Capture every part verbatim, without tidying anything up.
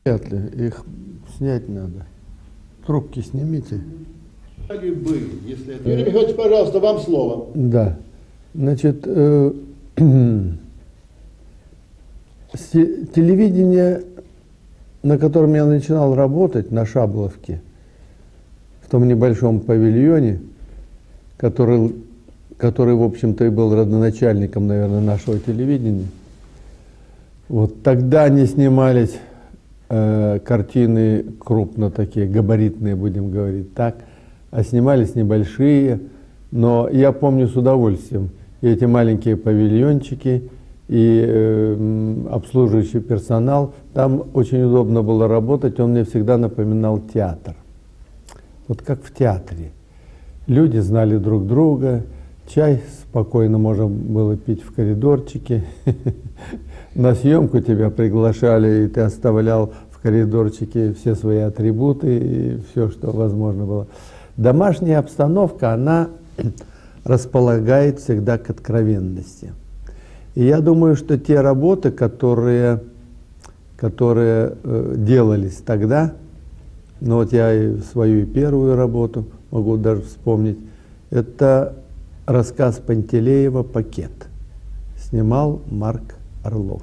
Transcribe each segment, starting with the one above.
Вряд ли. Их снять надо. Трубки снимите. Бы, если это... Юрий Михайлович, пожалуйста, вам слово. Да. Значит, э, телевидение, на котором я начинал работать, на Шабловке, в том небольшом павильоне, который, который в общем-то, и был родоначальником, наверное, нашего телевидения, вот тогда не снимались э, картины крупно такие, габаритные, будем говорить так, а снимались небольшие, но я помню с удовольствием и эти маленькие павильончики, и э, обслуживающий персонал. Там очень удобно было работать, он мне всегда напоминал театр. Вот как в театре. Люди знали друг друга, чай спокойно можно было пить в коридорчике. На съемку тебя приглашали, и ты оставлял в коридорчике все свои атрибуты и все, что возможно было. Домашняя обстановка, она располагает всегда к откровенности. И я думаю, что те работы, которые, которые э, делались тогда, ну вот я и свою первую работу могу даже вспомнить, это рассказ Пантелеева «Пакет». Снимал Марк Орлов.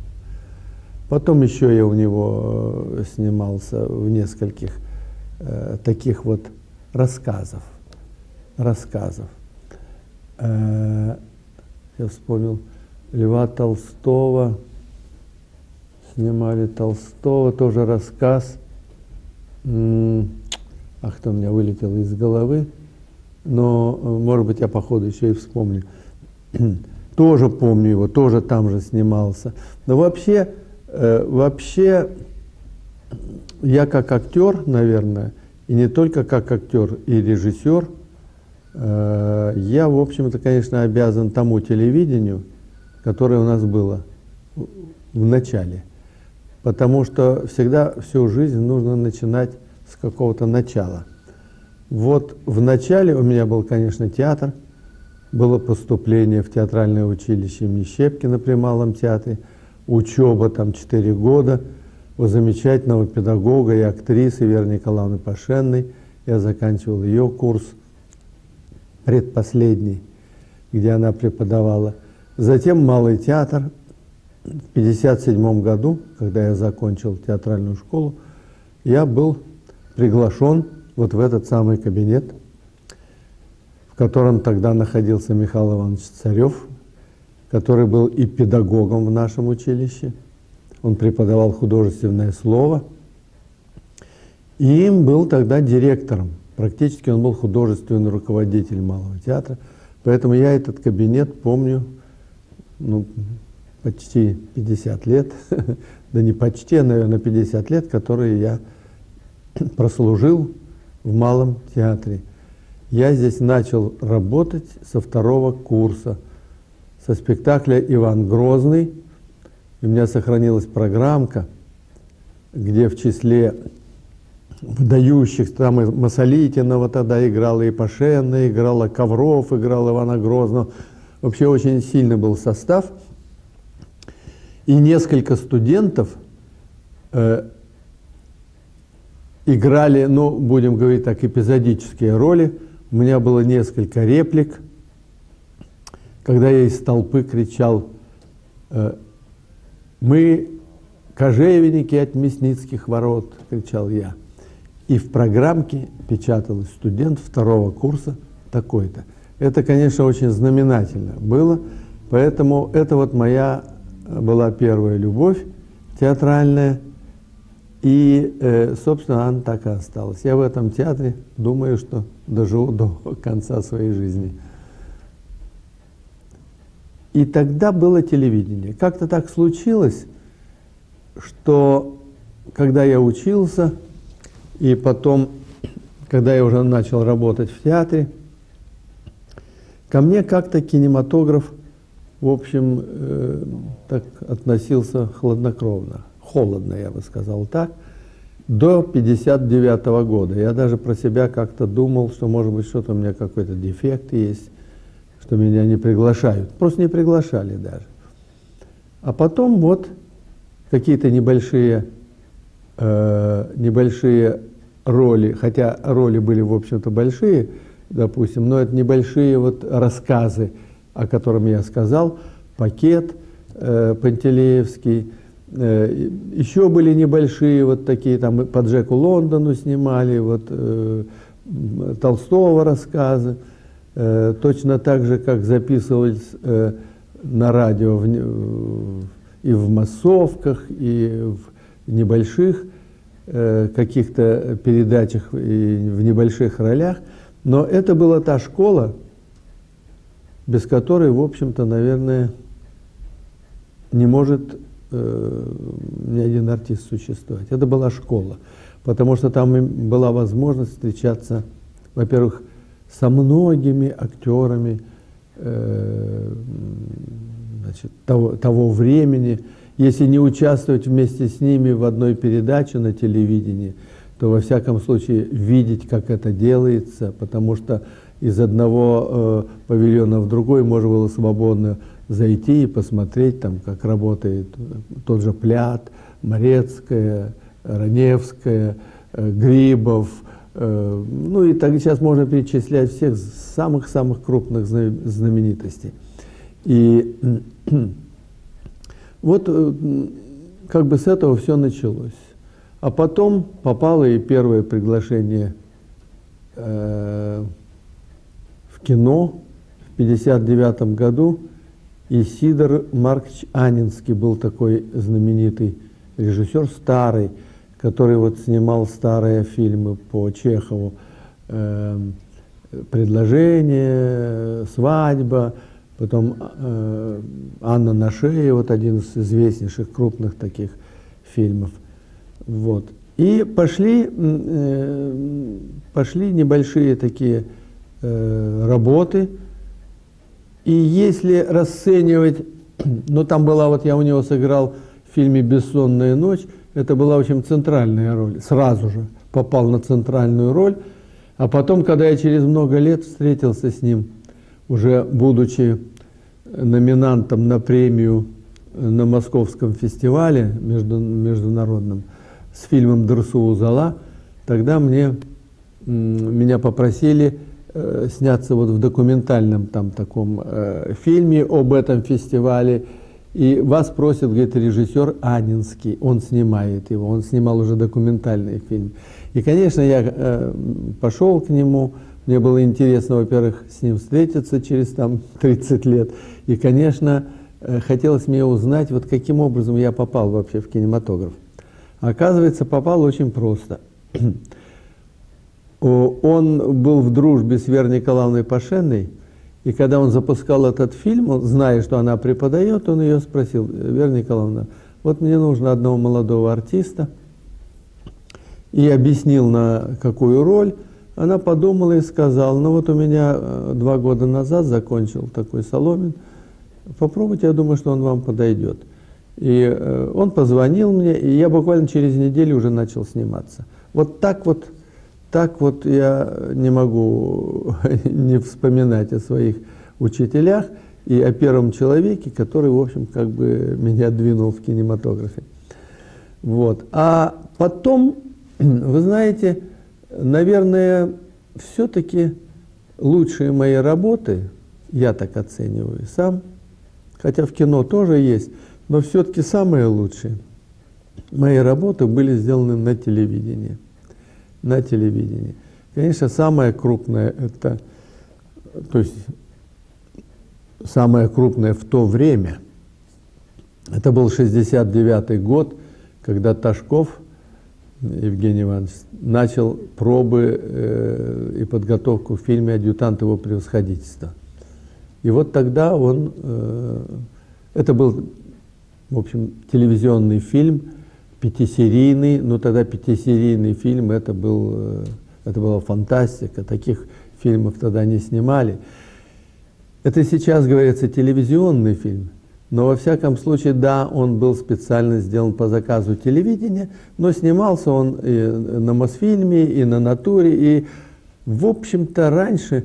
Потом еще я у него э, снимался в нескольких э, таких вот рассказов. рассказов. Э, я вспомнил Льва Толстого, снимали Толстого, тоже рассказ. М-м, ах, кто у меня вылетел из головы, но, может быть, я по ходу еще и вспомню. Тоже помню его, тоже там же снимался. Но вообще, э, вообще, я как актер, наверное, и не только как актер и режиссер, э, я, в общем-то, конечно, обязан тому телевидению, которое у нас было в начале. Потому что всегда всю жизнь нужно начинать с какого-то начала. Вот в начале у меня был, конечно, театр, было поступление в театральное училище имени Щепкина при Малом театре, учеба там четыре года у замечательного педагога и актрисы Веры Николаевны Пашенной. Я заканчивал ее курс, предпоследний, где она преподавала. Затем Малый театр. В пятьдесят седьмом году, когда я закончил театральную школу, я был приглашен вот в этот самый кабинет, в котором тогда находился Михаил Иванович Царев, который был и педагогом в нашем училище. Он преподавал художественное слово. И им был тогда директором. Практически он был художественный руководитель Малого театра. Поэтому я этот кабинет помню, ну, почти пятьдесят лет, да не почти, а, наверное, пятьдесят лет, которые я прослужил в Малом театре. Я здесь начал работать со второго курса, со спектакля «Иван Грозный». У меня сохранилась программка, где в числе выдающих, там и Масолитинова тогда играла, и Пашенна играла, Ковров играл Ивана Грозного. Вообще очень сильный был состав. И несколько студентов э, играли, ну, будем говорить так, эпизодические роли. У меня было несколько реплик, когда я из толпы кричал: э, «Мы кожевенники от Мясницких ворот», кричал я. И в программке печаталось: студент второго курса такой-то. Это, конечно, очень знаменательно было, поэтому это вот моя была первая любовь театральная, и, э, собственно, она так и осталась. Я в этом театре думаю, что доживу до конца своей жизни. И тогда было телевидение. Как-то так случилось, что когда я учился, и потом, когда я уже начал работать в театре, ко мне как-то кинематограф, в общем, э, так относился хладнокровно, холодно, я бы сказал так, до пятьдесят девятого года. Я даже про себя как-то думал, что, может быть, что-то у меня какой-то дефект есть, что меня не приглашают. Просто не приглашали даже. А потом вот какие-то небольшие э, небольшие роли, хотя роли были, в общем-то, большие, допустим, но это небольшие вот рассказы, о котором я сказал, «Пакет» э, Пантелеевский, э, еще были небольшие вот такие, там по Джеку Лондону снимали, вот э, Толстого рассказы, э, точно так же, как записывались э, на радио в, и в массовках, и в небольших э, каких-то передачах, и в небольших ролях. Но это была та школа, без которой, в общем-то, наверное, не может э, ни один артист существовать. Это была школа, потому что там была возможность встречаться, во-первых, со многими актерами э, значит, того, того времени. Если не участвовать вместе с ними в одной передаче на телевидении, то во всяком случае видеть, как это делается, потому что из одного э, павильона в другой можно было свободно зайти и посмотреть, там, как работает тот же Плят, Морецкая, Раневская, э, Грибов. Э, ну и так сейчас можно перечислять всех самых-самых крупных знаменитостей. И вот э, как бы с этого все началось. А потом попало и первое приглашение э, в кино в пятьдесят девятом году. И Сидор Маркович Анинский был такой знаменитый режиссер, старый, который вот снимал старые фильмы по Чехову. Э, «Предложение», «Свадьба», потом э, «Анна на шее», вот один из известнейших крупных таких фильмов. Вот. И пошли, э, пошли небольшие такие э, работы. И если расценивать, ну там была, вот я у него сыграл в фильме «Бессонная ночь», это была очень центральная роль, сразу же попал на центральную роль. А потом, когда я через много лет встретился с ним, уже будучи номинантом на премию на Московском фестивале между, международном, с фильмом «Дырсу Зала», тогда мне, меня попросили э, сняться вот в документальном там таком э, фильме об этом фестивале. И вас просит, говорит, режиссер Анинский, он снимает его, он снимал уже документальный фильм. И, конечно, я э, пошел к нему, мне было интересно, во-первых, с ним встретиться через там тридцать лет. И, конечно, э, хотелось мне узнать, вот каким образом я попал вообще в кинематограф. Оказывается, попал очень просто. Он был в дружбе с Верой Николаевной Пашенной, и когда он запускал этот фильм, он, зная, что она преподает, он ее спросил: Вера Николаевна, вот мне нужно одного молодого артиста, и объяснил, на какую роль. Она подумала и сказала: ну вот у меня два года назад закончил такой Соломин, попробуйте, я думаю, что он вам подойдет. И э, он позвонил мне, и я буквально через неделю уже начал сниматься. Вот так вот, так вот я не могу не вспоминать о своих учителях и о первом человеке, который, в общем, как бы меня двинул в кинематографе. Вот. А потом, вы знаете, наверное, все-таки лучшие мои работы, я так оцениваю сам, хотя в кино тоже есть, но все-таки самые лучшие мои работы были сделаны на телевидении. На телевидении. Конечно, самое крупное это, то есть самое крупное в то время, это был шестьдесят девятый год, когда Ташков Евгений Иванович начал пробы э, и подготовку в фильме «Адъютант его превосходительства». И вот тогда он, э, это был, в общем, телевизионный фильм, пятисерийный, но тогда пятисерийный фильм, это, был, это была фантастика, таких фильмов тогда не снимали. Это сейчас, говорится, телевизионный фильм, но во всяком случае, да, он был специально сделан по заказу телевидения, но снимался он и на Мосфильме, и на Натуре, и, в общем-то, раньше...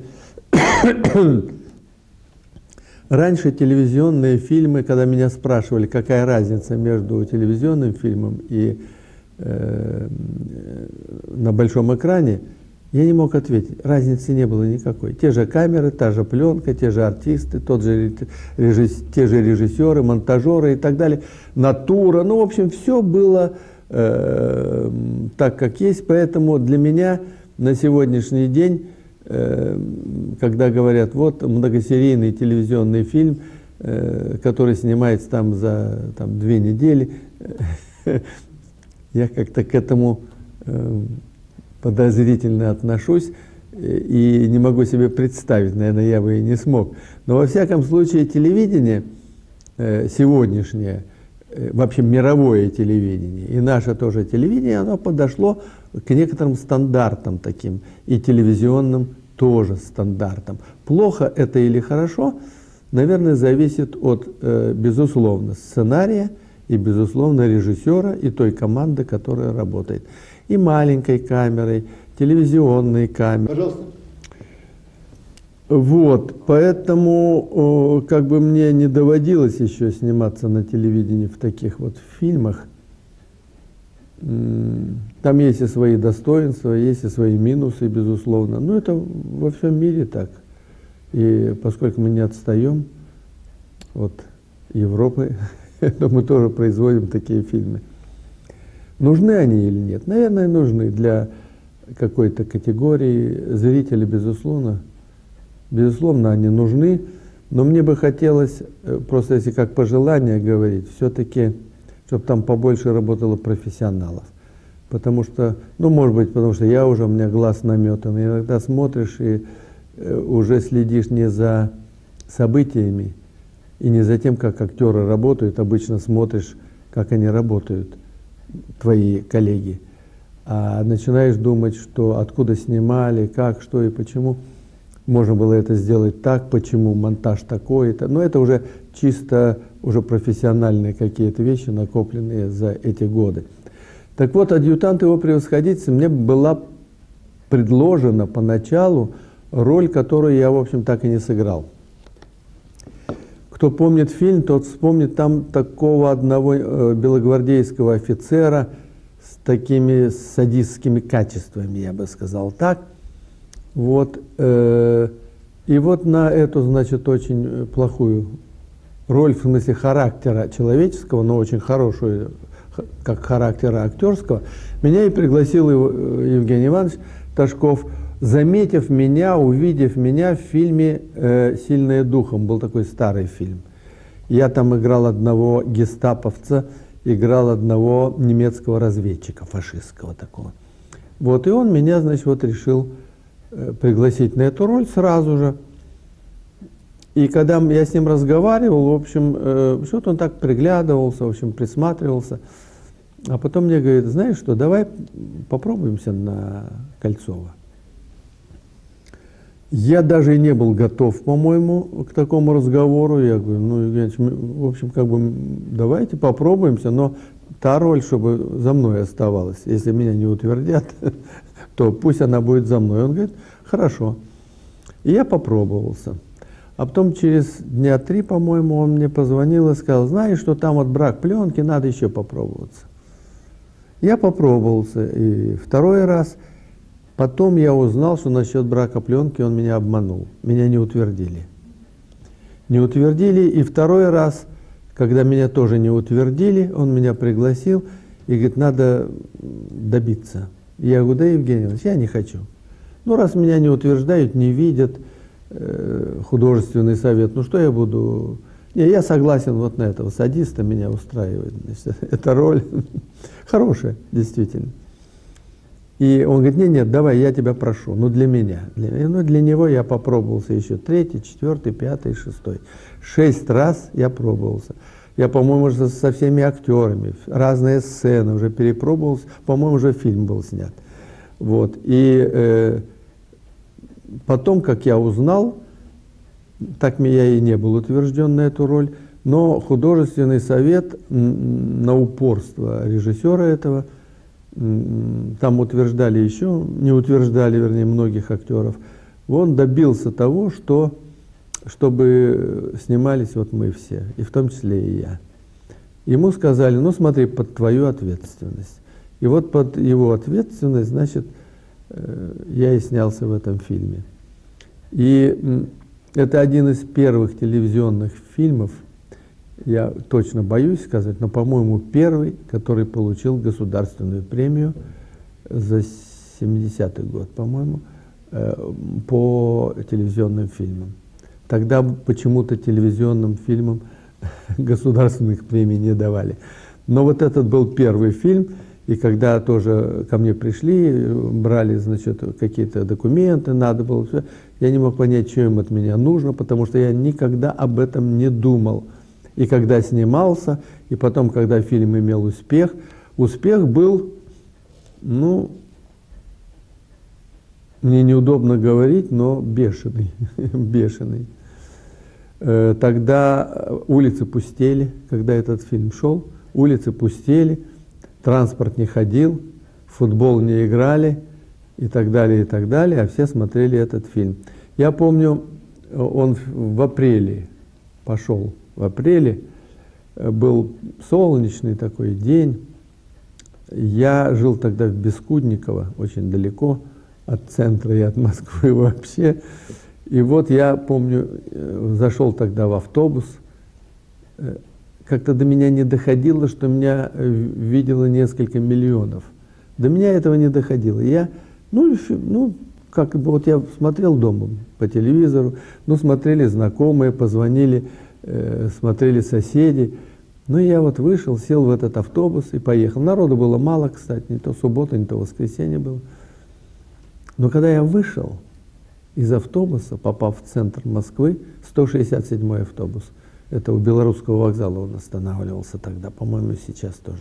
Раньше телевизионные фильмы, когда меня спрашивали, какая разница между телевизионным фильмом и э, на большом экране, я не мог ответить. Разницы не было никакой. Те же камеры, та же пленка, те же артисты, тот же режисс... те же режиссеры, монтажеры и так далее. Натура. Ну, в общем, все было э, так, как есть. Поэтому для меня на сегодняшний день, э, когда говорят, вот многосерийный телевизионный фильм, э, который снимается там за там, две недели, я как-то к этому э, подозрительно отношусь и не могу себе представить, наверное, я бы и не смог. Но во всяком случае телевидение э, сегодняшнее, э, вообще мировое телевидение, и наше тоже телевидение, оно подошло к некоторым стандартам таким, и телевизионным тоже стандартам. Плохо это или хорошо, наверное, зависит от, э, безусловно, сценария и, безусловно, режиссера и той команды, которая работает. И маленькой камерой, телевизионной камерой. Пожалуйста. Вот, поэтому о, как бы мне не доводилось еще сниматься на телевидении в таких вот фильмах. Там есть и свои достоинства, есть и свои минусы, безусловно. Но это во всем мире так. И поскольку мы не отстаем от Европы, то мы тоже производим такие фильмы. Нужны они или нет? Наверное, нужны для какой-то категории зрителей, безусловно. Безусловно, они нужны, но мне бы хотелось, просто если как пожелание говорить, все-таки, чтобы там побольше работало профессионалов. Потому что, ну, может быть, потому что я уже, у меня глаз наметан, и иногда смотришь и уже следишь не за событиями и не за тем, как актеры работают, обычно смотришь, как они работают, твои коллеги, а начинаешь думать, что откуда снимали, как, что и почему. Можно было это сделать так, почему монтаж такой-то. Но это уже чисто уже профессиональные какие-то вещи, накопленные за эти годы. Так вот, адъютант его превосходительства, мне была предложена поначалу роль, которую я, в общем, так и не сыграл. Кто помнит фильм, тот вспомнит там такого одного э, белогвардейского офицера с такими садистскими качествами, я бы сказал так. Вот, э, и вот на эту, значит, очень плохую роль, в смысле характера человеческого, но очень хорошую, как характера актерского, меня и пригласил Евгений Иванович Ташков, заметив меня, увидев меня в фильме э, «Сильные духом». Был такой старый фильм. Я там играл одного гестаповца, играл одного немецкого разведчика, фашистского такого. Вот, и он меня, значит, вот решил э, пригласить на эту роль сразу же. И когда я с ним разговаривал, в общем, э, что-то он так приглядывался, в общем, присматривался. А потом мне говорит, знаешь что, давай попробуемся на Кольцова. Я даже и не был готов, по-моему, к такому разговору. Я говорю, ну, Евгений, в общем, как бы, давайте попробуемся, но та роль, чтобы за мной оставалась. Если меня не утвердят, то пусть она будет за мной. Он говорит, хорошо. И я попробовался. А потом через дня три, по-моему, он мне позвонил и сказал, знаешь, что там вот брак пленки, надо еще попробоваться. Я попробовался и второй раз. Потом я узнал, что насчет брака пленки он меня обманул. Меня не утвердили. Не утвердили. И второй раз, когда меня тоже не утвердили, он меня пригласил и говорит, надо добиться. Я говорю, да, Евгений Иванович, я не хочу. Ну, раз меня не утверждают, не видят, э, художественный совет, ну что я буду... Не, я согласен вот на этого садиста, меня устраивает. Значит, эта роль хорошая, действительно. И он говорит, нет, нет, давай, я тебя прошу, ну для меня. Для, ну для него я попробовался еще третий, четвертый, пятый, шестой. Шесть раз я пробовался. Я, по-моему, уже со всеми актерами, разные сцены уже перепробовался. По-моему, уже фильм был снят. Вот. И э, потом, как я узнал, так я и не был утвержден на эту роль, но художественный совет на упорство режиссера этого, там утверждали еще, не утверждали, вернее, многих актеров, он добился того, что, чтобы снимались вот мы все, и в том числе и я. Ему сказали, ну смотри, под твою ответственность. И вот под его ответственность, значит, я и снялся в этом фильме. И это один из первых телевизионных фильмов, я точно боюсь сказать, но, по-моему, первый, который получил государственную премию за семидесятый год, по-моему, по телевизионным фильмам. Тогда почему-то телевизионным фильмам государственных премий не давали. Но вот этот был первый фильм, и когда тоже ко мне пришли, брали, значит, какие-то документы, надо было все, я не мог понять, что им от меня нужно, потому что я никогда об этом не думал. И когда снимался, и потом, когда фильм имел успех, успех был, ну, мне неудобно говорить, но бешеный, бешеный. Тогда улицы пустели, когда этот фильм шел, улицы пустели, транспорт не ходил, в футбол не играли и так далее, и так далее, а все смотрели этот фильм. Я помню, он в апреле пошел, в апреле был солнечный такой день, я жил тогда в Бескудниково, очень далеко от центра и от Москвы вообще, и вот я помню, зашел тогда в автобус, как-то до меня не доходило, что меня видело несколько миллионов. До меня этого не доходило. Я, ну, ну, как бы вот я смотрел дома по телевизору, ну, смотрели знакомые, позвонили, э, смотрели соседи. Ну, я вот вышел, сел в этот автобус и поехал. Народу было мало, кстати, не то суббота, не то воскресенье было. Но когда я вышел из автобуса, попав в центр Москвы, сто шестьдесят седьмой автобус, это у Белорусского вокзала он останавливался тогда, по-моему, сейчас тоже.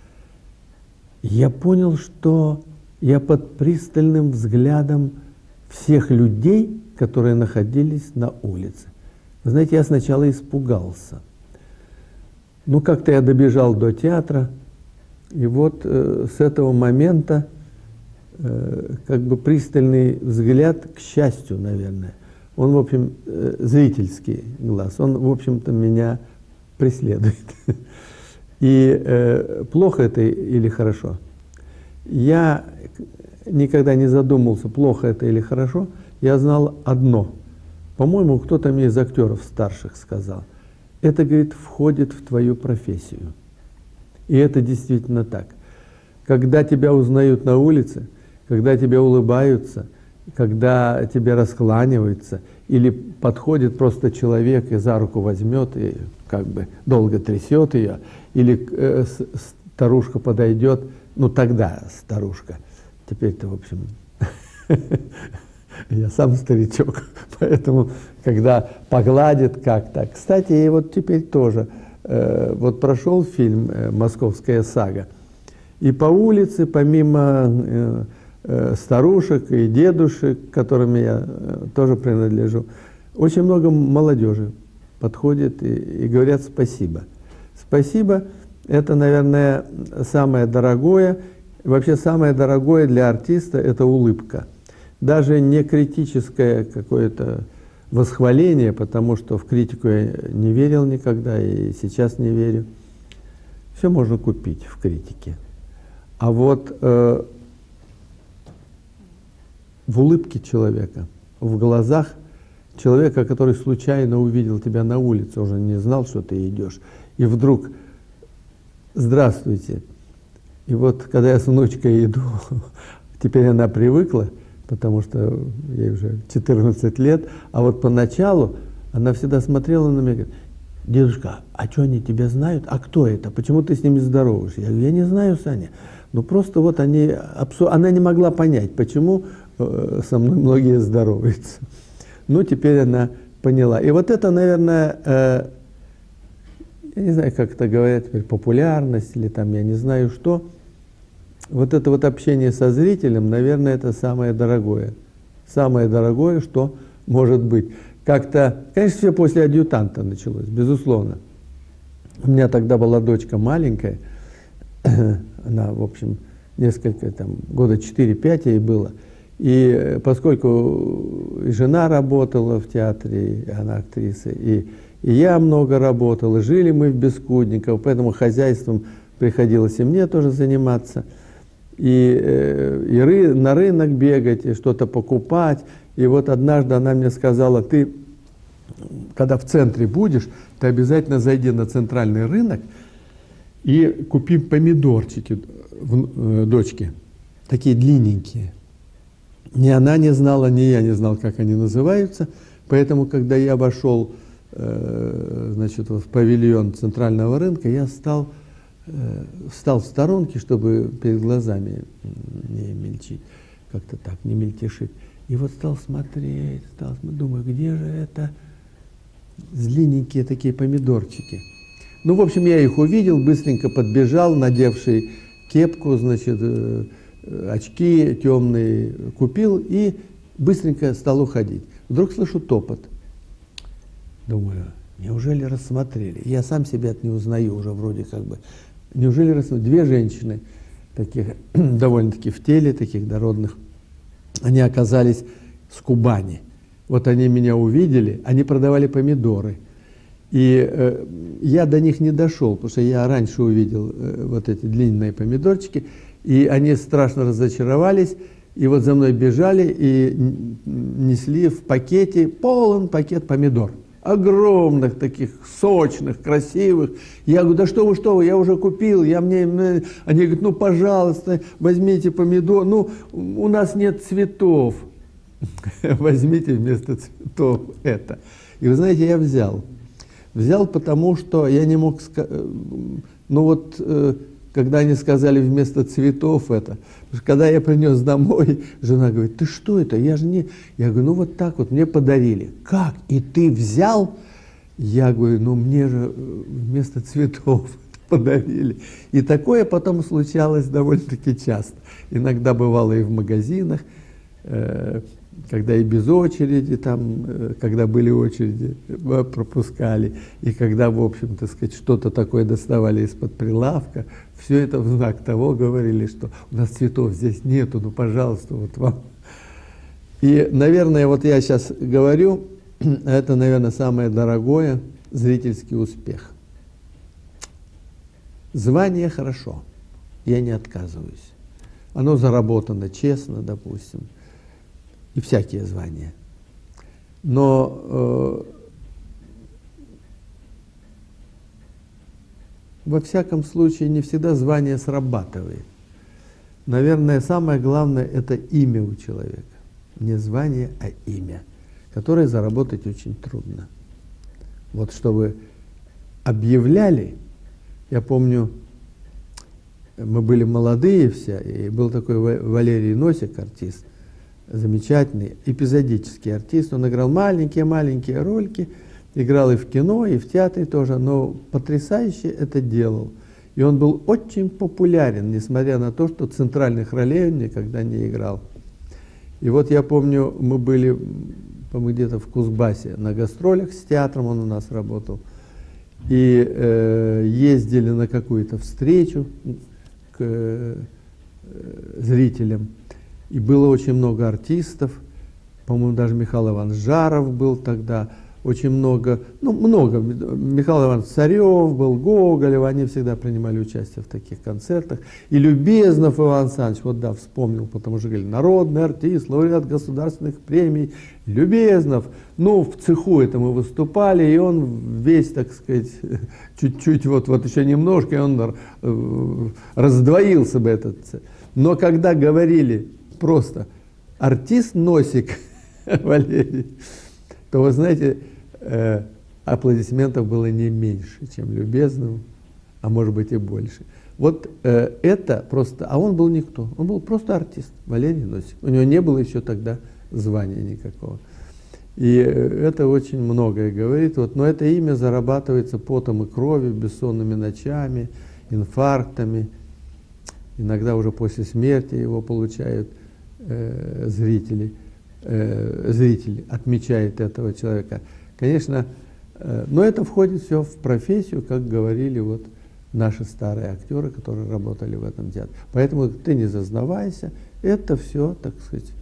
Я понял, что я под пристальным взглядом всех людей, которые находились на улице. Вы знаете, я сначала испугался. Ну, как-то я добежал до театра, и вот э, с этого момента э, как бы пристальный взгляд, к счастью, наверное, он, в общем, э, зрительский глаз, он, в общем-то, меня преследует. И э, плохо это или хорошо? Я никогда не задумывался, плохо это или хорошо. Я знал одно. По-моему, кто-то мне из актеров старших сказал. Это, говорит, входит в твою профессию. И это действительно так. Когда тебя узнают на улице, когда тебе улыбаются, когда тебе раскланиваются, или подходит просто человек и за руку возьмет, и как бы долго трясет ее, или э, старушка подойдет, ну тогда старушка, теперь-то, в общем, я сам старичок, поэтому, когда погладит как-то. Кстати, и вот теперь тоже, э, вот прошел фильм э, «Московская сага», и по улице, помимо э, э, старушек и дедушек, к которым я э, тоже принадлежу, очень много молодежи подходит и, и говорят спасибо. Спасибо – это, наверное, самое дорогое. Вообще самое дорогое для артиста – это улыбка. Даже не критическое какое-то восхваление, потому что в критику я не верил никогда и сейчас не верю. Все можно купить в критике. А вот э, в улыбке человека, в глазах человека, который случайно увидел тебя на улице, уже не знал, что ты идешь, и вдруг «Здравствуйте». И вот когда я с внучкой иду, теперь она привыкла, потому что ей уже четырнадцать лет, а вот поначалу она всегда смотрела на меня и говорит: «Дедушка, а что они тебя знают? А кто это? Почему ты с ними здороваешься?» Я говорю: «Я не знаю, Саня». Ну просто вот они, она не могла понять, почему со мной многие здороваются. Ну теперь она поняла. И вот это, наверное, э, я не знаю, как это говорят теперь, популярность или там я не знаю что. Вот это вот общение со зрителем, наверное, это самое дорогое. Самое дорогое, что может быть. Как-то, конечно, все после «Адъютанта» началось, безусловно. У меня тогда была дочка маленькая, она, в общем, несколько, там, года четыре-пять ей было. И поскольку и жена работала в театре, и она актриса, и, и я много работал, и жили мы в Бескудниково, поэтому хозяйством приходилось и мне тоже заниматься. и, э, и ры, на рынок бегать, и что-то покупать. И вот однажды она мне сказала: ты, когда в центре будешь, ты обязательно зайди на центральный рынок и купи помидорчики в, э, дочке, такие длинненькие. Ни она не знала, ни я не знал, как они называются. Поэтому, когда я вошел э, значит, в павильон центрального рынка, я стал, э, встал в сторонке, чтобы перед глазами не мельчить, как-то так, не мельтешить. И вот стал смотреть, стал смотреть, думаю, где же это длинненькие такие помидорчики. Ну, в общем, я их увидел, быстренько подбежал, надевший кепку, значит, э, очки темные купил и быстренько стал уходить. Вдруг слышу топот. Думаю, неужели рассмотрели? Я сам себя не узнаю уже вроде как бы. Неужели рассмотрели? Две женщины, таких довольно-таки в теле, таких дородных, они оказались с Кубани. Вот они меня увидели, они продавали помидоры. И э, я до них не дошел, потому что я раньше увидел э, вот эти длинные помидорчики, и они страшно разочаровались, и вот за мной бежали и несли в пакете, полон пакет помидор. Огромных таких, сочных, красивых. Я говорю, да что вы, что вы, я уже купил, я мне... Они говорят, ну, пожалуйста, возьмите помидор, ну, у нас нет цветов. Возьмите вместо цветов это. И вы знаете, я взял. Взял, потому что я не мог сказать, ну вот, когда они сказали вместо цветов это, когда я принес домой, жена говорит, ты что это, я же не... Я говорю, ну вот так вот, мне подарили. Как? И ты взял? Я говорю, ну мне же вместо цветов подарили. И такое потом случалось довольно-таки часто. Иногда бывало и в магазинах, когда и без очереди, там, когда были очереди, пропускали, и когда, в общем, так сказать, что-то такое доставали из-под прилавка, все это в знак того говорили, что у нас цветов здесь нету, ну, пожалуйста, вот вам. И, наверное, вот я сейчас говорю, это, наверное, самое дорогое зрительский успех. Звание хорошо, я не отказываюсь. Оно заработано честно, допустим, и всякие звания. Но э, во всяком случае не всегда звание срабатывает. Наверное, самое главное – это имя у человека. Не звание, а имя, которое заработать очень трудно. Вот чтобы объявляли, я помню, мы были молодые все, и был такой Валерий Носик, артист, замечательный, эпизодический артист. Он играл маленькие-маленькие рольки, играл и в кино, и в театре тоже, но потрясающе это делал. И он был очень популярен, несмотря на то, что центральных ролей он никогда не играл. И вот я помню, мы были, по-моему, где-то в Кузбассе на гастролях с театром, он у нас работал, и э, ездили на какую-то встречу к э, зрителям. И было очень много артистов, по-моему, даже Михаил Иванович Жаров был тогда, очень много, ну, много, Михаил Иванович Царев был, Гоголев, они всегда принимали участие в таких концертах. И Любезнов Иван Александрович, вот да, вспомнил, потому что говорили, народный артист, лауреат государственных премий, Любезнов. Ну, в цеху это мы выступали, и он весь, так сказать, чуть-чуть, вот, вот еще немножко, и он раздвоился бы этот. Но когда говорили просто артист Носик Валерий, то, вы знаете, э, аплодисментов было не меньше, чем Любезному, а может быть и больше. Вот э, это просто, а он был никто, он был просто артист, Валерий Носик. У него не было еще тогда звания никакого. И это очень многое говорит. Вот, но это имя зарабатывается потом и кровью, бессонными ночами, инфарктами. Иногда уже после смерти его получают э, зрители. Э, зритель отмечает этого человека. Конечно, э, но это входит все в профессию, как говорили вот наши старые актеры, которые работали в этом театре. Поэтому ты не зазнавайся, это все, так сказать,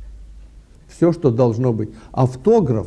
все, что должно быть. Автограф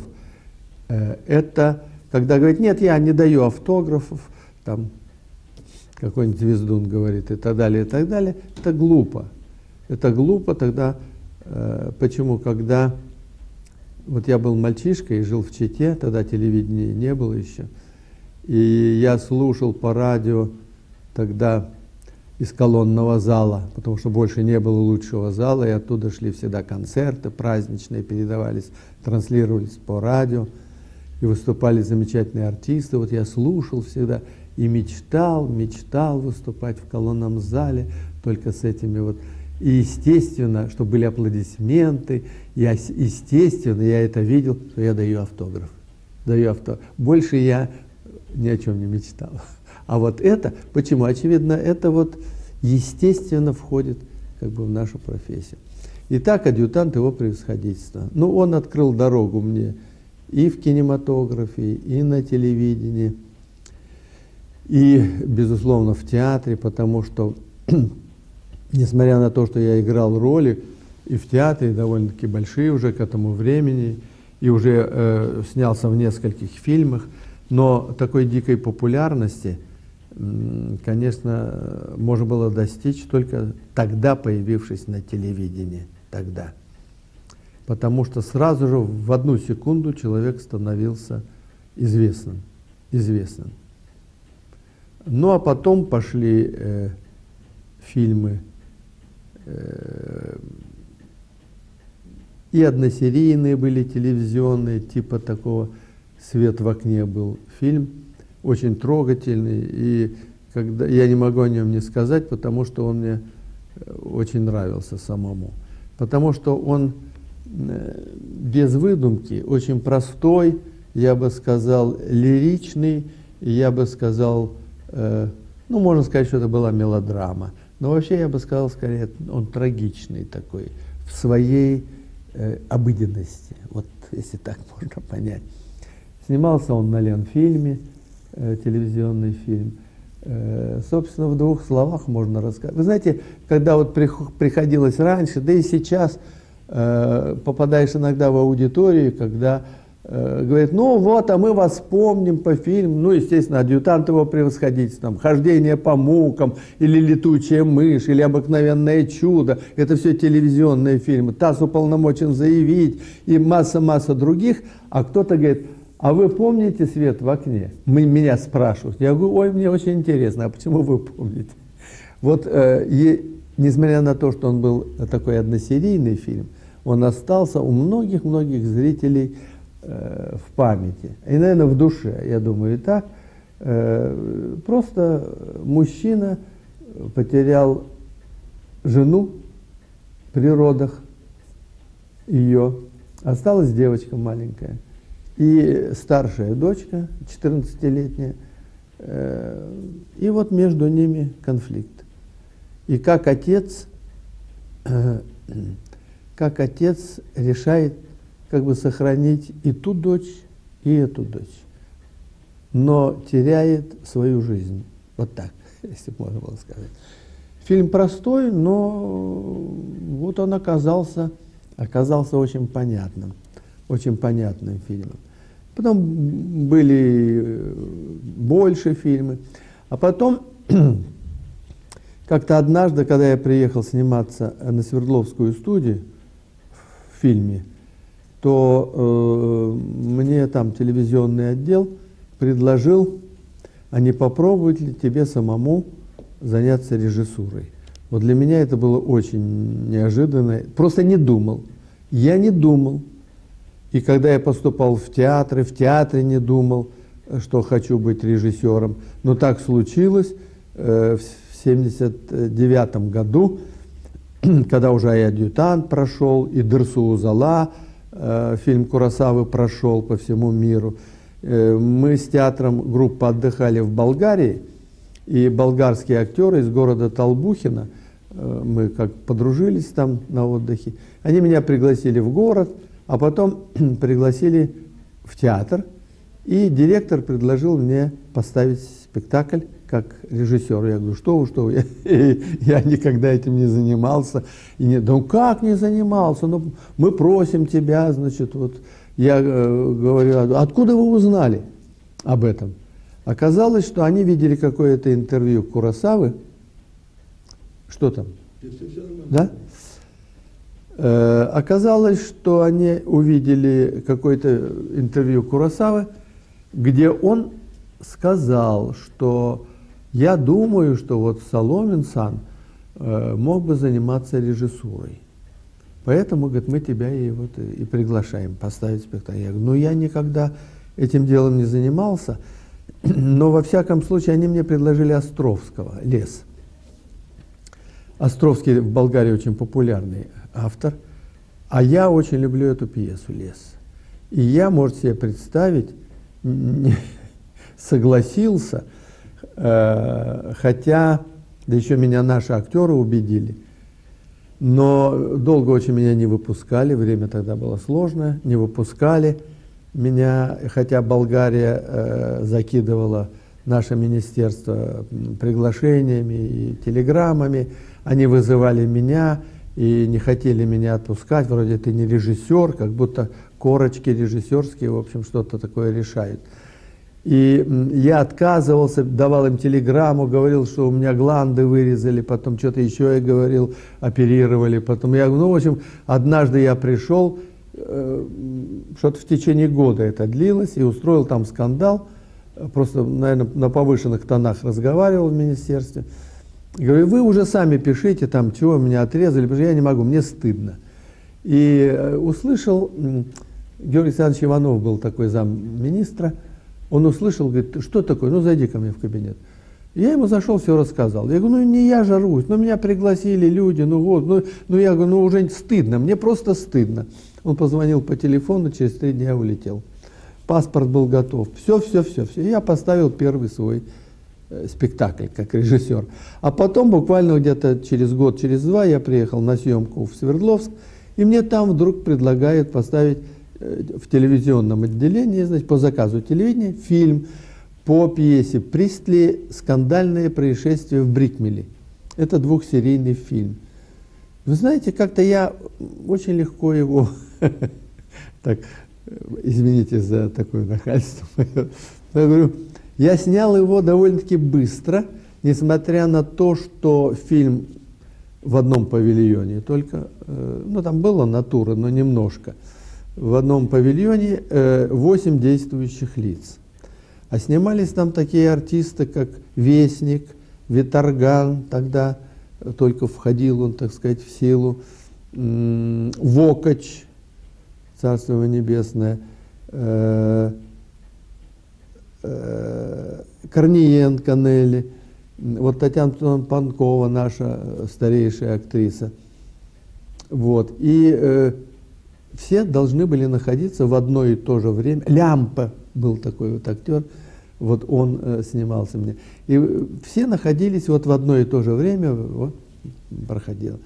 э, это, когда говорит, нет, я не даю автографов, там какой-нибудь звездун говорит и так далее, и так далее, это глупо. Это глупо тогда. Э, почему? Когда вот я был мальчишкой и жил в Чите, тогда телевидения не было еще, и я слушал по радио тогда из колонного зала, потому что больше не было лучшего зала, и оттуда шли всегда концерты праздничные, передавались, транслировались по радио, и выступали замечательные артисты. Вот я слушал всегда и мечтал, мечтал выступать в колонном зале, только с этими вот. И естественно, что были аплодисменты, я, естественно, я это видел, что я даю автограф. Даю автограф. Больше я ни о чем не мечтал. А вот это, почему? Очевидно, это вот естественно входит как бы в нашу профессию. Итак, адъютант его превосходительства. Ну, он открыл дорогу мне и в кинематографе, и на телевидении, и, безусловно, в театре, потому что, несмотря на то, что я играл роли и в театре, довольно-таки большие уже к этому времени, и уже э, снялся в нескольких фильмах, но такой дикой популярности, конечно, можно было достичь только тогда, появившись на телевидении, тогда. Потому что сразу же в одну секунду человек становился известным, известным. Ну а потом пошли э, фильмы э, и односерийные были, телевизионные, типа такого «Свет в окне» был фильм, очень трогательный, и когда, я не могу о нем не сказать, потому что он мне очень нравился самому. Потому что он без выдумки, очень простой, я бы сказал, лиричный, я бы сказал, э, ну, можно сказать, что это была мелодрама. Но вообще я бы сказал, скорее, он трагичный такой, в своей э, обыденности, вот если так можно понять. Снимался он на Ленфильме, телевизионный фильм. Собственно, в двух словах можно рассказать. Вы знаете, когда вот приходилось раньше, да и сейчас, попадаешь иногда в аудиторию, когда говорят, ну вот, а мы вас помним по фильму, ну, естественно, адъютант его превосходительства, «Хождение по мукам», или «Летучая мышь», или «Обыкновенное чудо». Это все телевизионные фильмы. ТАСС уполномочен заявить, и масса-масса других. А кто-то говорит, а вы помните «Свет в окне»? Мы, меня спрашивают. Я говорю, ой, мне очень интересно, а почему вы помните? Вот, э, и, несмотря на то, что он был такой односерийный фильм, он остался у многих-многих зрителей э, в памяти. И, наверное, в душе, я думаю, и так. Э, просто мужчина потерял жену при родах ее. Осталась девочка маленькая. И старшая дочка, четырнадцатилетняя, э, и вот между ними конфликт. И как отец, э, как отец решает как бы сохранить и ту дочь, и эту дочь, но теряет свою жизнь. Вот так, если можно было сказать. Фильм простой, но вот он оказался, оказался очень понятным, очень понятным фильмом. Потом были больше фильмы. А потом, как-то однажды, когда я приехал сниматься на Свердловскую студию в фильме, то э, мне там телевизионный отдел предложил, а не попробовать ли тебе самому заняться режиссурой. Вот для меня это было очень неожиданно. Просто не думал. Я не думал. И когда я поступал в театры, в театре не думал, что хочу быть режиссером. Но так случилось э, в семьдесят девятом году, когда уже и «Адъютант» прошел, и «Дырсу Узала», э, фильм Куросавы прошел по всему миру. Э, мы с театром группа отдыхали в Болгарии, и болгарские актеры из города Толбухина, э, мы как подружились там на отдыхе, они меня пригласили в город, а потом пригласили в театр, и директор предложил мне поставить спектакль как режиссер. Я говорю, что вы, что вы, я, я никогда этим не занимался. И не, да как не занимался? Ну, мы просим тебя, значит, вот. Я э, говорю, откуда вы узнали об этом? Оказалось, что они видели какое-то интервью Куросавы. Что там? Да? Э, оказалось, что они увидели какое-то интервью Куросавы, где он сказал, что я думаю, что вот Соломин-сан э, мог бы заниматься режиссурой. Поэтому, говорит, мы тебя и, вот, и приглашаем поставить спектакль. Я говорю, ну я никогда этим делом не занимался, но во всяком случае они мне предложили Островского, «Лес». Островский в Болгарии очень популярный автор, а я очень люблю эту пьесу «Лес». И я, можете себе представить, согласился, э, хотя, да еще меня наши актеры убедили, но долго очень меня не выпускали, время тогда было сложное, не выпускали меня, хотя Болгария э, закидывала наше министерство приглашениями и телеграммами, они вызывали меня и не хотели меня отпускать, вроде ты не режиссер, как будто корочки режиссерские, в общем, что-то такое решают. И я отказывался, давал им телеграмму, говорил, что у меня гланды вырезали, потом что-то еще я говорил, оперировали, потом я, ну, в общем, однажды я пришел, э, что-то в течение года это длилось, и устроил там скандал, просто, наверное, на повышенных тонах разговаривал в министерстве. Говорю, вы уже сами пишите, там, чего меня отрезали, потому что я не могу, мне стыдно. И э, услышал, Георгий Александрович Иванов был такой замминистра, он услышал, говорит, что такое, ну зайди ко мне в кабинет. Я ему зашел, все рассказал. Я говорю, ну не я же рвусь, ну меня пригласили люди, ну вот, ну, ну я говорю, ну уже стыдно, мне просто стыдно. Он позвонил по телефону, через три дня улетел. Паспорт был готов, все, все, все, все. И я поставил первый свой э, спектакль, как режиссер. А потом, буквально где-то через год, через два, я приехал на съемку в Свердловск, и мне там вдруг предлагают поставить в телевизионном отделении, значит, по заказу телевидения, фильм по пьесе Пристли «Скандальное происшествие в Брикмеле». Это двухсерийный фильм. Вы знаете, как-то я очень легко его, так, извините за такое нахальство, я говорю, я снял его довольно-таки быстро, несмотря на то, что фильм в одном павильоне, только, ну там было натура, но немножко. В одном павильоне восемь действующих лиц. А снимались там такие артисты, как Вестник, Виторган, тогда только входил он, так сказать, в силу, Вокач, Царство его небесное, Корниенко Нелли, вот Татьяна Панкова, наша старейшая актриса. Вот. И все должны были находиться в одно и то же время. Лямпа был такой вот актер, вот он э, снимался мне. И все находились вот в одно и то же время, вот, проходило.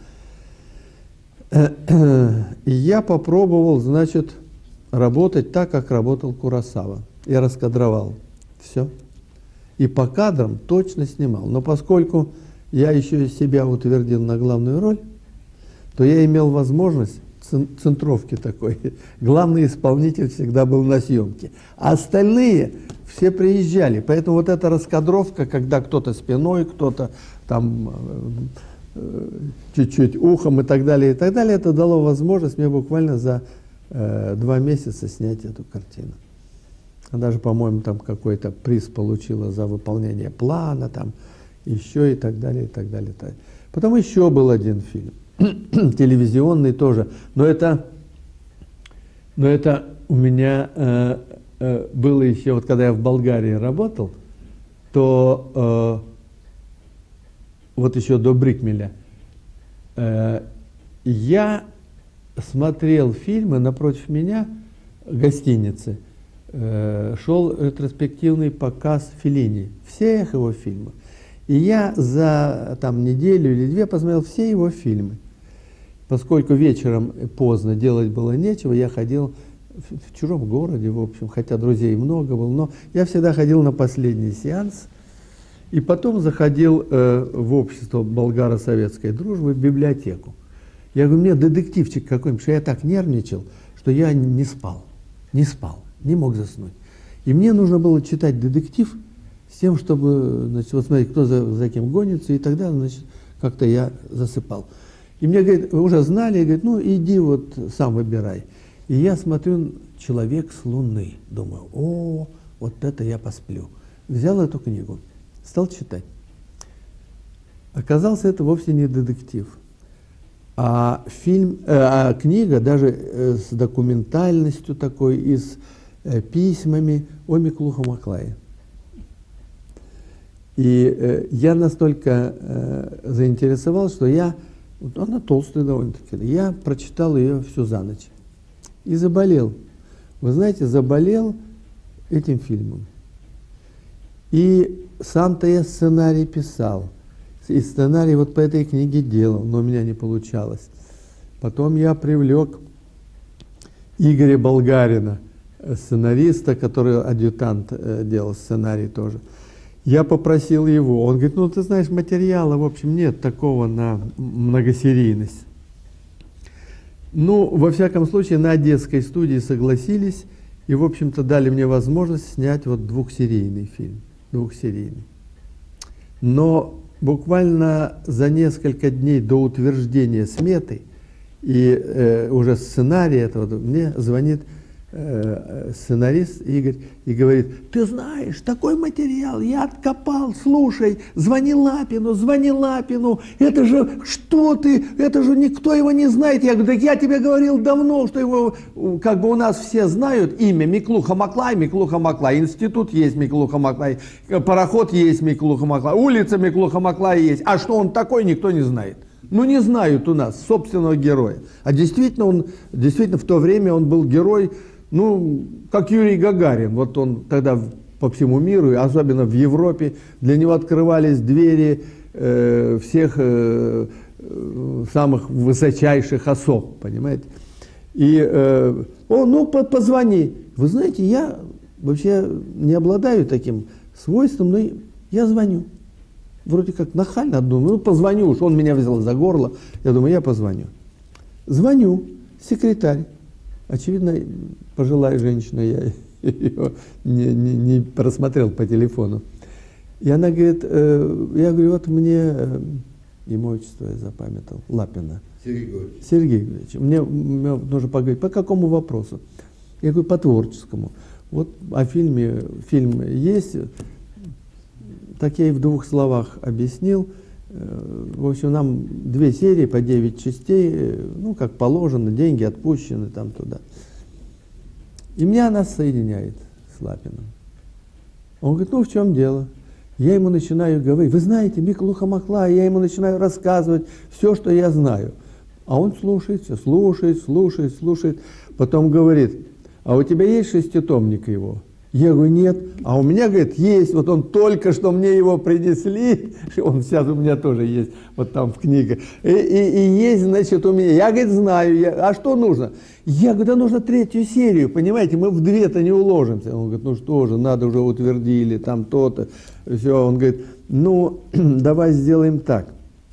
И я попробовал, значит, работать так, как работал Куросава. Я раскадровал все. И по кадрам точно снимал. Но поскольку я еще себя утвердил на главную роль, то я имел возможность центровки такой. Главный исполнитель всегда был на съемке. А остальные все приезжали. Поэтому вот эта раскадровка, когда кто-то спиной, кто-то там чуть-чуть ухом и так далее, и так далее, это дало возможность мне буквально за э, два месяца снять эту картину. Она даже, по-моему, там какой-то приз получила за выполнение плана, там еще и так далее, и так далее. И так далее. Потом еще был один фильм. Телевизионный тоже, но это, но это у меня э, э, было еще, вот когда я в Болгарии работал, то э, вот еще до Брикмеля э, я смотрел фильмы, напротив меня гостиницы э, шел ретроспективный показ Феллини, всех его фильмов. И я за там, неделю или две посмотрел все его фильмы. Поскольку вечером поздно делать было нечего, я ходил в, в чужом городе, в общем, хотя друзей много было, но я всегда ходил на последний сеанс. И потом заходил э, в общество болгаро-советской дружбы, в библиотеку. Я говорю, мне детективчик какой-нибудь, что я так нервничал, что я не спал, не спал, не мог заснуть. И мне нужно было читать детектив с тем, чтобы, значит, вот смотреть, кто за, за кем гонится, и тогда, значит, как-то я засыпал. И мне, говорит, уже знали, и говорит, ну иди вот сам выбирай. И я смотрю, «Человек с Луны». Думаю, о, вот это я посплю. Взял эту книгу, стал читать. Оказалось, это вовсе не детектив, а фильм, э, а книга даже э, с документальностью такой и с э, письмами о Миклухе Маклае. И э, я настолько э, заинтересовался, что я, вот она толстая довольно-таки, я прочитал ее всю за ночь и заболел. Вы знаете, заболел этим фильмом. И сам-то я сценарий писал. И сценарий вот по этой книге делал, но у меня не получалось. Потом я привлек Игоря Болгарина, сценариста, который адъютант э, делал сценарий тоже. Я попросил его, он говорит, ну ты знаешь, материала, в общем, нет такого на многосерийность. Ну, во всяком случае, на Одесской студии согласились и, в общем-то, дали мне возможность снять вот двухсерийный фильм, двухсерийный. Но буквально за несколько дней до утверждения сметы и э, уже сценария этого мне звонит э, сценарист Игорь и говорит, ты знаешь, такой материал я откопал, слушай, звони Лапину, звони Лапину, это же, что ты, это же никто его не знает. Я говорю, так я тебе говорил давно, что его, как бы у нас все знают имя Миклуха Маклай, Миклуха Маклай, институт есть Миклуха Маклай, пароход есть Миклуха Маклай, улица Миклуха Маклай есть, а что он такой, никто не знает. Ну, не знают у нас собственного героя. А действительно, он, действительно в то время он был герой, ну, как Юрий Гагарин. Вот он тогда по всему миру, особенно в Европе, для него открывались двери э, всех э, самых высочайших особ, понимаете. И э, он, ну, позвони. Вы знаете, я вообще не обладаю таким свойством, но я звоню. Вроде как нахально думаю, ну позвоню уж, он меня взял за горло, я думаю, я позвоню. Звоню, секретарь, очевидно, пожилая женщина, я ее не, не, не просмотрел по телефону. И она говорит, э, я говорю, вот мне, э, ему отчество я запамятовал, Лапина. Сергей Григорьевич. Сергей Григорьевич, мне, мне нужно поговорить, по какому вопросу? Я говорю, по творческому. Вот о фильме, фильм есть. Так я и в двух словах объяснил. В общем, нам две серии по девять частей, ну, как положено, деньги отпущены там туда. И меня нас соединяет с Лапиным. Он говорит, ну, в чем дело? Я ему начинаю говорить, вы знаете, Миклуха Маклай, я ему начинаю рассказывать все, что я знаю. А он слушает, все слушает, слушает, слушает. Потом говорит, а у тебя есть шеститомник его? Я говорю, нет. А у меня, говорит, есть. Вот он только что мне его принесли. Он сейчас у меня тоже есть, вот там в книге. И, и, и есть, значит, у меня. Я, говорит, знаю. Я, а что нужно? Я говорю, да нужно третью серию, понимаете, мы в две-то не уложимся. Он говорит, ну что же, надо уже утвердили, там то-то. Все, он говорит, ну, давай сделаем так.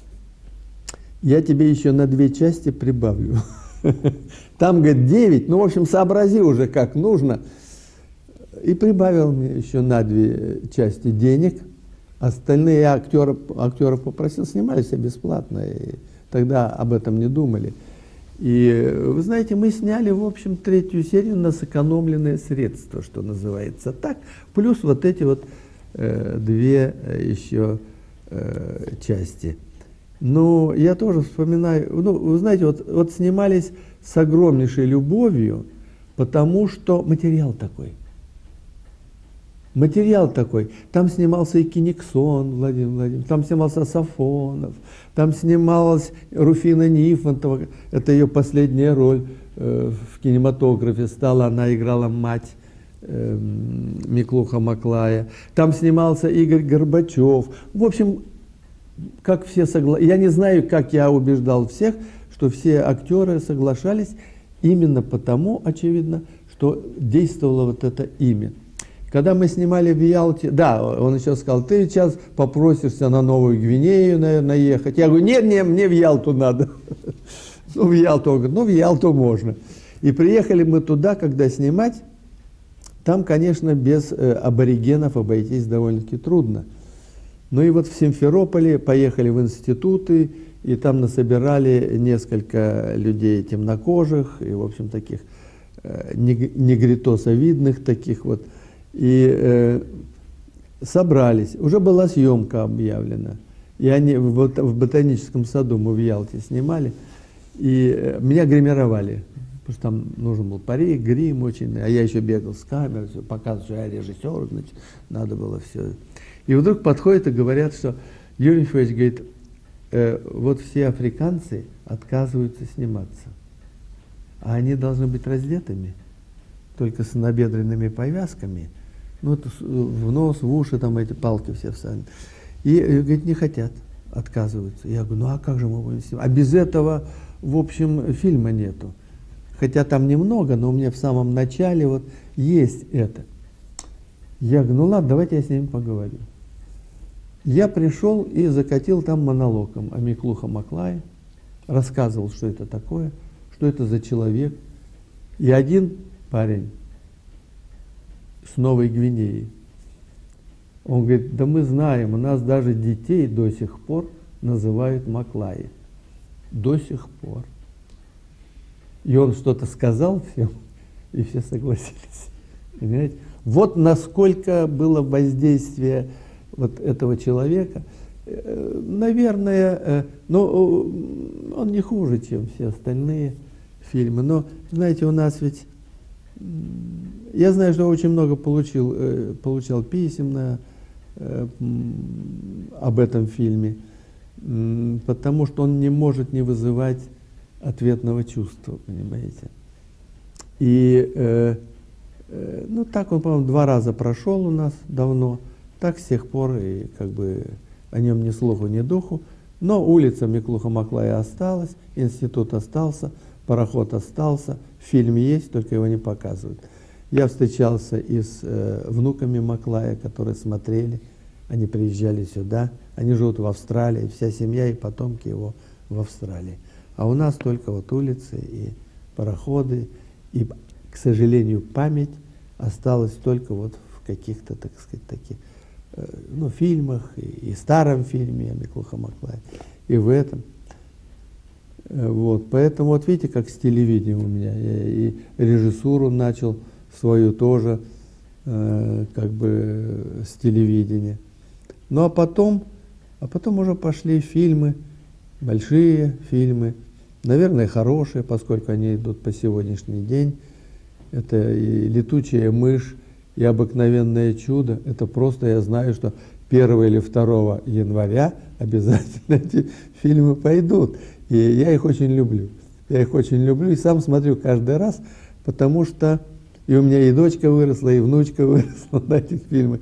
Я тебе еще на две части прибавлю. Там, говорит, девять. Ну, в общем, сообрази уже, как нужно. И прибавил мне еще на две части денег. Остальные актеры, актеров попросил, снимали все бесплатно. И тогда об этом не думали. И вы знаете, мы сняли, в общем, третью серию на сэкономленные средства, что называется так. Плюс вот эти вот э, две еще э, части. Но я тоже вспоминаю, ну, вы знаете, вот, вот снимались с огромнейшей любовью, потому что материал такой. Материал такой. Там снимался и Киниксон Владимир Владимирович, там снимался Сафонов, там снималась Руфина Нифонтова. Это ее последняя роль э, в кинематографе стала. Она играла мать э, Миклуха Маклая. Там снимался Игорь Горбачев. В общем, как все согла... Я не знаю, как я убеждал всех, что все актеры соглашались именно потому, очевидно, что действовало вот это имя. Когда мы снимали в Ялте, да, он еще сказал, ты сейчас попросишься на Новую Гвинею, наверное, ехать. Я говорю, нет, нет, мне в Ялту надо. Ну, в Ялту. Он говорит, ну, в Ялту можно. И приехали мы туда, когда снимать, там, конечно, без э, аборигенов обойтись довольно-таки трудно. Ну и вот в Симферополе поехали в институты, и там насобирали несколько людей темнокожих, и, в общем, таких э, негритосовидных таких вот, и э, собрались. Уже была съемка объявлена, и они вот в ботаническом саду, мы в Ялте снимали, и э, меня гримировали, потому что там нужен был парик, грим очень, а я еще бегал с камерой, все, показывал, что я режиссер, значит, надо было все. И вдруг подходят и говорят, что Юрий Михайлович говорит, э, вот все африканцы отказываются сниматься, а они должны быть раздетыми, только с набедренными повязками, ну, в нос, в уши, там эти палки все вставлены. И, говорит, не хотят, отказываются. Я говорю, ну а как же мы будем снимать? А без этого, в общем, фильма нету. Хотя там немного, но у меня в самом начале вот есть это. Я говорю, ну ладно, давайте я с ними поговорю. Я пришел и закатил там монологом о Миклуха Маклае, рассказывал, что это такое, что это за человек. И один парень с Новой Гвинеи, он говорит, да мы знаем, у нас даже детей до сих пор называют Маклаи. До сих пор. И он что-то сказал всем, и все согласились. Понимаете? Вот насколько было воздействие вот этого человека. Наверное, ну, он не хуже, чем все остальные фильмы. Но, знаете, у нас ведь... Я знаю, что очень много получил, получал писем на, об этом фильме, потому что он не может не вызывать ответного чувства, понимаете. И, э, э, ну, так он, по-моему, два раза прошел у нас давно, так с тех пор и как бы о нем ни слуху, ни духу. Но улица Миклуха Маклая осталась, институт остался, пароход остался, фильм есть, только его не показывают. Я встречался и с э, внуками Маклая, которые смотрели, они приезжали сюда, они живут в Австралии, вся семья и потомки его в Австралии. А у нас только вот улицы и пароходы, и, к сожалению, память осталась только вот в каких-то, так сказать, таких, э, ну, фильмах, и, и старом фильме о Миклухе Маклае, и в этом. Вот, поэтому вот видите, как с телевидением у меня. Я и режиссуру начал свою тоже, э, как бы с телевидения. Ну а потом, а потом уже пошли фильмы, большие фильмы, наверное, хорошие, поскольку они идут по сегодняшний день. Это и «Летучая мышь», и «Обыкновенное чудо». Это просто, я знаю, что первого или второго января обязательно эти фильмы пойдут. И я их очень люблю. Я их очень люблю и сам смотрю каждый раз, потому что и у меня и дочка выросла, и внучка выросла на этих фильмах.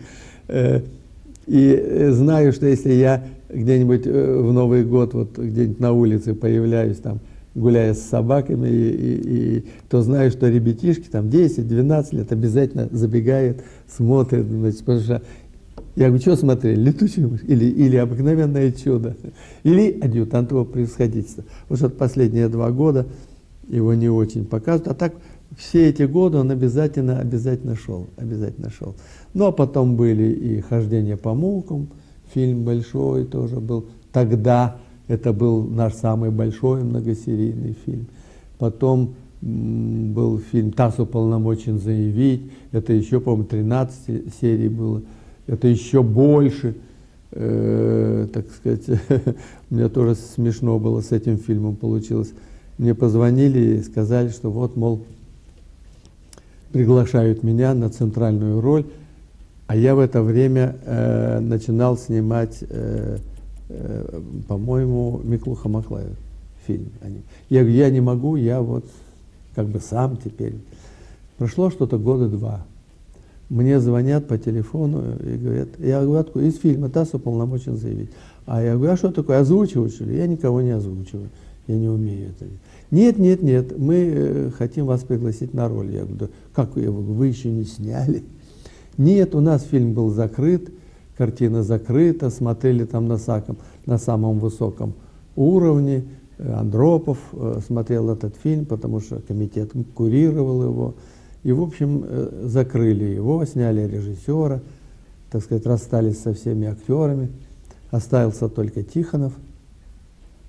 И знаю, что если я где-нибудь в Новый год, вот где-нибудь на улице появляюсь, там, гуляя с собаками, и, и, и, то знаю, что ребятишки, там, десять-двенадцать лет, обязательно забегают, смотрят, значит, потому что я говорю, что смотрели, «Летучую мышь» или, или «Обыкновенное чудо», или «Адъютант его превосходительства». Вот что последние два года его не очень показывают, а так все эти годы он обязательно, обязательно шел, обязательно шел. Ну, а потом были и «Хождение по мукам», фильм большой тоже был. Тогда это был наш самый большой многосерийный фильм. Потом м, был фильм «ТАСС уполномочен заявить». Это еще, по-моему, тринадцать серий было. Это еще больше. Э, так сказать, у меня тоже смешно было с этим фильмом получилось. Мне позвонили и сказали, что вот, мол, приглашают меня на центральную роль, а я в это время э, начинал снимать, э, э, по-моему, Миклуха Маклая фильм. Я говорю, я не могу, я вот как бы сам теперь. Прошло что-то года два. Мне звонят по телефону и говорят, я говорю, откуда? Из фильма «ТАСС уполномочен заявить». А я говорю, а что такое, озвучивать, что ли? Я никого не озвучиваю, я не умею это. Нет, нет, нет, мы э, хотим вас пригласить на роль. Я говорю, да как вы, вы еще не сняли? Нет, у нас фильм был закрыт, картина закрыта, смотрели там на, саком, на самом высоком уровне. Андропов э, смотрел этот фильм, потому что комитет курировал его. И, в общем, э, закрыли его, сняли режиссера, так сказать, расстались со всеми актерами. Остался только Тихонов.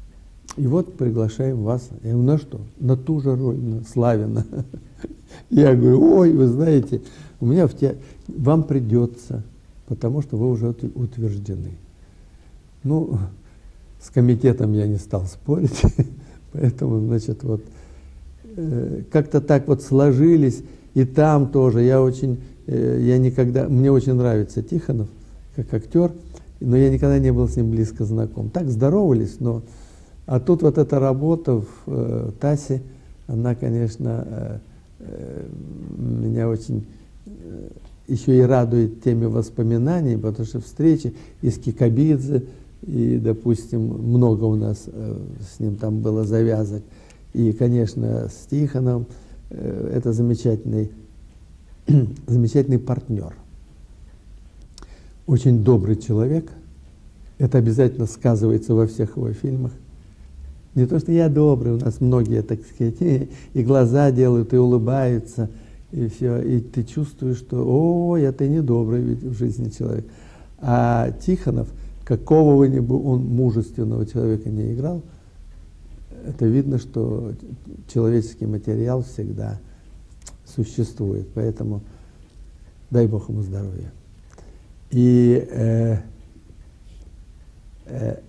И вот приглашаем вас. Я говорю, на что? На ту же роль, на Славина. Я говорю, ой, вы знаете, у меня в те... вам придется, потому что вы уже утверждены. Ну, с комитетом я не стал спорить, поэтому, значит, вот э, как-то так вот сложились, и там тоже я очень, э, я никогда, мне очень нравится Тихонов как актер, но я никогда не был с ним близко знаком. Так здоровались, но, а тут вот эта работа в э, ТАССе, она, конечно, э, э, меня очень э, еще и радует теми воспоминаниями, потому что встречи и с Кикабидзе, и, допустим, много у нас э, с ним там было завязок. И, конечно, с Тихоновым э, это замечательный, замечательный партнер. Очень добрый человек. Это обязательно сказывается во всех его фильмах. Не то, что я добрый, у нас многие, так сказать, и, и глаза делают, и улыбаются, и все. И ты чувствуешь, что, ой, а ты не добрый ведь в жизни человек. А Тихонов, какого бы ни был он мужественного человека не играл, это видно, что человеческий материал всегда существует. Поэтому дай Бог ему здоровья. И э, э,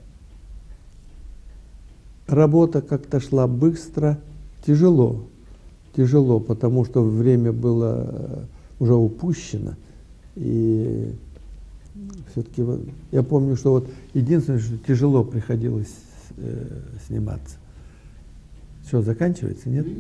работа как-то шла быстро, тяжело, тяжело, потому что время было уже упущено. И все-таки вот, я помню, что вот единственное, что тяжело приходилось э, сниматься. Все, заканчивается, нет?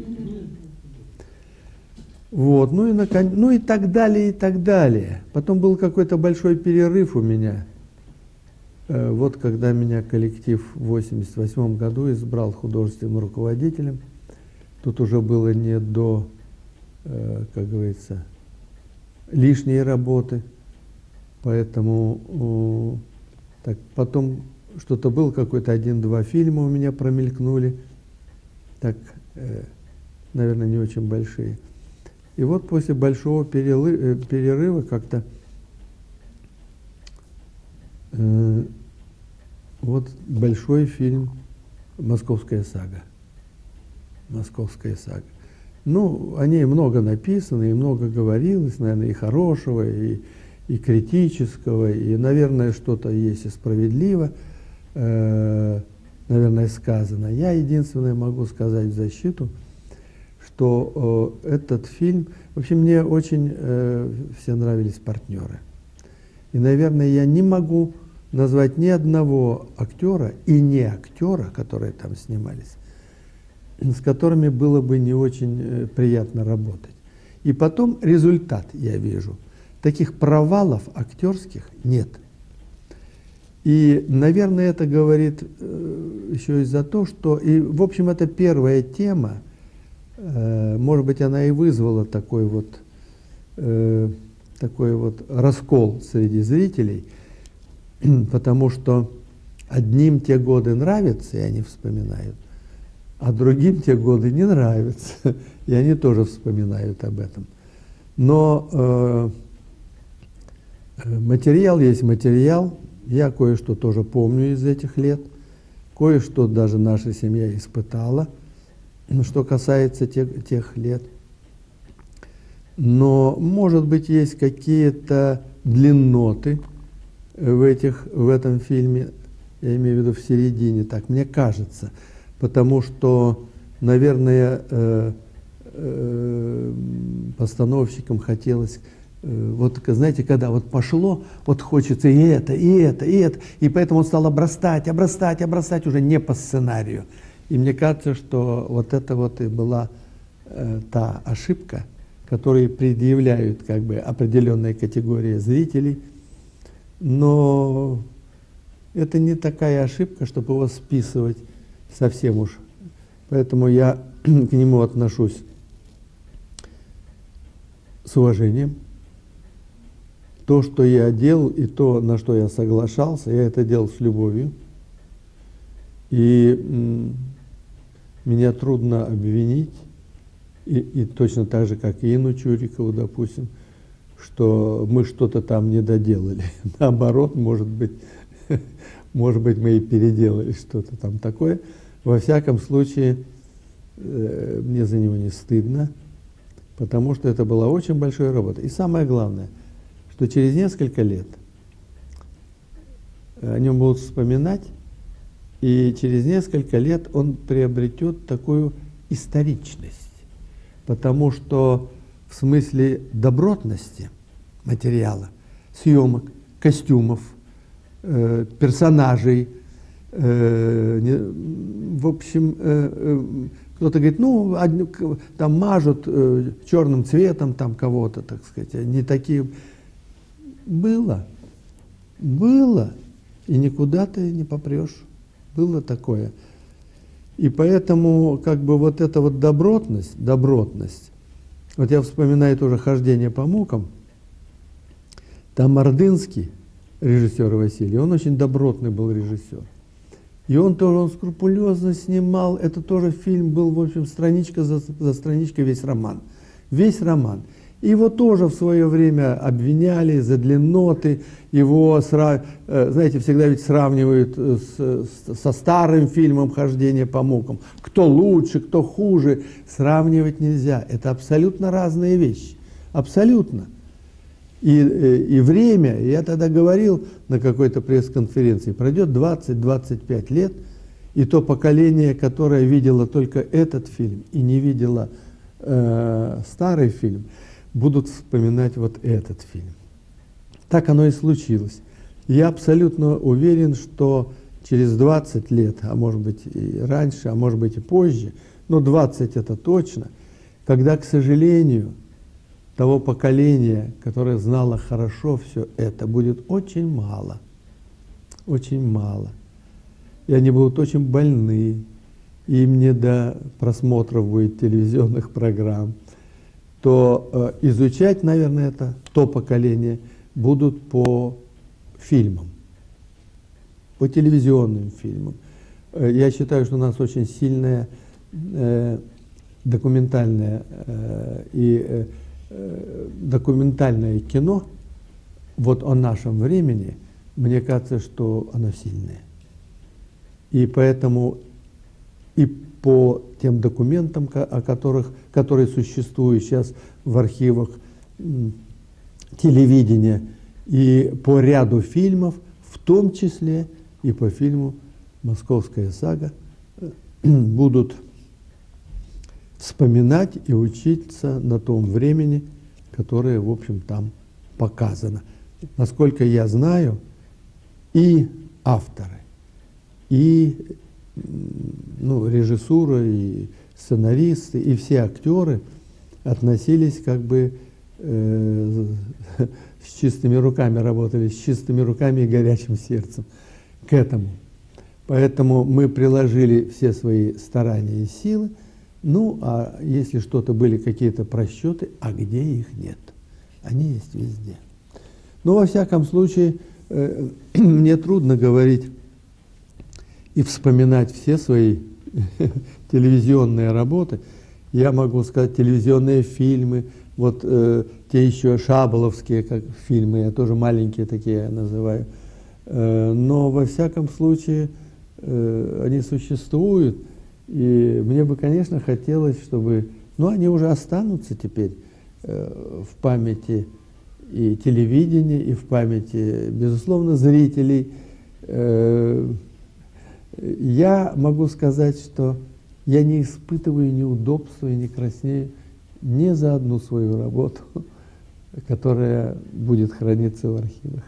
Вот, ну и, након... ну и так далее, и так далее. Потом был какой-то большой перерыв у меня. Э, вот когда меня коллектив в восемьдесят восьмом году избрал художественным руководителем, тут уже было не до, э, как говорится, лишней работы. Поэтому э, так, потом что-то был, какой-то один-два фильма у меня промелькнули, так, э, наверное, не очень большие. И вот после большого перерыва, э, перерыва как-то э, вот большой фильм «Московская сага». «Московская сага». Ну, о ней много написано, и много говорилось, наверное, и хорошего, и и критического, и, наверное, что-то есть и справедливо, э, наверное, сказано. Я единственное могу сказать в защиту, что э, этот фильм... Вообще, мне очень э, все нравились партнеры. И, наверное, я не могу назвать ни одного актера и не актера, которые там снимались, с которыми было бы не очень э, приятно работать. И потом результат я вижу. Таких провалов актерских нет. И, наверное, это говорит э, еще из-за того, что, и, в общем, это первая тема, э, может быть, она и вызвала такой вот, э, такой вот раскол среди зрителей, потому что одним те годы нравятся, и они вспоминают, а другим те годы не нравятся, и они тоже вспоминают об этом. Но э, материал есть материал, я кое-что тоже помню из этих лет, кое-что даже наша семья испытала, что касается тех, тех лет. Но, может быть, есть какие-то длинноты в, этих, в этом фильме, я имею в виду в середине, так мне кажется, потому что, наверное, э, э, постановщикам хотелось... Вот, знаете, когда вот пошло, вот хочется и это, и это, и это, и поэтому он стал обрастать, обрастать, обрастать уже не по сценарию. И мне кажется, что вот это вот и была э, та ошибка, которую предъявляют как бы определенные категории зрителей, но это не такая ошибка, чтобы его списывать совсем уж. Поэтому я к нему отношусь с уважением. То, что я делал, и то, на что я соглашался, я это делал с любовью. И м, меня трудно обвинить, и, и точно так же, как и Инну Чурикову, допустим, что мы что-то там не доделали. Наоборот, может быть, может быть, мы и переделали что-то там такое. Во всяком случае, э, мне за него не стыдно, потому что это была очень большая работа. И самое главное, что через несколько лет о нем будут вспоминать, и через несколько лет он приобретет такую историчность, потому что в смысле добротности материала, съемок, костюмов, э, персонажей, э, не, в общем, э, э, кто-то говорит, ну, одни, там мажут э, черным цветом там кого-то, так сказать, не такие. Было, было, и никуда ты не попрешь, было такое. И поэтому, как бы, вот эта вот добротность, добротность, вот я вспоминаю тоже «Хождение по мукам», там Ордынский, режиссер Василий, он очень добротный был режиссер. И он тоже, он скрупулезно снимал, это тоже фильм был, в общем, страничка за, за страничкой весь роман. Весь роман. И его тоже в свое время обвиняли за длинноты, его, знаете, всегда ведь сравнивают с, с, со старым фильмом «Хождение по мукам». Кто лучше, кто хуже, сравнивать нельзя. Это абсолютно разные вещи. Абсолютно. И, и время, я тогда говорил на какой-то пресс-конференции, пройдет двадцать-двадцать пять лет, и то поколение, которое видело только этот фильм и не видело э, старый фильм, будут вспоминать вот этот фильм. Так оно и случилось. Я абсолютно уверен, что через двадцать лет, а может быть и раньше, а может быть и позже, но двадцать это точно, когда, к сожалению, того поколения, которое знало хорошо все это, будет очень мало, очень мало. И они будут очень больны, и им не до просмотров будет телевизионных программ, то э, изучать, наверное, это то поколение будут по фильмам, по телевизионным фильмам. Э, я считаю, что у нас очень сильное э, документальное э, и э, документальное кино, вот о нашем времени, мне кажется, что оно сильное. И поэтому и по тем документам, о которых, которые существуют сейчас в архивах телевидения, и по ряду фильмов, в том числе и по фильму «Московская сага», будут вспоминать и учиться на том времени, которое, в общем, там показано. Насколько я знаю, и авторы, и ну, режиссура, и сценаристы, и все актеры относились как бы э, с чистыми руками, работали с чистыми руками и горячим сердцем к этому. Поэтому мы приложили все свои старания и силы. Ну, а если что-то были какие-то просчеты, а где их нет? Они есть везде. Но, во всяком случае, э, мне трудно говорить и вспоминать все свои телевизионные работы. Я могу сказать, телевизионные фильмы, вот э, те еще шаболовские как фильмы, я тоже маленькие такие называю. Э, но, во всяком случае, э, они существуют. И мне бы, конечно, хотелось, чтобы, ну, они уже останутся теперь э, в памяти и телевидения, и в памяти, безусловно, зрителей. Э, я могу сказать, что я не испытываю неудобства и не краснею ни за одну свою работу, которая будет храниться в архивах.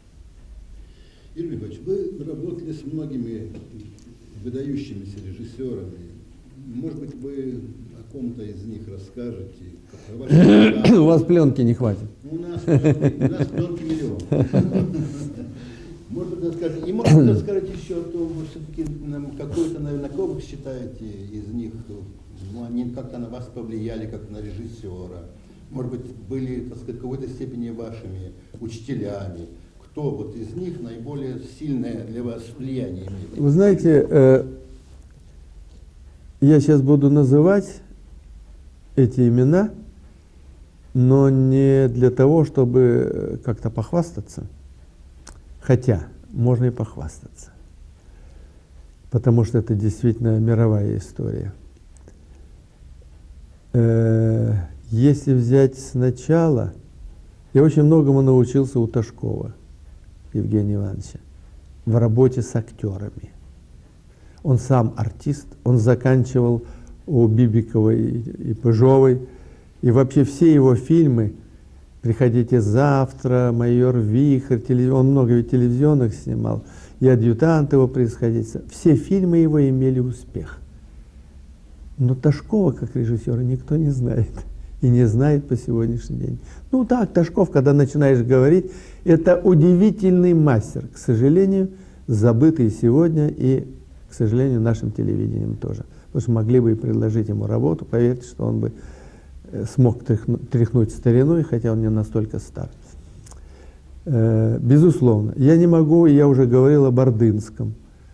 Юрий Григорьевич, вы работали с многими выдающимися режиссерами. Может быть, вы о ком-то из них расскажете? У вас пленки не хватит. У нас, у нас пленки миллион. Может быть, расскажете. И может быть, расскажете еще, то вы все-таки какой-то, наверное, кого вы считаете из них, ну, они как-то на вас повлияли, как на режиссера. Может быть, были, так сказать, в какой-то степени вашими учителями. Кто вот из них наиболее сильное для вас влияние имеет? Вы знаете, э, я сейчас буду называть эти имена, но не для того, чтобы как-то похвастаться, хотя можно и похвастаться. потому что это действительно мировая история. Если взять сначала, я очень многому научился у Ташкова Евгения Ивановича в работе с актерами. Он сам артист, он заканчивал у Бибиковой и Пыжовой, и вообще все его фильмы «Приходите завтра», «Майор Вихрь», он много ведь телевизионных снимал, и «Адъютант его происходительства», все фильмы его имели успех. Но Ташкова как режиссера никто не знает. И не знает по сегодняшний день. Ну так, Ташков, когда начинаешь говорить, это удивительный мастер, к сожалению, забытый сегодня и, к сожалению, нашим телевидением тоже. Потому что могли бы и предложить ему работу, поверьте, что он бы смог тряхнуть, тряхнуть стариной, хотя он не настолько стар. Э, безусловно. Я не могу, я уже говорил об Ордынском.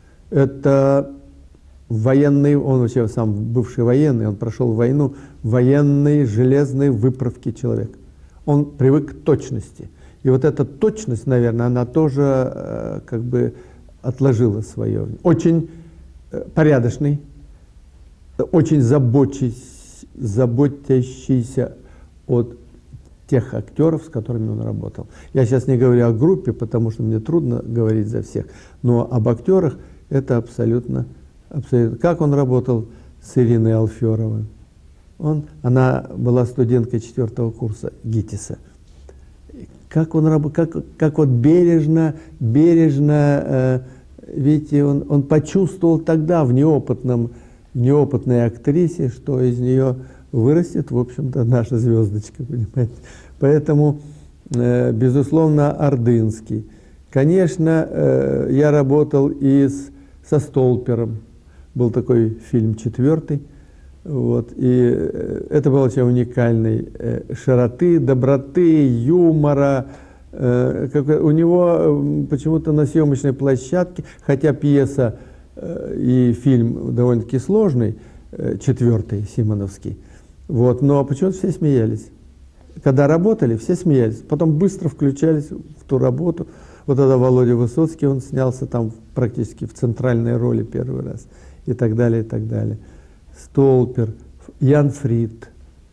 Это военный, он вообще сам бывший военный, он прошел войну, военной железной выправки человек. Он привык к точности. И вот эта точность, наверное, она тоже э, как бы отложила свое. Очень э, порядочный, очень забочись, заботящийся о тех актеров, с которыми он работал. Я сейчас не говорю о группе, потому что мне трудно говорить за всех, но об актерах это абсолютно, абсолютно. Как он работал с Ириной Алферовой? Он, она была студенткой четвертого курса ГИТИСа. Как он, как, как вот бережно, бережно, э, видите, он, он почувствовал тогда в неопытном, неопытной актрисе, что из нее вырастет, в общем-то, наша звездочка, понимаете. Поэтому, э, безусловно, Ордынский. Конечно, э, я работал и с, со Столпером. Был такой фильм «Четвертый». Вот, и это было очень уникальной э, широты, доброты, юмора. Э, как, у него почему-то на съемочной площадке, хотя пьеса э, и фильм довольно-таки сложный, э, «Четвертый» Симоновский, вот, но почему-то все смеялись. Когда работали, все смеялись. Потом быстро включались в ту работу. Вот тогда Володя Высоцкий, он снялся там практически в центральной роли первый раз. И так далее, и так далее. Столпер, Ян Фрид,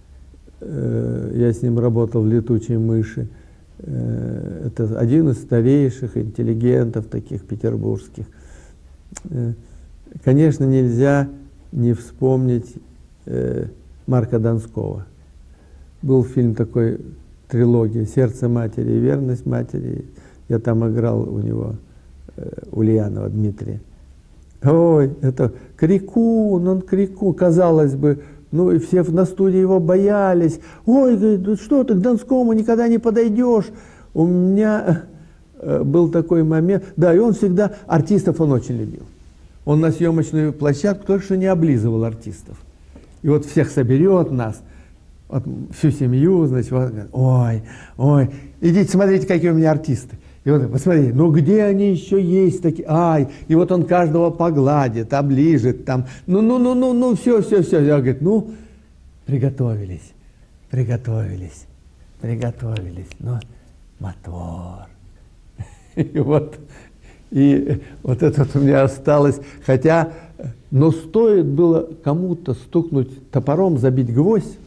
э, я с ним работал в «Летучей мыши», э, это один из старейших интеллигентов таких петербургских. Э, конечно, нельзя не вспомнить э, Марка Донского. Был фильм такой, трилогия «Сердце матери» и «Верность матери». Я там играл у него, э, Ульянова Дмитрия. Ой, это крикун, он крикун, казалось бы, ну и все на студии его боялись. Ой, говорит, ну что ты к Донскому никогда не подойдешь. У меня э, был такой момент, да, и он всегда, артистов он очень любил. Он на съемочную площадку только что не облизывал артистов. И вот всех соберет нас, вот, всю семью, значит, вот, ой, ой, идите смотрите, какие у меня артисты. И вот, посмотри, ну где они еще есть такие? Ай, и вот он каждого погладит, оближет там. Ну, ну, ну, ну, ну, все, все, все. Я говорю, ну, приготовились, приготовились, приготовились. Ну, мотор. И вот, и вот это вот у меня осталось. Хотя, но стоит было кому-то стукнуть топором, забить гвоздь.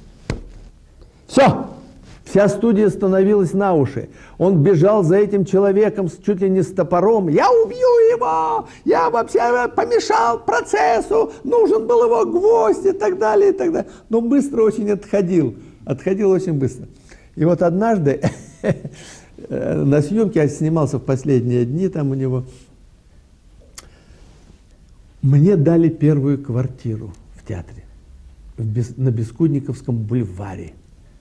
Все! Вся студия становилась на уши. Он бежал за этим человеком чуть ли не с топором. Я убью его! Я вообще помешал процессу! Нужен был его гвоздь и так далее, и так далее. Но быстро очень отходил. Отходил очень быстро. И вот однажды на съемке, я снимался в последние дни там у него, мне дали первую квартиру в театре на Бескудниковском бульваре.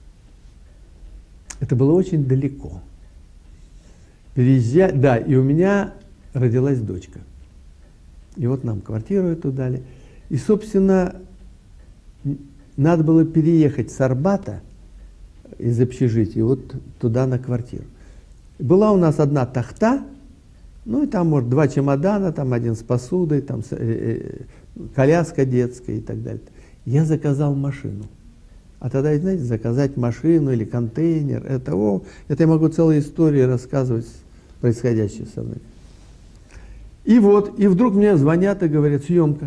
Это было очень далеко. Переезжать, да, и у меня родилась дочка. И вот нам квартиру эту дали. И, собственно, надо было переехать с Арбата из общежития вот туда на квартиру. Была у нас одна тахта, ну и там, может, два чемодана, там один с посудой, там коляска детская и так далее. Я заказал машину. А тогда, знаете, заказать машину или контейнер, это, о, это я могу целые истории рассказывать, происходящие со мной. И вот, и вдруг мне звонят и говорят: съемка.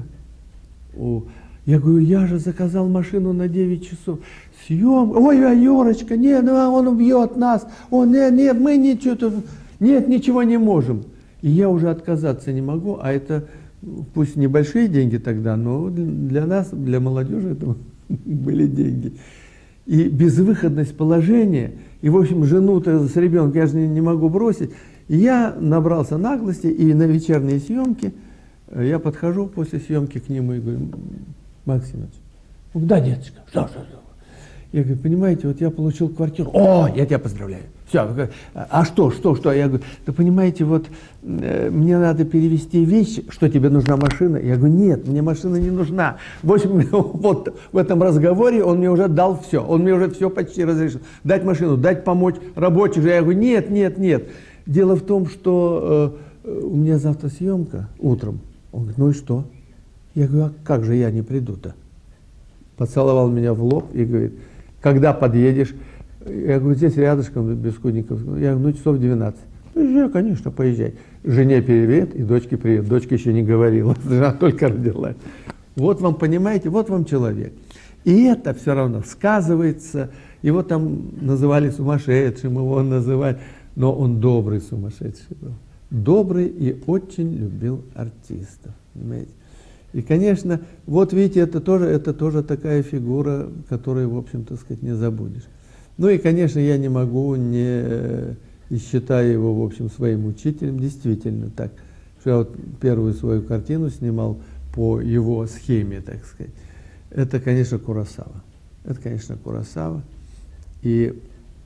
О, я говорю: я же заказал машину на девять часов. Съемка. Ой, а Юрочка, нет, ну, он убьет нас. О, нет, нет, мы ничего, нет, ничего не можем. И я уже отказаться не могу, а это, пусть небольшие деньги тогда, но для нас, для молодежи это были деньги. И безвыходность положения, и, в общем, жену-то с ребенком я же не, не могу бросить. И я набрался наглости, и на вечерние съемки я подхожу после съемки к нему и говорю: Максимыч, да, деточка, что, что, что? Я говорю: понимаете, вот я получил квартиру. О, я тебя поздравляю. Все, а что, что, что? Я говорю: да понимаете, вот э, мне надо перевести вещи, что тебе нужна машина? Я говорю: нет, мне машина не нужна. В общем, вот в этом разговоре он мне уже дал все, он мне уже все почти разрешил. Дать машину, дать помочь рабочих. Я говорю: нет, нет, нет. Дело в том, что э, у меня завтра съемка утром. Он говорит: ну и что? Я говорю: а как же я не приду-то? Поцеловал меня в лоб и говорит: когда подъедешь? Я говорю: здесь рядышком, Бескудников. Я говорю: ну часов двенадцать. Поезжай, конечно, поезжай. Жене привет и дочке привет. Дочка еще не говорила, жена только родилась. Вот вам, понимаете, вот вам человек. И это все равно сказывается. Его там называли сумасшедшим, его называли, но он добрый сумасшедший был. Добрый и очень любил артистов, понимаете. И, конечно, вот видите, это тоже, это тоже такая фигура, которую, в общем-то, сказать, не забудешь. Ну и, конечно, я не могу, не и считая его, в общем, своим учителем, действительно так, что я вот первую свою картину снимал по его схеме, так сказать. Это, конечно, Куросава. Это, конечно, Куросава. И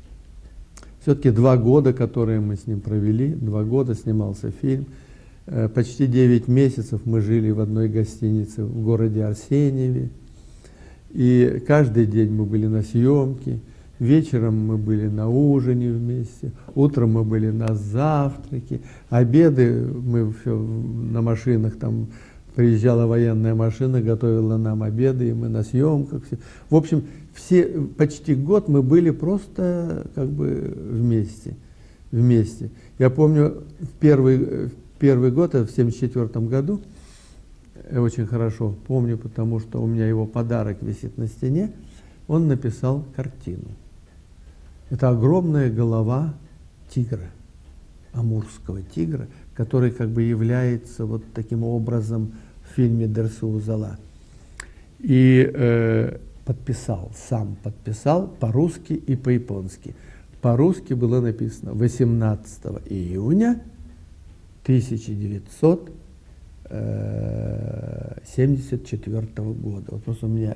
все-таки два года, которые мы с ним провели, два года снимался фильм. Почти девять месяцев мы жили в одной гостинице в городе Арсеньеве. И каждый день мы были на съемке, вечером мы были на ужине вместе, утром мы были на завтраке, обеды мы все на машинах, там приезжала военная машина, готовила нам обеды, и мы на съемках. Все. В общем, все, почти год мы были просто как бы вместе. вместе. Я помню, в первый, в первый год, в семьдесят четвёртом году, я очень хорошо помню, потому что у меня его подарок висит на стене, он написал картину. Это огромная голова тигра, амурского тигра, который как бы является вот таким образом в фильме Дерсу Узала. И э, подписал, сам подписал по-русски и по-японски. По-русски было написано восемнадцатого июня тысяча девятьсот семьдесят четвёртого года. Вот просто у меня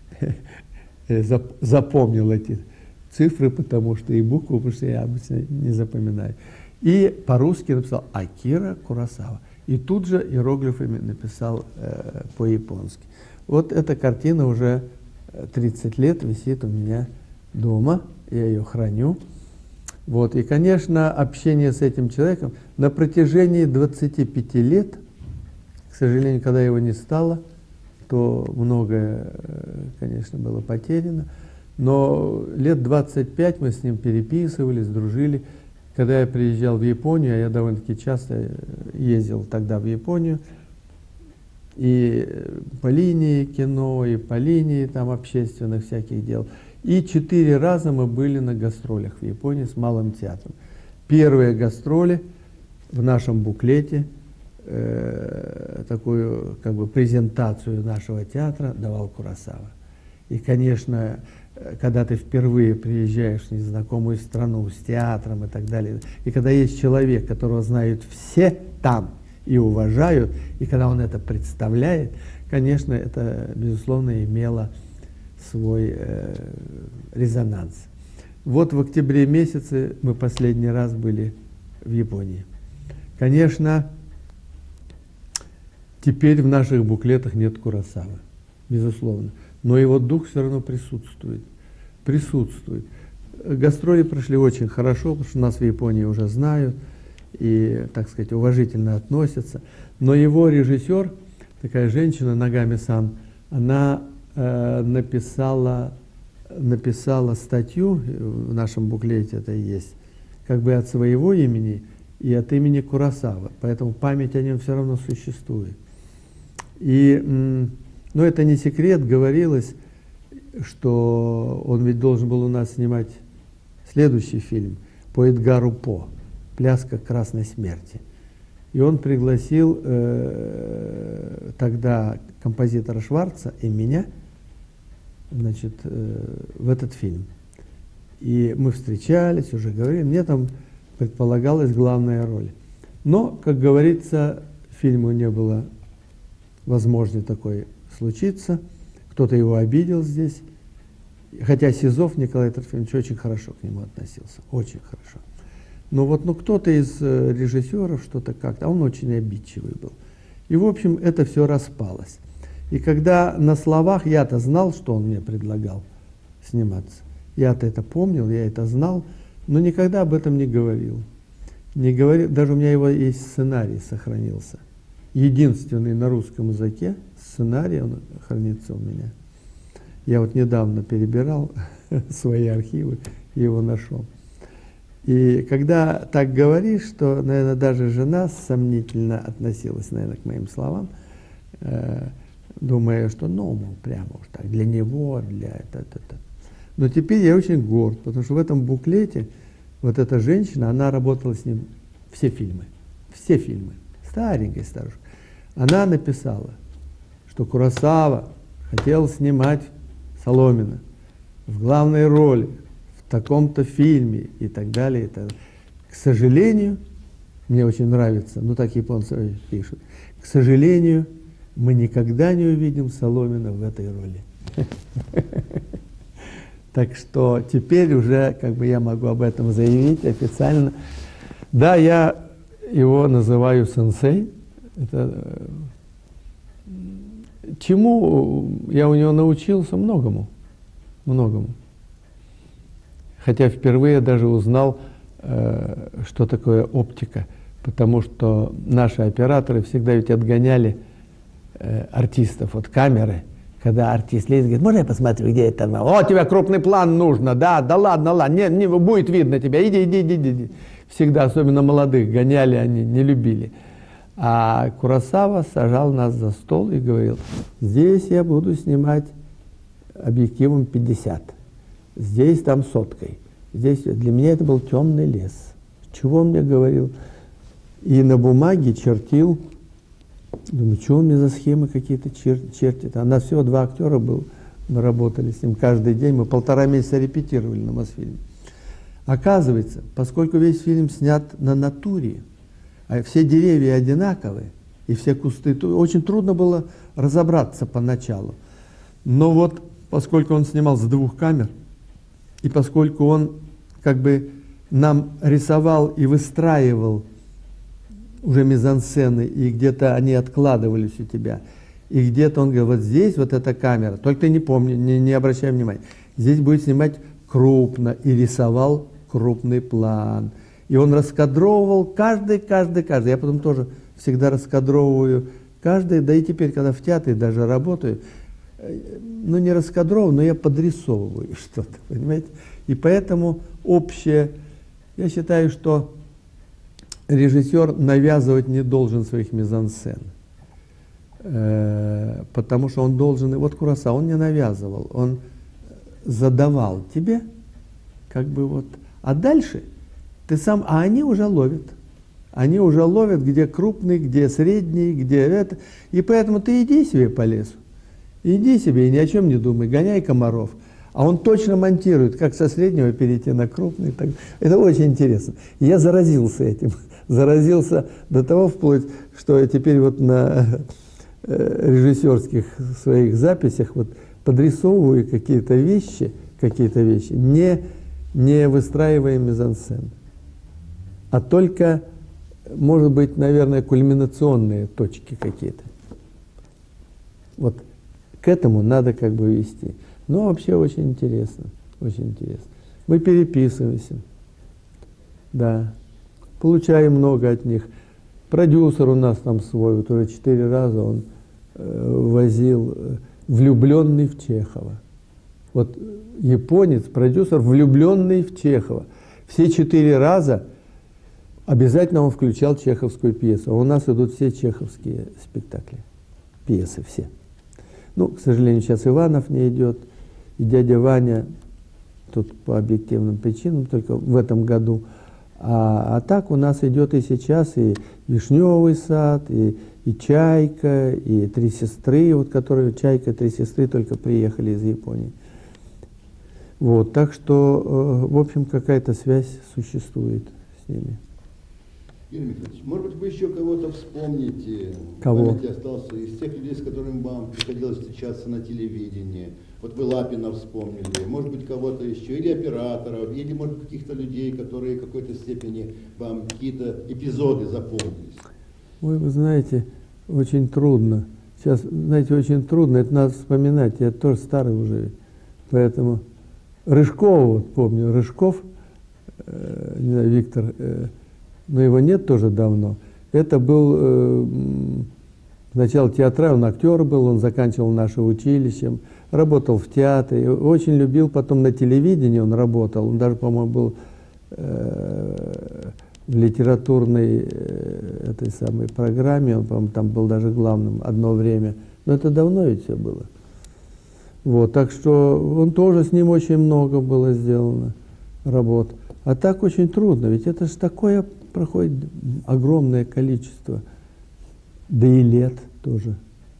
запомнил эти цифры, потому что и буквы, потому что я обычно не запоминаю. И по-русски написал Акира Куросава. И тут же иероглифами написал э, по-японски. Вот эта картина уже тридцать лет висит у меня дома, я ее храню. Вот. И, конечно, общение с этим человеком на протяжении двадцати пяти лет, к сожалению, когда его не стало, то многое, конечно, было потеряно. Но лет двадцать пять мы с ним переписывались, дружили. Когда я приезжал в Японию, а я довольно-таки часто ездил тогда в Японию, и по линии кино, и по линии там общественных всяких дел. И четыре раза мы были на гастролях в Японии с Малым театром. Первые гастроли в нашем буклете, э, такую как бы презентацию нашего театра давал Куросава. И, конечно, когда ты впервые приезжаешь в незнакомую страну с театром и так далее, и когда есть человек, которого знают все там и уважают, и когда он это представляет, конечно, это, безусловно, имело свой э, резонанс. Вот в октябре месяце мы последний раз были в Японии. Конечно, теперь в наших буклетах нет Куросавы, безусловно, но его дух все равно присутствует. Присутствует. Гастроли прошли очень хорошо, потому что нас в Японии уже знают и, так сказать, уважительно относятся. Но его режиссер, такая женщина, Нагами-сан, она э, написала, написала статью, в нашем буклете это есть, как бы от своего имени и от имени Куросава, поэтому память о нем все равно существует. И, ну, это не секрет, говорилось, что он ведь должен был у нас снимать следующий фильм по Эдгару По «Пляска красной смерти». И он пригласил э, тогда композитора Шварца и меня, значит, э, в этот фильм. И мы встречались, уже говорили, мне там предполагалась главная роль. Но, как говорится, фильму не было возможности такой случиться. Кто-то его обидел здесь. Хотя Сизов Николай Трофимович очень хорошо к нему относился, очень хорошо. Но вот ну, кто-то из э, режиссеров что-то как-то, а он очень обидчивый был. И, в общем, это все распалось. И когда на словах, я-то знал, что он мне предлагал сниматься. Я-то это помнил, я это знал, но никогда об этом не говорил. Не говорил, даже у меня его есть сценарий сохранился. Единственный на русском языке сценарий, он хранится у меня. Я вот недавно перебирал свои архивы и его нашел. И когда так говоришь, что, наверное, даже жена сомнительно относилась, наверное, к моим словам, э, думая, что, ну, мол, прямо уж так, для него, для это-то. Но теперь я очень горд, потому что в этом буклете вот эта женщина, она работала с ним все фильмы, все фильмы, старенькая старушка. Она написала, что Куросава хотел снимать Соломина в главной роли в таком-то фильме и так далее. И так далее. К сожалению, мне очень нравится, ну так японцы пишут, к сожалению, мы никогда не увидим Соломина в этой роли. Так что теперь уже как бы я могу об этом заявить официально. Да, я его называю сенсей. Это, чему я у него научился? Многому. Многому. Хотя впервые даже узнал, э, что такое оптика. Потому что наши операторы всегда ведь отгоняли э, артистов от камеры. Когда артист лезет, говорит, можно я посмотрю, где это? О, тебе крупный план нужно, да, да ладно, ладно, не, не будет видно тебя, иди, иди, иди, иди. Всегда, особенно молодых, гоняли они, не любили. А Куросава сажал нас за стол и говорил, здесь я буду снимать объективом пятьдесят, здесь там соткой. Здесь для меня это был темный лес. Чего он мне говорил? И на бумаге чертил. Думаю, что он мне за схемы какие-то чер чертит? А у нас всего два актера было, мы работали с ним каждый день, мы полтора месяца репетировали на Мосфильме. Оказывается, поскольку весь фильм снят на натуре, а все деревья одинаковые, и все кусты, то очень трудно было разобраться поначалу. Но вот, поскольку он снимал с двух камер, и поскольку он как бы нам рисовал и выстраивал уже мизансцены, и где-то они откладывались у тебя, и где-то он говорит, вот здесь вот эта камера, только ты не помни, не, не обращай внимания, здесь будет снимать крупно, и рисовал крупный план. И он раскадровывал каждый, каждый, каждый. Я потом тоже всегда раскадровываю каждый, да и теперь, когда в театре даже работаю, ну не раскадровываю, но я подрисовываю что-то, понимаете? И поэтому общее, я считаю, что режиссер навязывать не должен своих мизансцен, э, потому что он должен, вот Куросава, он не навязывал, он задавал тебе, как бы вот, а дальше ты сам, а они уже ловят, они уже ловят, где крупный, где средний, где это, и поэтому ты иди себе по лесу, иди себе и ни о чем не думай, гоняй комаров. А он точно монтирует, как со среднего перейти на крупный. Так. Это очень интересно. Я заразился этим. Заразился до того вплоть, что я теперь вот на э, режиссерских своих записях вот подрисовываю какие-то вещи, какие-то вещи, не, не выстраивая мизансцен, а только, может быть, наверное, кульминационные точки какие-то. Вот к этому надо как бы вести. Но вообще очень интересно, очень интересно. Мы переписываемся, да, получаем много от них. Продюсер у нас там свой, вот уже четыре раза он э, возил, э, влюбленный в Чехова. Вот японец, продюсер, влюбленный в Чехова. Все четыре раза обязательно он включал чеховскую пьесу. А у нас идут все чеховские спектакли, пьесы все. Ну, к сожалению, сейчас Иванов не идет, и дядя Ваня, тут по объективным причинам, только в этом году. А, а так у нас идет и сейчас и «Вишневый сад», и, и «Чайка», и «Три сестры», вот которые «Чайка», «Три сестры» только приехали из Японии. Вот, так что, э, в общем, какая-то связь существует с ними. Юрий Михайлович, может быть, вы еще кого-то вспомните, Кого? в памяти остался, из тех людей, с которыми вам приходилось встречаться на телевидении. Вот вы Лапина вспомнили, может быть, кого-то еще, или операторов, или, может быть, каких-то людей, которые в какой-то степени вам какие-то эпизоды запомнились. Ой, вы знаете, очень трудно. Сейчас, знаете, очень трудно, это надо вспоминать, я тоже старый уже, поэтому Рыжкова, вот помню, Рыжков, э, не знаю, Виктор, э, но его нет тоже давно. Это был э, сначала театральный, он актер был, он заканчивал наше училище, работал в театре, очень любил, потом на телевидении он работал, он даже, по-моему, был э, в литературной э, этой самой программе, он, по-моему, там был даже главным одно время, но это давно ведь все было. Вот, так что он тоже, с ним очень много было сделано работ. А так очень трудно, ведь это же такое проходит огромное количество, да и лет тоже.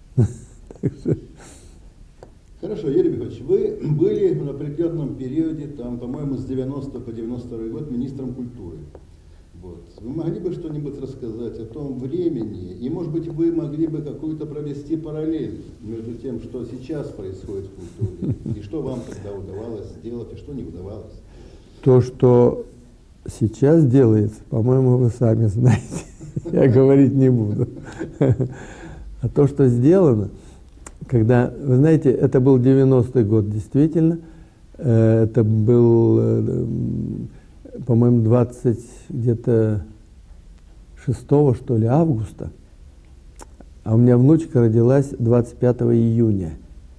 Хорошо, Юрий Михайлович, вы были в определенном периоде, там, по-моему, с девяностого по девяносто второй год министром культуры. Вот. Вы могли бы что-нибудь рассказать о том времени, и, может быть, вы могли бы какую-то провести параллель между тем, что сейчас происходит в культуре, и что вам тогда удавалось сделать, и что не удавалось? То, что сейчас делается, по-моему, вы сами знаете, я говорить не буду. А то, что сделано, когда, вы знаете, это был девяностый год, действительно, это был, по-моему, двадцать где-то шестого, что ли, августа, а у меня внучка родилась двадцать пятого июня.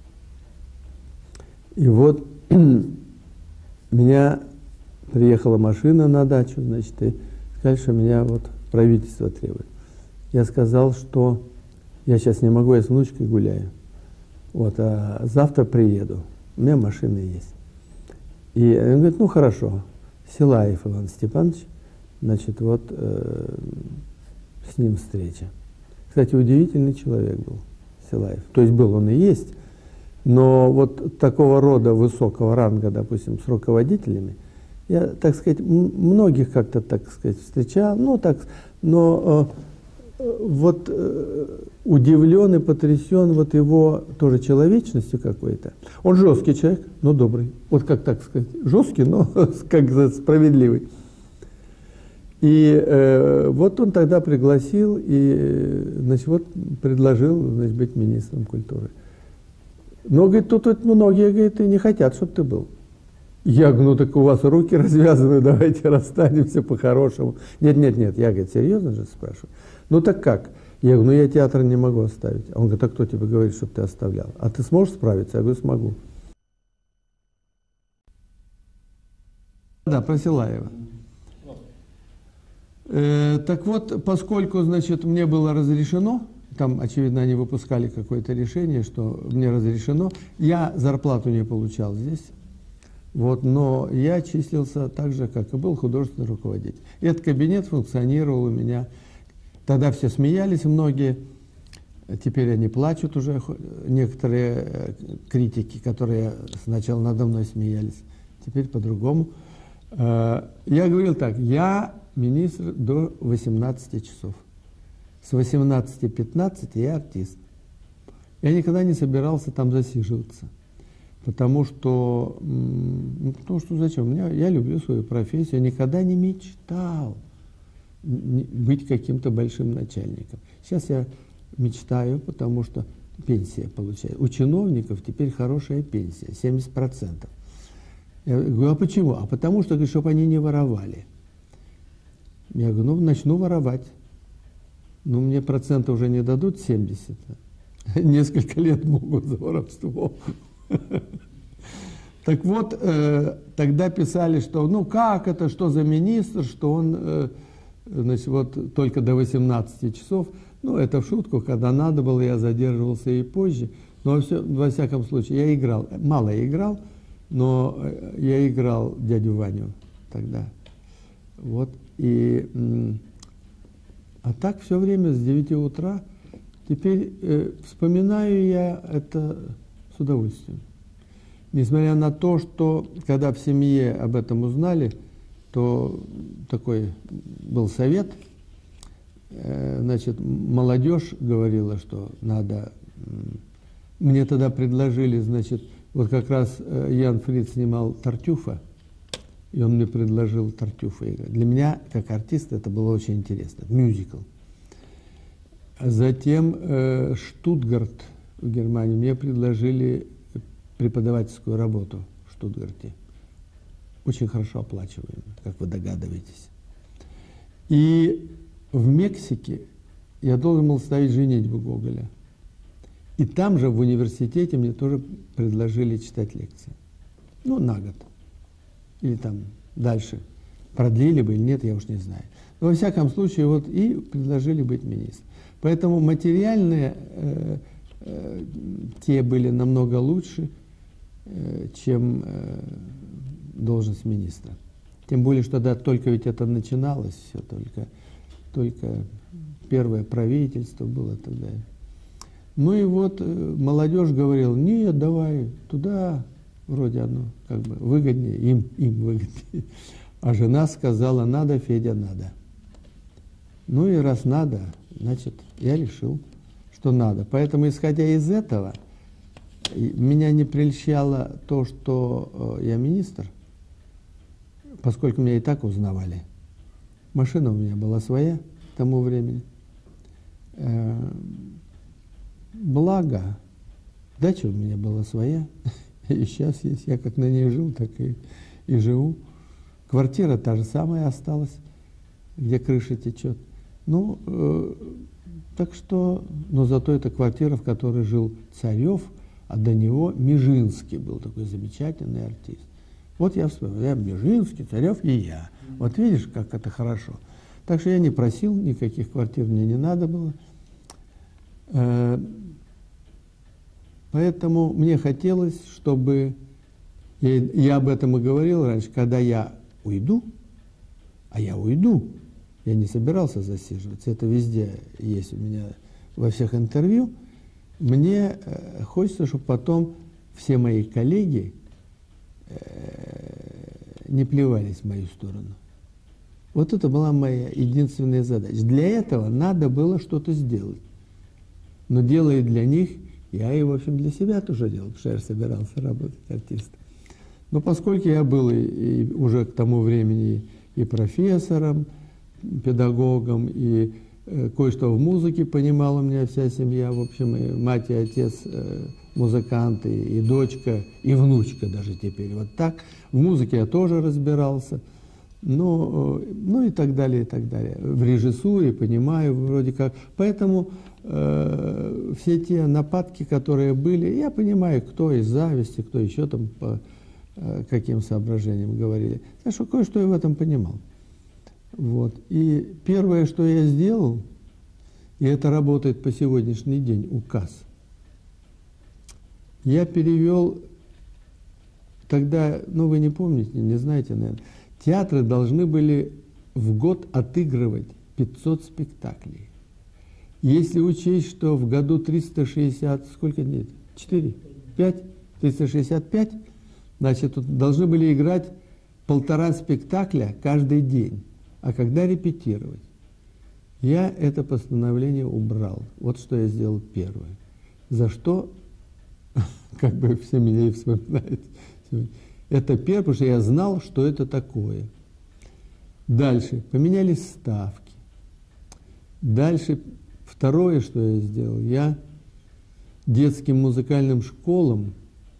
И вот меня приехала машина на дачу, значит, и сказали, что меня вот правительство требует. Я сказал, что я сейчас не могу, я с внучкой гуляю. Вот, а завтра приеду, у меня машина есть. И он говорит, ну хорошо, Силаев Иван Степанович, значит, вот э, с ним встреча. Кстати, удивительный человек был Силаев. То есть был он и есть, но вот такого рода высокого ранга, допустим, с руководителями, я, так сказать, многих как-то, так сказать, встречал, ну так, но э, вот э, удивлен и потрясен вот его тоже человечностью какой-то. Он жесткий человек, но добрый. Вот как так сказать, жесткий, но как справедливый. И э, вот он тогда пригласил и, значит, вот предложил, значит, быть министром культуры. Но, говорит, тут, тут многие, говорит, и не хотят, чтобы ты был. Я говорю, ну так у вас руки развязаны, давайте расстанемся по-хорошему. Нет, нет, нет, я, говорит, серьезно же спрашиваю. Ну так как? Я говорю, ну я театр не могу оставить. А он говорит, а кто тебе говорит, чтобы ты оставлял? А ты сможешь справиться? Я говорю, смогу. Да, про Силаева. Э, так вот, поскольку, значит, мне было разрешено, там, очевидно, они выпускали какое-то решение, что мне разрешено, я зарплату не получал здесь. Вот, но я числился так же, как и был художественный руководитель. И этот кабинет функционировал у меня. Тогда все смеялись, многие. Теперь они плачут уже, некоторые критики, которые сначала надо мной смеялись. Теперь по-другому. Я говорил так, я министр до восемнадцати часов. С восемнадцати пятнадцати я артист. Я никогда не собирался там засиживаться. Потому что, ну, потому что зачем? Меня, я люблю свою профессию, я никогда не мечтал быть каким-то большим начальником. Сейчас я мечтаю, потому что пенсия получаю. У чиновников теперь хорошая пенсия, семьдесят процентов. Я говорю, а почему? А потому что, чтобы они не воровали. Я говорю, ну, начну воровать. Ну, мне проценты уже не дадут семьдесят. Несколько лет могут за воровство. Так вот, э, тогда писали, что ну как это, что за министр, что он э, значит, вот только до восемнадцати часов. Ну, это в шутку, когда надо было, я задерживался и позже. Но все, во всяком случае, я играл, мало я играл, но я играл дядю Ваню тогда. Вот, и, а так все время с девяти утра. Теперь э, вспоминаю я это с удовольствием. Несмотря на то, что когда в семье об этом узнали, то такой был совет, э, значит, молодежь говорила, что надо... Мне тогда предложили, значит, вот как раз Ян Фрид снимал «Тартюфа», и он мне предложил «Тартюфа» играть. Для меня, как артиста, это было очень интересно, мюзикл. Затем э, Штутгарт в Германии, мне предложили преподавательскую работу в Штутгарте. Очень хорошо оплачиваемую, как вы догадываетесь. И в Мексике я должен был ставить «Женитьбу» Гоголя. И там же, в университете, мне тоже предложили читать лекции. Ну, на год. Или там дальше. Продлили бы или нет, я уж не знаю. Но, во всяком случае, вот и предложили быть министром. Поэтому материальные э, э, те были намного лучше, э, чем э, должность министра. Тем более, что тогда только ведь это начиналось все, только, только первое правительство было тогда. Ну и вот э, молодежь говорила, нет, давай туда, вроде оно как бы выгоднее, им, им выгоднее. А жена сказала, надо, Федя, надо. Ну и раз надо, значит, я решил, что надо. Поэтому, исходя из этого, меня не прельщало то, что э, я министр, поскольку меня и так узнавали. Машина у меня была своя к тому времени. Э, Благо, дача у меня была своя, и сейчас есть. Я как на ней жил, так и, и живу. Квартира та же самая осталась, где крыша течет. Ну, э, так что, но зато это квартира, в которой жил Царев, а до него Межинский был такой замечательный артист. Вот я вспомнил, я Межинский, Царев и я. Вот видишь, как это хорошо. Так что я не просил, никаких квартир мне не надо было. Поэтому мне хотелось, чтобы, я, я об этом и говорил раньше, когда я уйду, а я уйду, я не собирался засиживаться, это везде есть у меня, во всех интервью, мне э, хочется, чтобы потом все мои коллеги э, не плевались в мою сторону. Вот это была моя единственная задача. Для этого надо было что-то сделать. Но делая для них, я и, в общем, для себя тоже делал, потому что я собирался работать артистом. Но поскольку я был и, и уже к тому времени и профессором, педагогом, и э, кое-что в музыке понимала у меня вся семья, в общем, и мать, и отец э, музыканты, и дочка, и внучка даже теперь. Вот так. В музыке я тоже разбирался. Ну, ну и так далее, и так далее. В режиссуре понимаю вроде как. Поэтому э, все те нападки, которые были, я понимаю, кто из зависти, кто еще там по э, каким соображениям говорили. Так что кое-что я в этом понимал. Вот. И первое, что я сделал, и это работает по сегодняшний день, указ. Я перевел, тогда, ну вы не помните, не знаете, наверное, театры должны были в год отыгрывать пятьсот спектаклей. Если учесть, что в году триста шестьдесят, сколько дней? четыре? пять? триста шестьдесят пять? Значит, тут должны были играть полтора спектакля каждый день. А когда репетировать? Я это постановление убрал. Вот что я сделал первое. За что, как бы все меня и вспоминают сегодня. Это первое, потому что я знал, что это такое. Дальше поменялись ставки. Дальше второе, что я сделал, я детским музыкальным школам,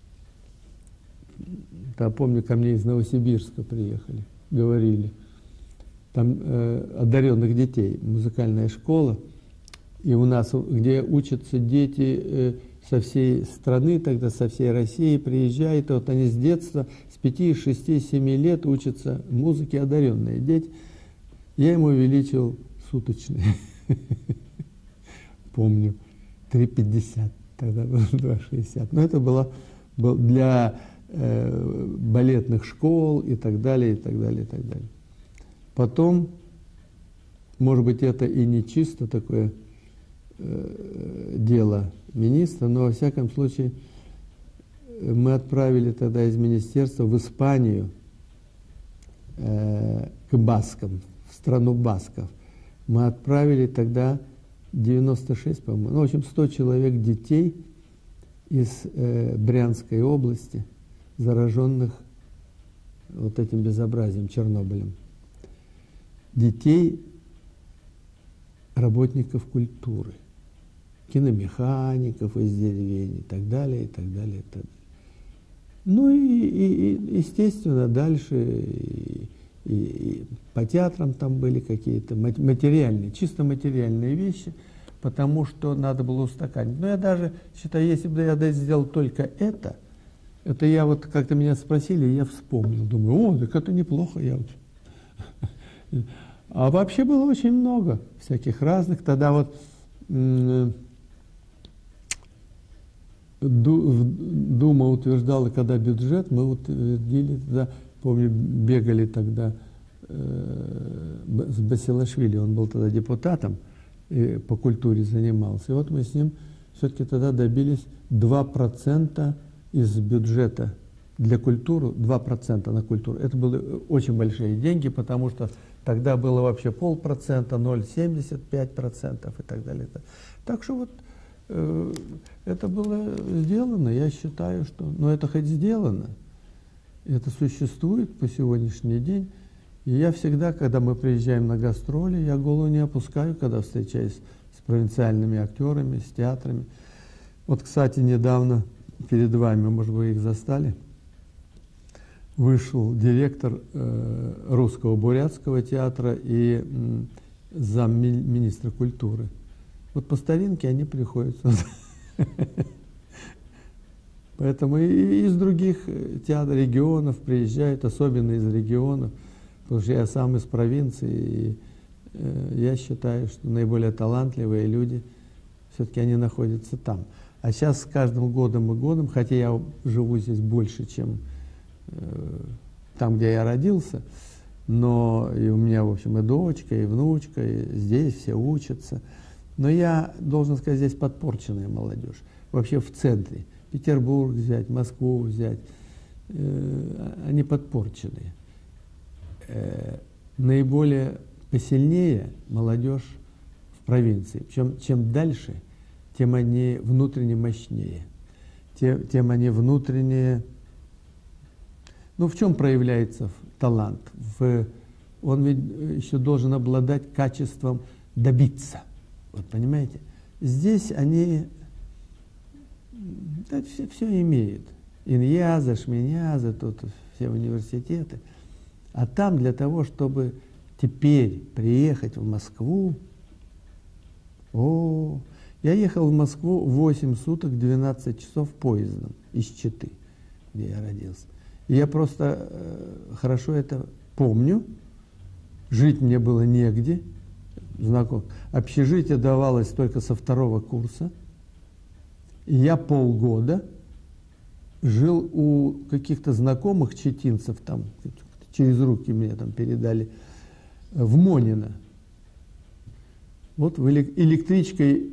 да, помню, ко мне из Новосибирска приехали, говорили, там э, одаренных детей, музыкальная школа, и у нас, где учатся дети э, со всей страны, тогда со всей России приезжают, вот они с детства, с пяти, шести, семи лет учатся музыке, одаренные дети. Я ему увеличил суточные. Помню, три пятьдесят, тогда было два шестьдесят. Но это было, было для э, балетных школ и так далее, и так далее, и так далее. Потом, может быть, это и не чисто такое э, дело министра, но во всяком случае мы отправили тогда из министерства в Испанию э, к баскам, в страну басков. Мы отправили тогда девяносто шесть, по-моему, ну, в общем, сто человек детей из э, Брянской области, зараженных вот этим безобразием, Чернобылем. Детей работников культуры, киномехаников из деревень и так далее, и так далее, и так далее. Ну и, и, и естественно, дальше и, и, и по театрам там были какие-то материальные, чисто материальные вещи, потому что надо было устаканить. Но я даже считаю, если бы я сделал только это, это я вот как-то меня спросили, и я вспомнил, думаю, о, так это неплохо, я вот. А вообще было очень много всяких разных. Тогда вот Дума утверждала, когда бюджет, мы утвердили тогда, помню, бегали тогда э, с Басилашвили, он был тогда депутатом, и по культуре занимался. И вот мы с ним все-таки тогда добились два процента из бюджета для культуры, два процента на культуру. Это были очень большие деньги, потому что тогда было вообще полпроцента, ноль целых семьдесят пять сотых процента и так далее. Так что вот э, это было сделано, я считаю, что, ну это хоть сделано, это существует по сегодняшний день. И я всегда, когда мы приезжаем на гастроли, я голову не опускаю, когда встречаюсь с провинциальными актерами, с театрами. Вот, кстати, недавно перед вами, может, вы их застали, вышел директор э, Русского бурятского театра и м, замминистра культуры. Вот по старинке они приходят сюда. Поэтому и из других театров, регионов приезжают, особенно из регионов, потому что я сам из провинции, и э, я считаю, что наиболее талантливые люди, все-таки они находятся там. А сейчас с каждым годом и годом, хотя я живу здесь больше, чем э, там, где я родился, но и у меня, в общем, и дочка, и внучка, и здесь все учатся. Но я, должен сказать, здесь подпорченная молодежь. Вообще в центре. Петербург взять, Москву взять. Э, они подпорченные. Э, наиболее посильнее молодежь в провинции. Причем чем дальше, тем они внутренне мощнее. Тем, тем они внутренне... Ну, в чем проявляется талант? В, он ведь еще должен обладать качеством добиться. Вот понимаете? Здесь они да, все, все имеют. Иньяза, Шминьяза, тут все университеты. А там для того, чтобы теперь приехать в Москву, о, я ехал в Москву восемь суток, двенадцать часов поездом из Читы, где я родился. И я просто э, хорошо это помню. Жить мне было негде. Знаком. Общежитие давалось только со второго курса. И я полгода жил у каких-то знакомых читинцев, там, через руки мне там передали, в Монино. Вот в электричкой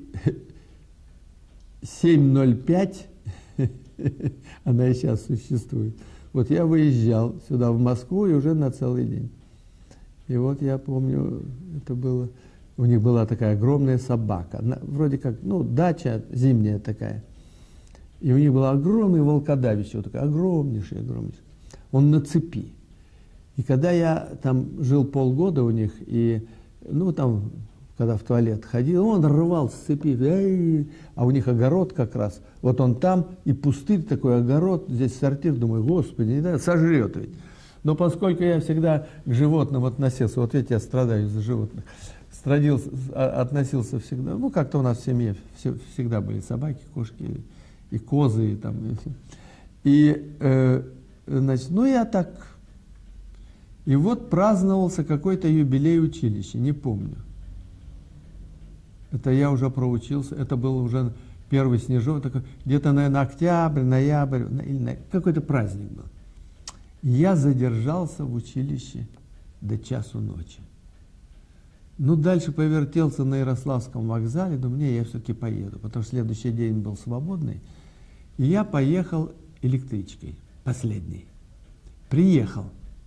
семь ноль пять, она и сейчас существует. Вот я выезжал сюда, в Москву, и уже на целый день. И вот я помню, это было... У них была такая огромная собака, вроде как, ну, дача зимняя такая. И у них был огромный волкодавище, вот такой огромнейший, огромнейший. Он на цепи. И когда я там жил полгода у них, и, ну, там, когда в туалет ходил, он рвал с цепи, эй, а у них огород как раз. Вот он там, и пустырь такой огород, здесь сортир, думаю, господи, не дай, сожрет ведь. Но поскольку я всегда к животным относился, вот видите, я страдаю из-за животных, страдился, относился всегда, ну, как-то у нас в семье все, всегда были собаки, кошки и козы, и там, и все. И, э, значит, ну, я так И вот праздновался какой-то юбилей училища, не помню. Это я уже проучился, это был уже первый снежок, такой, где-то, наверное, октябрь, ноябрь, или какой-то праздник был. И я задержался в училище до часу ночи. Ну, дальше повертелся на Ярославском вокзале, думаю, не, я все-таки поеду, потому что следующий день был свободный. И я поехал электричкой, последней. Приехал.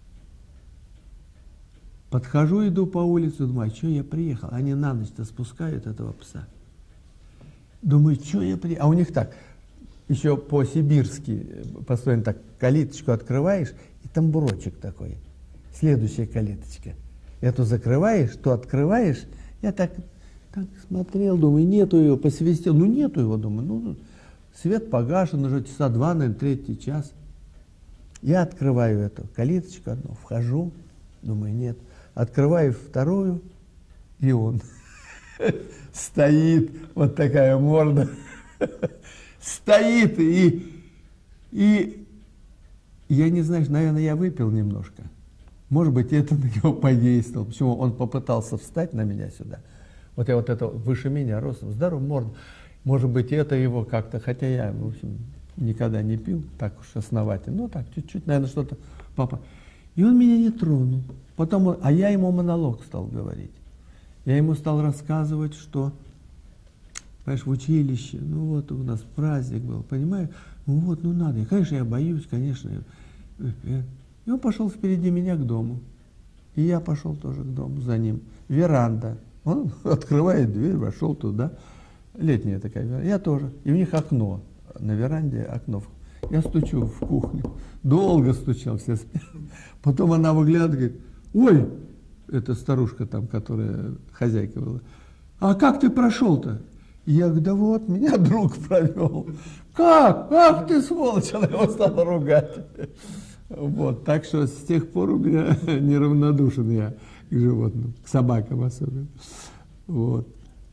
Подхожу, иду по улице, думаю, а что я приехал? Они на ночь-то спускают этого пса. Думаю, что я приехал? А у них так, еще по-сибирски построено так, калиточку открываешь, и тамбурочек такой. Следующая калиточка. Эту закрываешь, то открываешь. Я так, так смотрел, думаю, нету его, посвистел. Ну, нету его, думаю. Ну, свет погашен, уже часа два, наверное, третий час. Я открываю эту калиточку одну, вхожу, думаю, нет. Открываю вторую, и он стоит, вот такая морда, стоит, и, и я не знаю, наверное, я выпил немножко. Может быть, это на него подействовало. Почему? Он попытался встать на меня сюда. Вот я вот это выше меня ростом, здоровый, морда. Может быть, это его как-то, хотя я, в общем, никогда не пил, так уж основательно. Ну, так, чуть-чуть, наверное, что-то, папа. И он меня не тронул. Потом, он, а я ему монолог стал говорить. Я ему стал рассказывать, что, понимаешь, в училище, ну вот у нас праздник был, понимаешь, ну вот, ну надо. И, конечно, я боюсь, конечно. И он пошел впереди меня к дому. И я пошел тоже к дому за ним. Веранда. Он открывает дверь, вошел туда. Летняя такая веранда. Я тоже. И у них окно. На веранде окно. Я стучу в кухню. Долго стучал, все спят. Потом она выглядывает, говорит, ой, это старушка там, которая хозяйка была. А как ты прошел-то? Я говорю, да вот, меня друг провел. Как? Ах ты сволочь! Она его стала ругать. Вот, так что с тех пор у меня неравнодушен я к животным, к собакам особенно. Вот.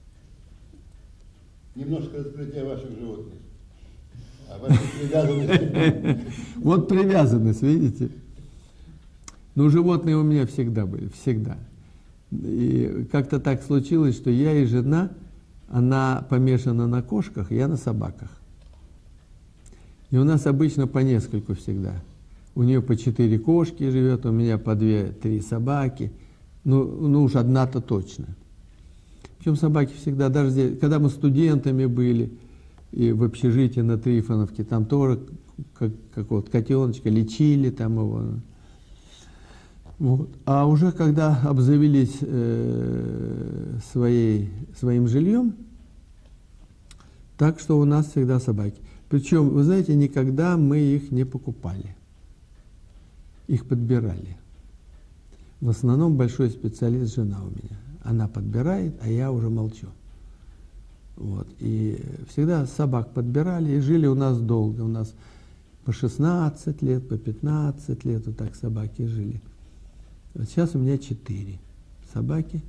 Немножко раскрытие ваших животных, о вашей привязанности. Вот привязанность, видите? Ну, животные у меня всегда были, всегда. И как-то так случилось, что я и жена, она помешана на кошках, я на собаках. И у нас обычно по нескольку всегда. У нее по четыре кошки живет, у меня по две-три собаки. Ну, ну уж одна-то точно. Причем собаки всегда, даже здесь, когда мы студентами были, и в общежитии на Трифоновке, там тоже как, какого-то котеночка лечили там его. Вот. А уже когда обзавелись э, своей, своим жильем, так что у нас всегда собаки. Причем, вы знаете, никогда мы их не покупали. Их подбирали. В основном большой специалист жена у меня. Она подбирает, а я уже молчу. Вот. И всегда собак подбирали, и жили у нас долго. У нас по шестнадцать лет, по пятнадцать лет вот так собаки жили. Вот сейчас у меня четыре собаки.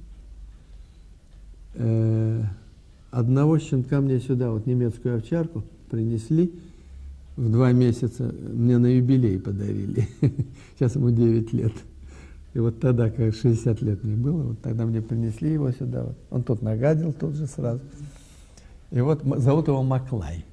Э-э- одного щенка мне сюда, вот немецкую овчарку, принесли. В два месяца мне на юбилей подарили. Сейчас ему девять лет. И вот тогда, когда шестьдесят лет мне было, вот тогда мне принесли его сюда. Вот. Он тут нагадил, тут же сразу. И вот зовут его Маклай.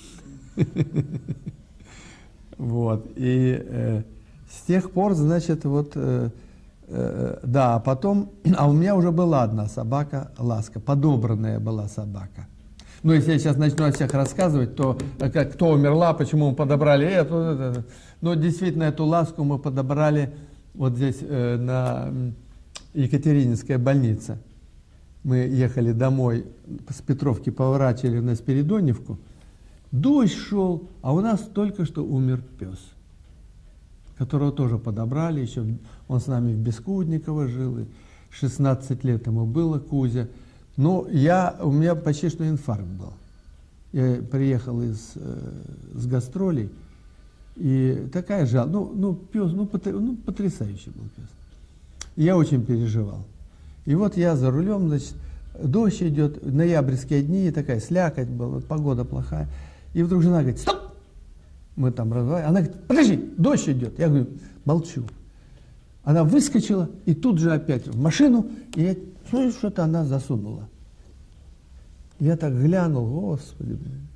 Вот. И э, с тех пор, значит, вот, э, э, да, потом, а у меня уже была одна собака, Ласка, подобранная была собака. Ну, если я сейчас начну о всех рассказывать, то как, кто умерла, почему мы подобрали эту, эту. Но действительно, эту Ласку мы подобрали вот здесь, э, на Екатерининская больница. Мы ехали домой, с Петровки поворачивали на Спиридоневку. Дождь шел, а у нас только что умер пес, которого тоже подобрали. Еще он с нами в Бескудниково жил, и шестнадцать лет ему было, Кузя. Ну, я, у меня почти что инфаркт был. Я приехал из, э, с гастролей, и такая жаль. Ну, ну пес, ну, потр, ну, потрясающий был пес. Я очень переживал. И вот я за рулем, значит, дождь идет, ноябрьские дни, такая слякоть была, вот погода плохая. И вдруг жена говорит, стоп! Мы там разговариваем. Она говорит, подожди, дождь идет. Я говорю, молчу. Она выскочила и тут же опять в машину, и я, ну, что-то она засунула. Я так глянул, господи,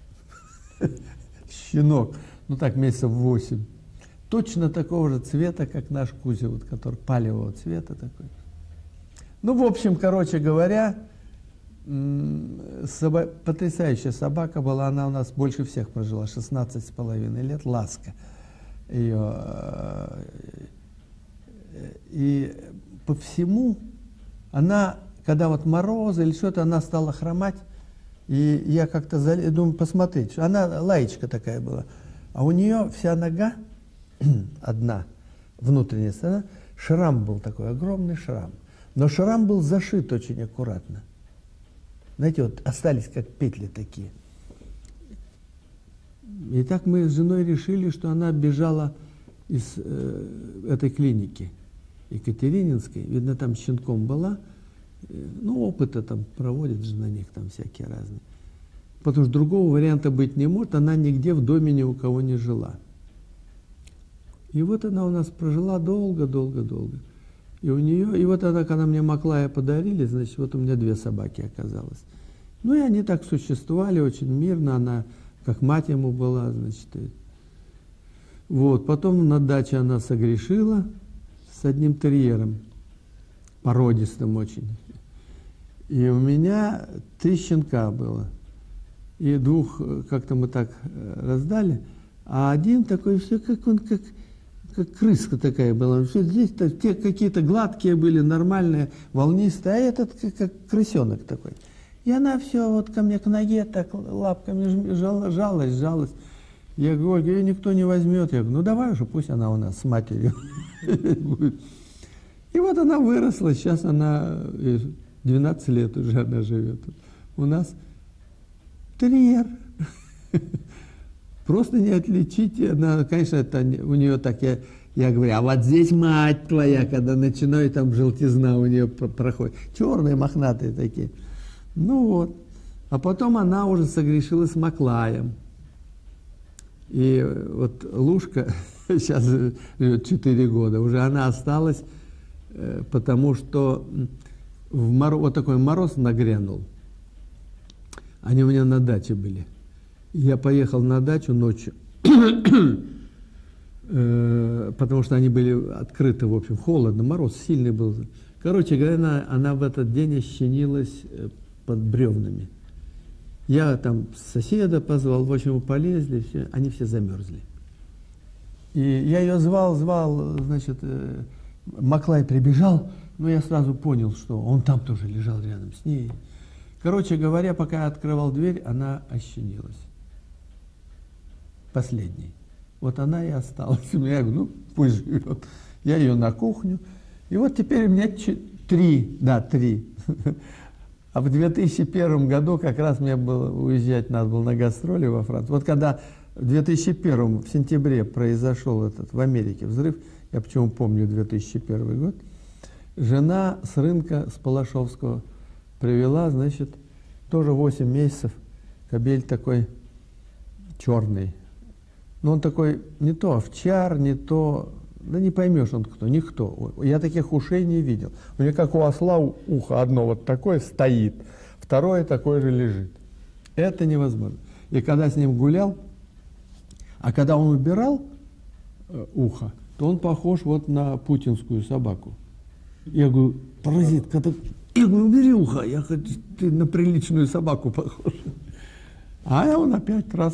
щенок, ну так месяцев восемь, точно такого же цвета, как наш Кузя, вот, который палевого цвета такой. Ну, в общем, короче говоря, соба... потрясающая собака была, она у нас больше всех прожила, шестнадцать с половиной лет, Ласка ее. И по всему она, когда вот морозы или что-то, она стала хромать, и я как-то зал... думаю, посмотреть, она лаечка такая была, а у нее вся нога, одна внутренняя сторона, шрам был такой, огромный шрам, но шрам был зашит очень аккуратно. Знаете, вот остались как петли такие. И так мы с женой решили, что она бежала из э, этой клиники Екатерининской. Видно, там щенком была. Ну, опыты там проводят же на них там всякие разные. Потому что другого варианта быть не может. Она нигде в доме ни у кого не жила. И вот она у нас прожила долго-долго-долго. И у нее, и вот тогда, когда мне Маклая подарили, значит, вот у меня две собаки оказалось. Ну, и они так существовали очень мирно, она как мать ему была, значит. И... Вот, потом на даче она согрешила с одним терьером, породистым очень. И у меня три щенка было. И двух как-то мы так раздали, а один такой, все как он, как... как крыска такая была. Все здесь те какие-то гладкие были, нормальные, волнистые, а этот как, как крысенок такой. И она все вот ко мне к ноге так лапками жала, жалась, жалась. Я говорю, ее никто не возьмет. Я говорю, ну давай уже, пусть она у нас с матерью будет. И вот она выросла, сейчас она двенадцать лет уже она живет. У нас терьер. Просто не отличить, она, конечно, это у нее так, я, я говорю, а вот здесь мать твоя, когда начинаю, там желтизна у нее проходит, черные, мохнатые такие. Ну вот, а потом она уже согрешила с Маклаем. И вот Лушка сейчас живет четыре года, уже она осталась, потому что в мороз, вот такой мороз нагрянул, они у меня на даче были. Я поехал на дачу ночью, потому что они были открыты, в общем, холодно, мороз сильный был. Короче говоря, она, она в этот день ощенилась под бревнами. Я там соседа позвал, в общем, полезли, все, они все замерзли. И я ее звал, звал, значит, Маклай прибежал, но я сразу понял, что он там тоже лежал рядом с ней. Короче говоря, пока я открывал дверь, она ощенилась. Последней. Вот она и осталась. Я говорю, ну, пусть живет. Я ее на кухню. И вот теперь у меня три, да, три. А в две тысячи первом году как раз мне было уезжать, надо было на гастроли во Францию. Вот когда в две тысячи первом, в сентябре, произошел этот в Америке взрыв, я почему помню две тысячи первый год, жена с рынка, с Палашовского, привела, значит, тоже восемь месяцев, кобель такой черный. Но он такой, не то овчар, не то, да не поймешь он кто, никто. Я таких ушей не видел. У него как у осла ухо одно вот такое стоит, второе такое же лежит. Это невозможно. И когда с ним гулял, а когда он убирал э, ухо, то он похож вот на путинскую собаку. Я говорю, паразит, когда... Я говорю, убери ухо, я хочу, ты на приличную собаку похож. А он опять раз...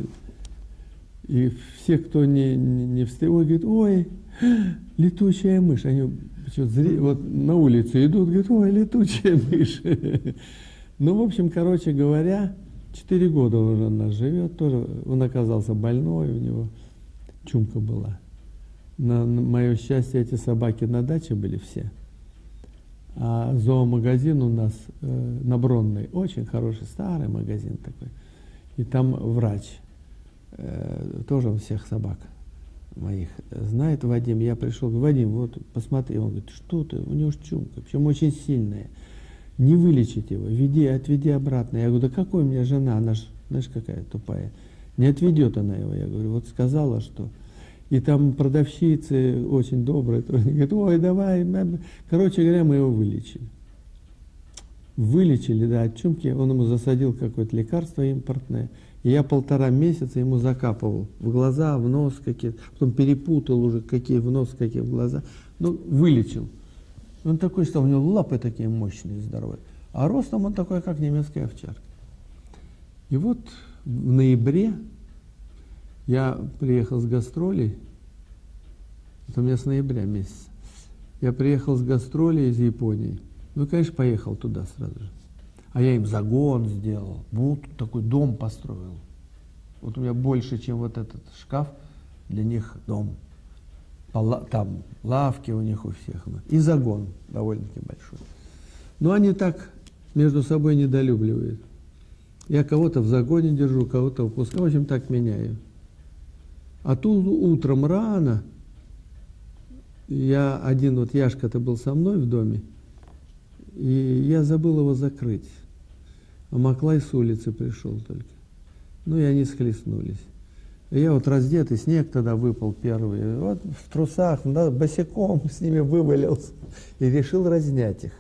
И все, кто не, не, не встал, говорит, ой, летучая мышь. Они зри, вот на улице идут, говорят, ой, летучая мышь. Ну, в общем, короче говоря, четыре года уже у нас живет, тоже он оказался больной, у него чумка была. На, на мое счастье, эти собаки на даче были все. А зоомагазин у нас э, на Бронной, очень хороший, старый магазин такой. И там врач. Тоже он всех собак моих знает, Вадим. Я пришел, говорю, Вадим, вот посмотри. Он говорит, что ты, у него чумка, причем очень сильная. Не вылечить его, веди, отведи обратно. Я говорю, да какой у меня жена, она ж, знаешь, какая тупая. Не отведет она его. Я говорю, вот сказала, что... И там продавщицы очень добрые, тоже говорят, ой, давай, мам». Короче говоря, мы его вылечили. Вылечили, да, от чумки, он ему засадил какое-то лекарство импортное, и я полтора месяца ему закапывал в глаза, в нос какие-то, потом перепутал уже, какие в нос, какие в глаза, ну, вылечил. Он такой стал, у него лапы такие мощные, здоровые, а ростом он такой, как немецкая овчарка. И вот в ноябре я приехал с гастролей, это у меня с ноября месяца, я приехал с гастролей из Японии. Ну, конечно, поехал туда сразу же. А я им загон сделал, вот такой дом построил. Вот у меня больше, чем вот этот шкаф, для них дом. Там лавки у них у всех. И загон довольно-таки большой. Но они так между собой недолюбливают. Я кого-то в загоне держу, кого-то выпускаю. В общем, так меняю. А тут утром рано, я один, вот Яшка-то был со мной в доме, и я забыл его закрыть. А Маклай с улицы пришел только. Ну, и они схлестнулись. И я вот раздетый, снег тогда выпал первый. Вот в трусах, да, босиком с ними вывалился. И решил разнять их.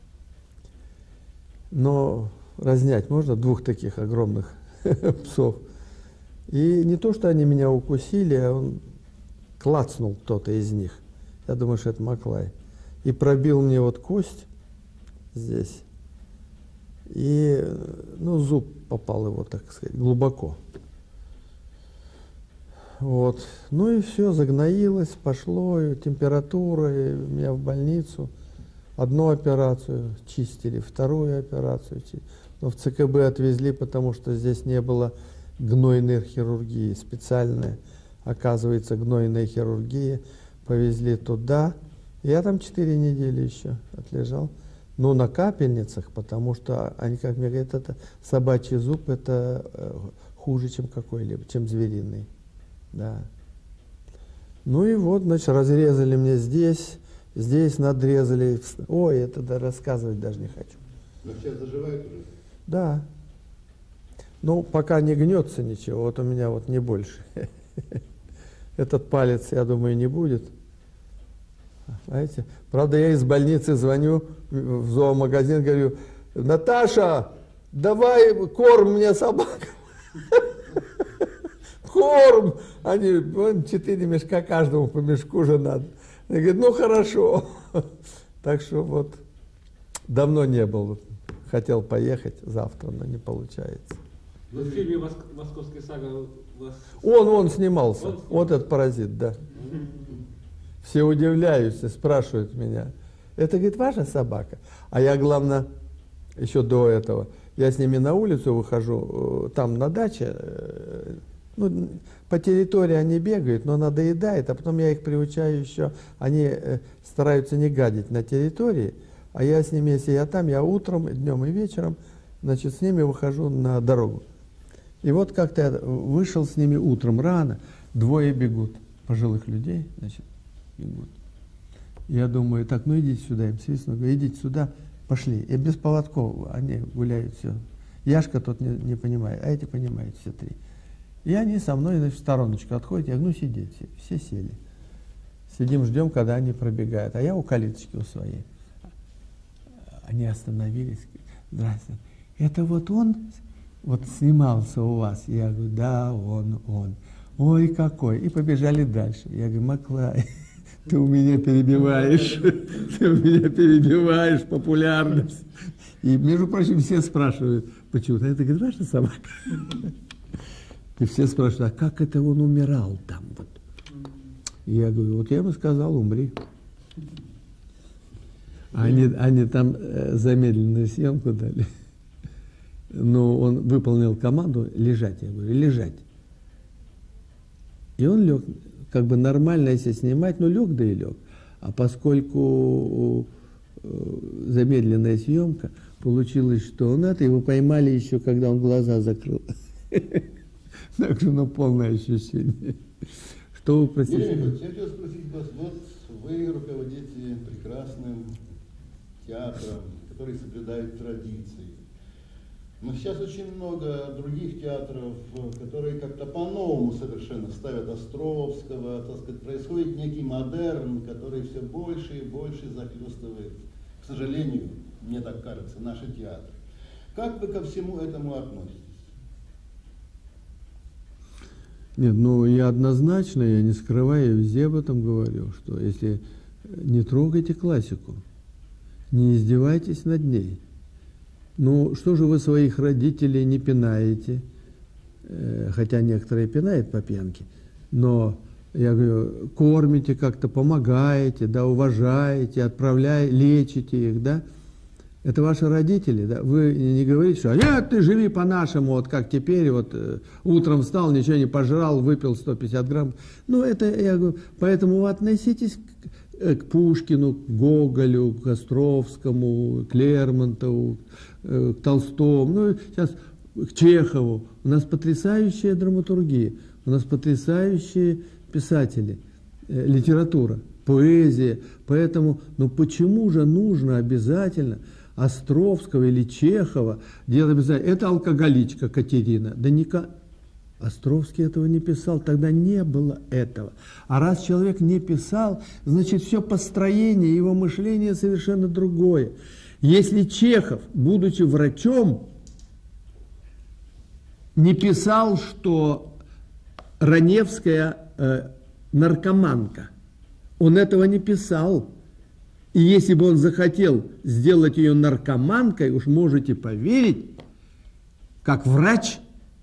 Но разнять можно двух таких огромных псов. И не то, что они меня укусили, а он клацнул кто-то из них. Я думаю, что это Маклай. И пробил мне вот кость здесь. И, ну, зуб попал его, так сказать, глубоко. Вот. Ну и все, загноилось, пошло, и температура, и меня в больницу. Одну операцию чистили, вторую операцию чистили. Но в ЦКБ отвезли, потому что здесь не было гнойной хирургии, специальная, оказывается, гнойная хирургия. Повезли туда. Я там четыре недели еще отлежал. Ну, на капельницах, потому что они, как мне говорят, это собачий зуб, это э, хуже, чем какой-либо, чем звериный. Да. Ну и вот, значит, разрезали мне здесь, здесь надрезали. Ой, это да, рассказывать даже не хочу. Но сейчас заживает уже? Да. Ну, пока не гнется ничего, вот у меня вот не больше. Этот палец, я думаю, не будет. Знаете? Правда, я из больницы звоню в зоомагазин, говорю, Наташа, давай корм мне собакам. Корм! Они, вон, четыре мешка каждому по мешку же надо. Я говорю, ну хорошо. Так что вот, давно не был. Хотел поехать завтра, но не получается. Но в фильме «Московская сага» вас... Он, он снимался. Он снимался. Вот этот паразит, да. Все удивляются, спрашивают меня. Это, говорит, ваша собака? А я, главное, еще до этого, я с ними на улицу выхожу, там на даче, ну, по территории они бегают, но надоедает, а потом я их приучаю еще, они стараются не гадить на территории, а я с ними, если я там, я утром, днем и вечером, значит, с ними выхожу на дорогу. И вот как-то я вышел с ними утром рано, двое бегут, пожилых людей, значит, бегут. Я думаю, так, ну идите сюда, им свистну, говорю, идите сюда, пошли. И без поводков они гуляют, все. Яшка тот не, не понимает, а эти понимают все три. И они со мной, значит, в стороночку отходят, я говорю, ну сидеть, все, все сели. Сидим, ждем, когда они пробегают, а я у калиточки у своей. Они остановились, здравствуйте, это вот он вот снимался у вас? Я говорю, да, он, он. Ой, какой. И побежали дальше. Я говорю, Маклай, ты у меня перебиваешь, ты у меня перебиваешь популярность. И, между прочим, все спрашивают, почему-то. Это, говорит, ваша собака? И все спрашивают, а как это он умирал там? Вот. И я говорю, вот я ему сказал, умри. Они, они там э, замедленную съемку дали. Но он выполнил команду лежать. Я говорю, лежать. И он лег, как бы нормально, если снимать, ну лег, да и лег. А поскольку э, замедленная съемка, получилось, что он это, его поймали еще, когда он глаза закрыл. Так что, ну, полное ощущение. Что вы просите? Я хотел спросить вас, вот вы руководите прекрасным театром, который соблюдает традиции. Но сейчас очень много других театров, которые как-то по-новому совершенно ставят Островского, так сказать, происходит некий модерн, который все больше и больше захлестывает, к сожалению, мне так кажется, наши театры. Как вы ко всему этому относитесь? Нет, ну я однозначно, я не скрываю, я везде об этом говорю, что если не трогайте классику, не издевайтесь над ней. Ну, что же вы своих родителей не пинаете? Э, хотя некоторые пинают по пьянке, но, я говорю, кормите как-то, помогаете, да, уважаете, отправляете, лечите их, да? Это ваши родители, да? Вы не говорите, что нет, ты живи по-нашему, вот как теперь, вот э, утром встал, ничего не пожрал, выпил сто пятьдесят грамм. Ну, это, я говорю, поэтому вы относитесь к, к Пушкину, к Гоголю, к Островскому, к Лермонтову, э, к Толстому, ну, сейчас к Чехову. У нас потрясающая драматургия, у нас потрясающие писатели, э, литература, поэзия. Поэтому, ну почему же нужно обязательно Островского или Чехова делать обязательно? Это алкоголичка Катерина. Да никак. Островский этого не писал, тогда не было этого. А раз человек не писал, значит, все построение его мышления совершенно другое. Если Чехов, будучи врачом, не писал, что Раневская э, наркоманка, он этого не писал. И если бы он захотел сделать ее наркоманкой, уж можете поверить, как врач,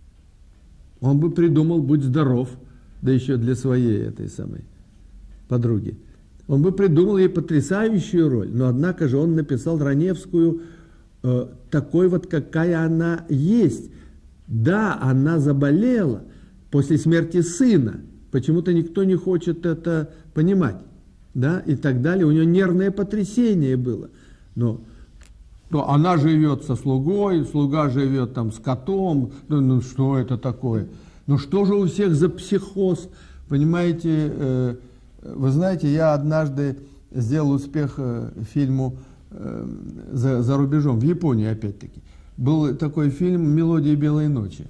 он бы придумал «Будь здоров», да еще для своей этой самой подруги. Он бы придумал ей потрясающую роль, но однако же он написал Раневскую э, такой вот, какая она есть. Да, она заболела после смерти сына, почему-то никто не хочет это понимать, да, и так далее. У нее нервное потрясение было, но... То она живет со слугой, слуга живет там с котом. Ну, ну что это такое? Ну что же у всех за психоз? Понимаете, э, вы знаете, я однажды сделал успех э, фильму э, за, за рубежом, в Японии опять-таки. Был такой фильм «Мелодия белой ночи».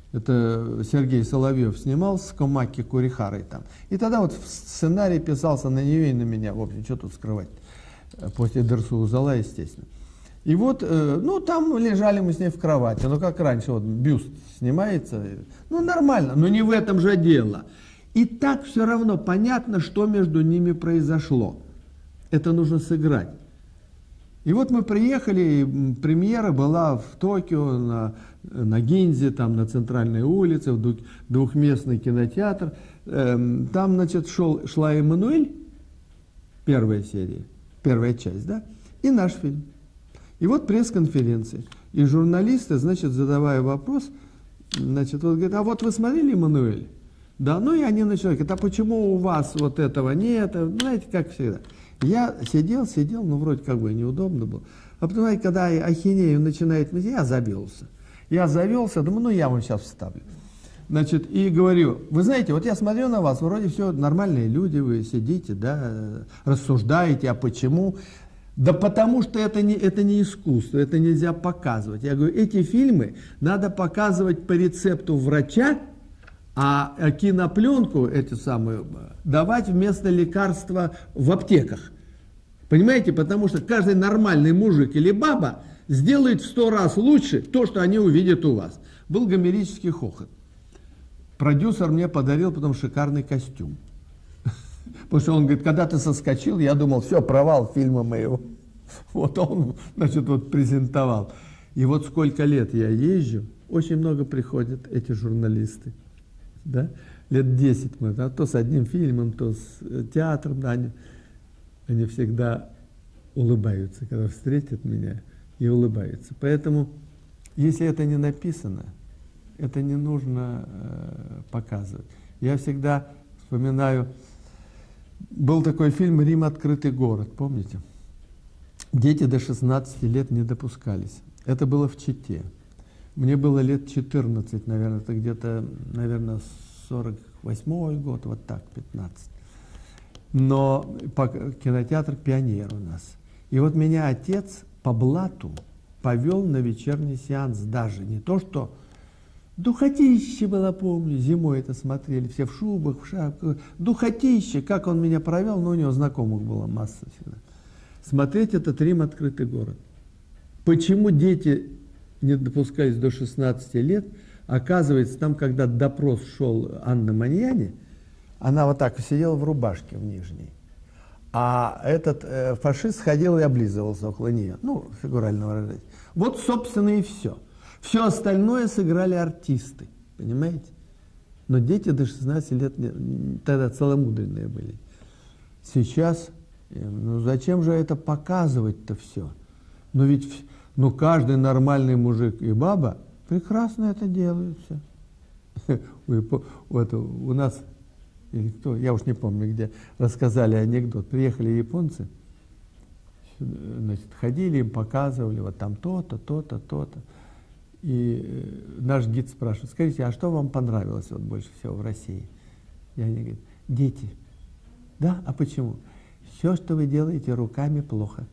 Это Сергей Соловьев снимал с Комаки Курихарой там. И тогда вот сценарий писался на нее и на меня. В общем, что тут скрывать? После Дерсу-Узала, естественно. И вот, ну, там лежали мы с ней в кровати, ну, как раньше, вот, бюст снимается, ну, нормально, но не в этом же дело. И так все равно понятно, что между ними произошло. Это нужно сыграть. И вот мы приехали, премьера была в Токио, на, на Гинзе, там, на центральной улице, в двухместный кинотеатр. Там, значит, шел, шла «Эммануэль», первая серия, первая часть, да, и наш фильм. И вот пресс-конференция. И журналисты, значит, задавая вопрос, значит, вот говорят, а вот вы смотрели «Эммануэль»? Да, ну и они начали говорить, а почему у вас вот этого нет? Знаете, как всегда. Я сидел, сидел, ну, вроде как бы неудобно было. А потом, знаете, когда ахинею начинает, я завелся. Я завелся, думаю, ну, я вам сейчас вставлю. Значит, и говорю, вы знаете, вот я смотрю на вас, вроде все нормальные люди, вы сидите, да, рассуждаете, а почему? Да потому что это не, это не искусство, это нельзя показывать. Я говорю, эти фильмы надо показывать по рецепту врача, а кинопленку, эти самые, давать вместо лекарства в аптеках. Понимаете, потому что каждый нормальный мужик или баба сделает в сто раз лучше то, что они увидят у вас. Был гомерический хохот. Продюсер мне подарил потом шикарный костюм. Потому что он говорит, когда ты соскочил, я думал, все, провал фильма моего. Вот он, значит, вот презентовал. И вот сколько лет я езжу, очень много приходят эти журналисты. Да? Лет десять мы, да? То с одним фильмом, то с театром, да, они, они всегда улыбаются, когда встретят меня, и улыбаются. Поэтому, если это не написано, это не нужно э, показывать. Я всегда вспоминаю, был такой фильм «Рим. Открытый город», помните? Дети до шестнадцати лет не допускались. Это было в Чите. Мне было лет четырнадцать, наверное, это где-то, наверное, сорок восьмой год, вот так, пятнадцать. Но по, кинотеатр «Пионер» у нас. И вот меня отец по блату повел на вечерний сеанс даже. Не то что... Духотище было, помню, зимой это смотрели, все в шубах, в шапках. Духотище, как он меня провел, но у него знакомых была масса всегда. Смотреть этот Рим открытый город. Почему дети не допускались до шестнадцати лет? Оказывается, там, когда допрос шел Анны Маньяни, она вот так сидела в рубашке в нижней. А этот э, фашист ходил и облизывался около нее. Ну, фигурально выражаясь. Вот, собственно, и все. Все остальное сыграли артисты, понимаете? Но дети до шестнадцати лет не, тогда целомудренные были. Сейчас, ну зачем же это показывать-то все? Ну ведь ну, каждый нормальный мужик и баба прекрасно это делают все. Вот у нас, или кто, я уж не помню где, рассказали анекдот. Приехали японцы, значит, ходили, им показывали, вот там то-то, то-то, то-то. И наш гид спрашивает: скажите, а что вам понравилось вот больше всего в России? И они говорят: дети. Да, а почему? Все, что вы делаете руками, плохо.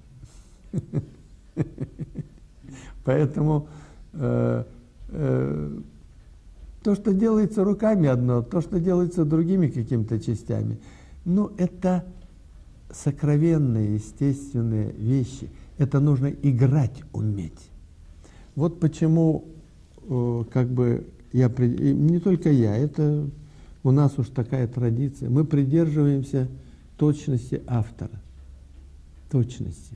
Поэтому э, э, то, что делается руками одно, то, что делается другими какими-то частями, ну, это сокровенные, естественные вещи. Это нужно играть уметь. Вот почему, э, как бы, я, и не только я, это у нас уж такая традиция, мы придерживаемся точности автора, точности.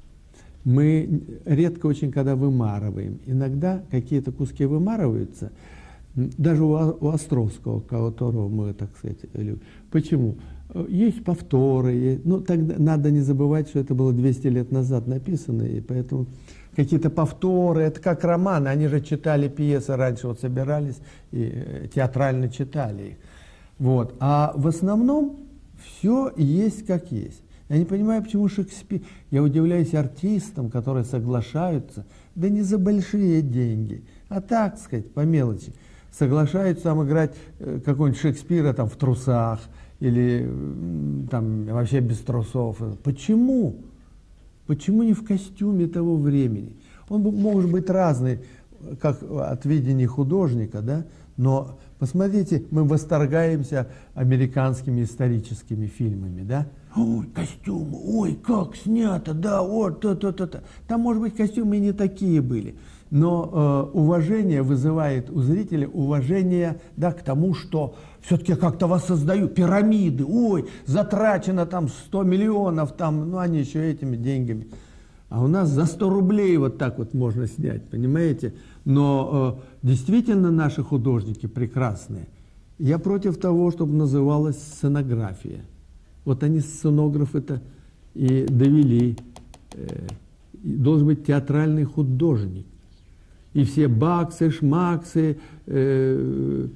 Мы редко очень когда вымарываем, иногда какие-то куски вымарываются, даже у, у Островского, которого мы, так сказать, любим. Почему? Есть повторы, есть, ну, тогда надо не забывать, что это было двести лет назад написано, и поэтому... Какие-то повторы, это как романы, они же читали пьесы раньше, вот собирались и театрально читали их. Вот. А в основном все есть как есть. Я не понимаю, почему Шекспир, я удивляюсь артистам, которые соглашаются, да не за большие деньги, а так сказать, по мелочи, соглашаются там играть какого-нибудь Шекспира там в трусах или там вообще без трусов. Почему? Почему не в костюме того времени? Он может быть разный, как от видения художника, да? Но посмотрите, мы восторгаемся американскими историческими фильмами, да? Ой, костюмы, ой, как снято, да, вот, то-то-то-то. Там, может быть, костюмы и не такие были. Но э, уважение вызывает у зрителя уважение, да, к тому, что все-таки как-то воссоздаю пирамиды, ой, затрачено там сто миллионов, там, ну они еще этими деньгами. А у нас за сто рублей вот так вот можно снять, понимаете? Но э, действительно наши художники прекрасные. Я против того, чтобы называлась сценография. Вот они, сценографы-то, и довели. Э, должен быть театральный художник. И все Баксы, Шмаксы, э,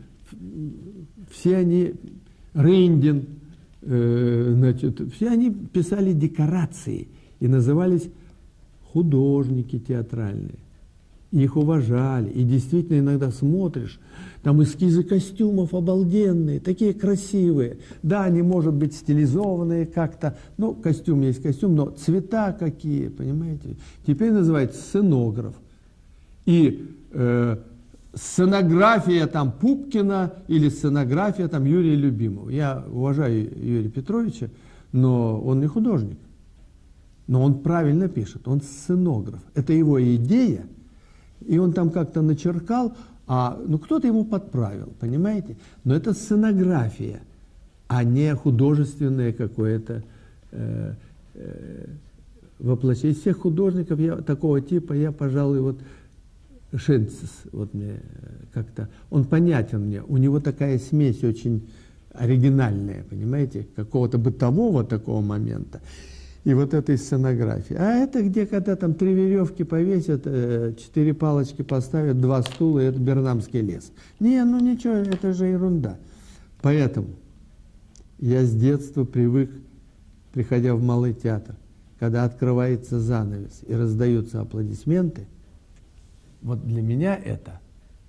все они, Рындин, э, значит, все они писали декорации и назывались художники театральные. Их уважали. И действительно иногда смотришь, там эскизы костюмов обалденные, такие красивые. Да, они, может быть, стилизованные как-то, ну, костюм есть костюм, но цвета какие, понимаете? Теперь называется сценограф. И э, сценография там Пупкина или сценография там Юрия Любимого. Я уважаю Юрия Петровича, но он не художник. Но он правильно пишет, он сценограф. Это его идея, и он там как-то начеркал, а ну, кто-то ему подправил, понимаете? Но это сценография, а не художественное какое-то э, э, воплощение. Из всех художников я, такого типа, я, пожалуй, вот Шенцис, вот мне как-то, он понятен мне, у него такая смесь очень оригинальная, понимаете, какого-то бытового такого момента и вот этой сценографии. А это где, когда там три веревки повесят, четыре палочки поставят, два стула, и это Бернамский лес. Не, ну ничего, это же ерунда. Поэтому я с детства привык, приходя в Малый театр, когда открывается занавес и раздаются аплодисменты, вот для меня это,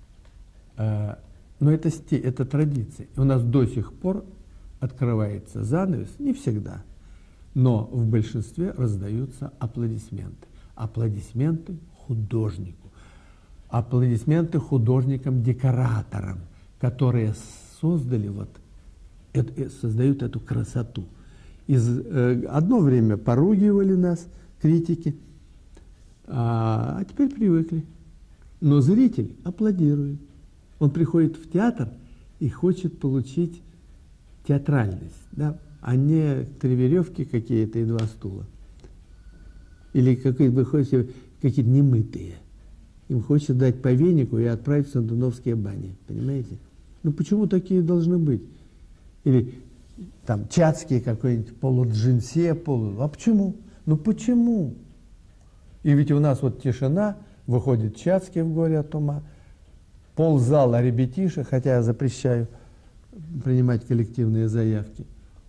э, ну это, сти, это традиция. У нас до сих пор открывается занавес, не всегда, но в большинстве раздаются аплодисменты. Аплодисменты художнику. Аплодисменты художникам-декораторам, которые создали вот, это, создают эту красоту. Из, э, одно время поругивали нас критики, а, а теперь привыкли. Но зритель аплодирует. Он приходит в театр и хочет получить театральность, да, а не три веревки какие-то и два стула. Или какие-то какие-то немытые. Им хочется дать по венику и отправить в Сандуновские бани. Понимаете? Ну почему такие должны быть? Или там чацкие какой-нибудь полуджинсе, полу... А почему? Ну почему? И ведь у нас вот тишина, выходит чацкий в «Горе от ума», ползала ребятишек, хотя я запрещаю принимать коллективные заявки.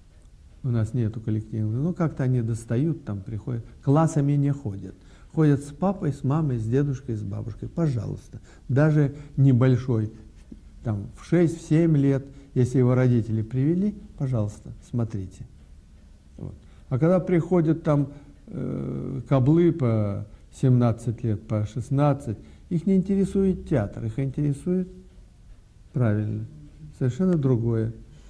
У нас нету коллективных. Ну, как-то они достают, там приходят. Классами не ходят. Ходят с папой, с мамой, с дедушкой, с бабушкой. Пожалуйста. Даже небольшой, там, в шесть-семь лет, если его родители привели, пожалуйста, смотрите. Вот. А когда приходят там э, каблы по семнадцать лет, по шестнадцать, их не интересует театр, их интересует, правильно, совершенно другое.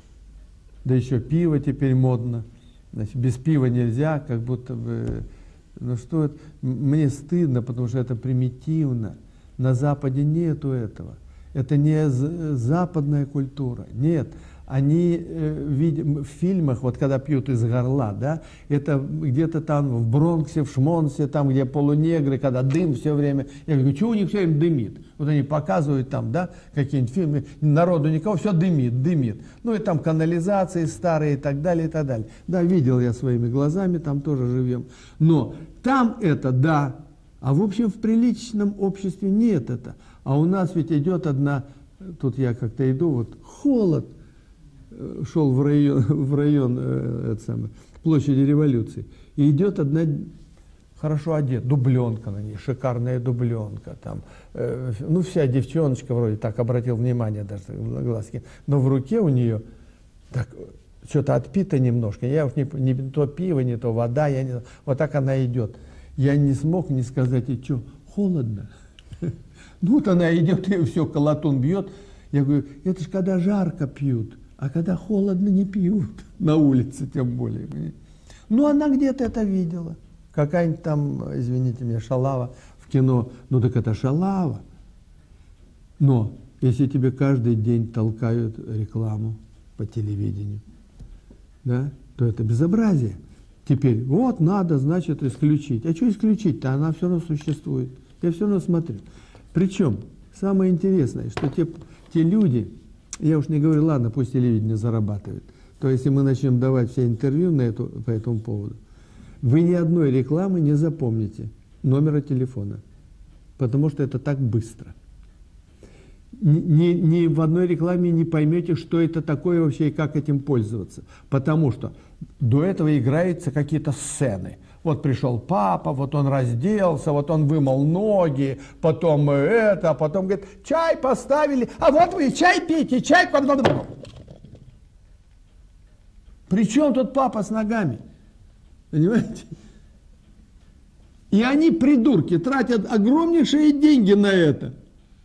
Да еще пиво теперь модно. Значит, без пива нельзя, как будто бы... Ну что это? Мне стыдно, потому что это примитивно. На Западе нету этого. Это не западная культура. Нет. Они э, видим, в фильмах, вот когда пьют из горла, да, это где-то там в Бронксе, в Шмонсе, там, где полунегры, когда дым все время. Я говорю, что у них все время дымит? Вот они показывают там, да, какие-нибудь фильмы, народу никого, все дымит, дымит. Ну и там канализации старые и так далее, и так далее. Да, видел я своими глазами, там тоже живем. Но там это, да, а в общем в приличном обществе нет это. А у нас ведь идет одна, тут я как-то иду, вот холод, шел в район, в район э, это самое, площади Революции, и идет одна хорошо одета, дубленка на ней, шикарная дубленка, там, э, ну вся девчоночка вроде так, обратил внимание даже в глазки, но в руке у нее так, что-то отпито немножко, я уж не, не то пиво, не то вода, я не, вот так она идет. Я не смог не сказать, и что, холодно? Ну вот она идет, и все, колотун бьет. Я говорю, это ж когда жарко пьют. А когда холодно, не пьют, на улице тем более. Ну, она где-то это видела. Какая-нибудь там, извините меня, шалава в кино. Ну, так это шалава. Но если тебе каждый день толкают рекламу по телевидению, да, то это безобразие. Теперь, вот надо, значит, исключить. А что исключить-то? Она все равно существует. Я все равно смотрю. Причем, самое интересное, что те, те люди... Я уж не говорю, ладно, пусть телевидение зарабатывает. То есть, если мы начнем давать все интервью на эту, по этому поводу, вы ни одной рекламы не запомните номера телефона, потому что это так быстро. Ни, ни в одной рекламе не поймете, что это такое вообще и как этим пользоваться. Потому что до этого играются какие-то сцены. Вот пришел папа, вот он разделся, вот он вымыл ноги, потом это, а потом говорит, чай поставили, а вот вы чай пейте, чай. Причем тут папа с ногами? Понимаете? И они, придурки, тратят огромнейшие деньги на это.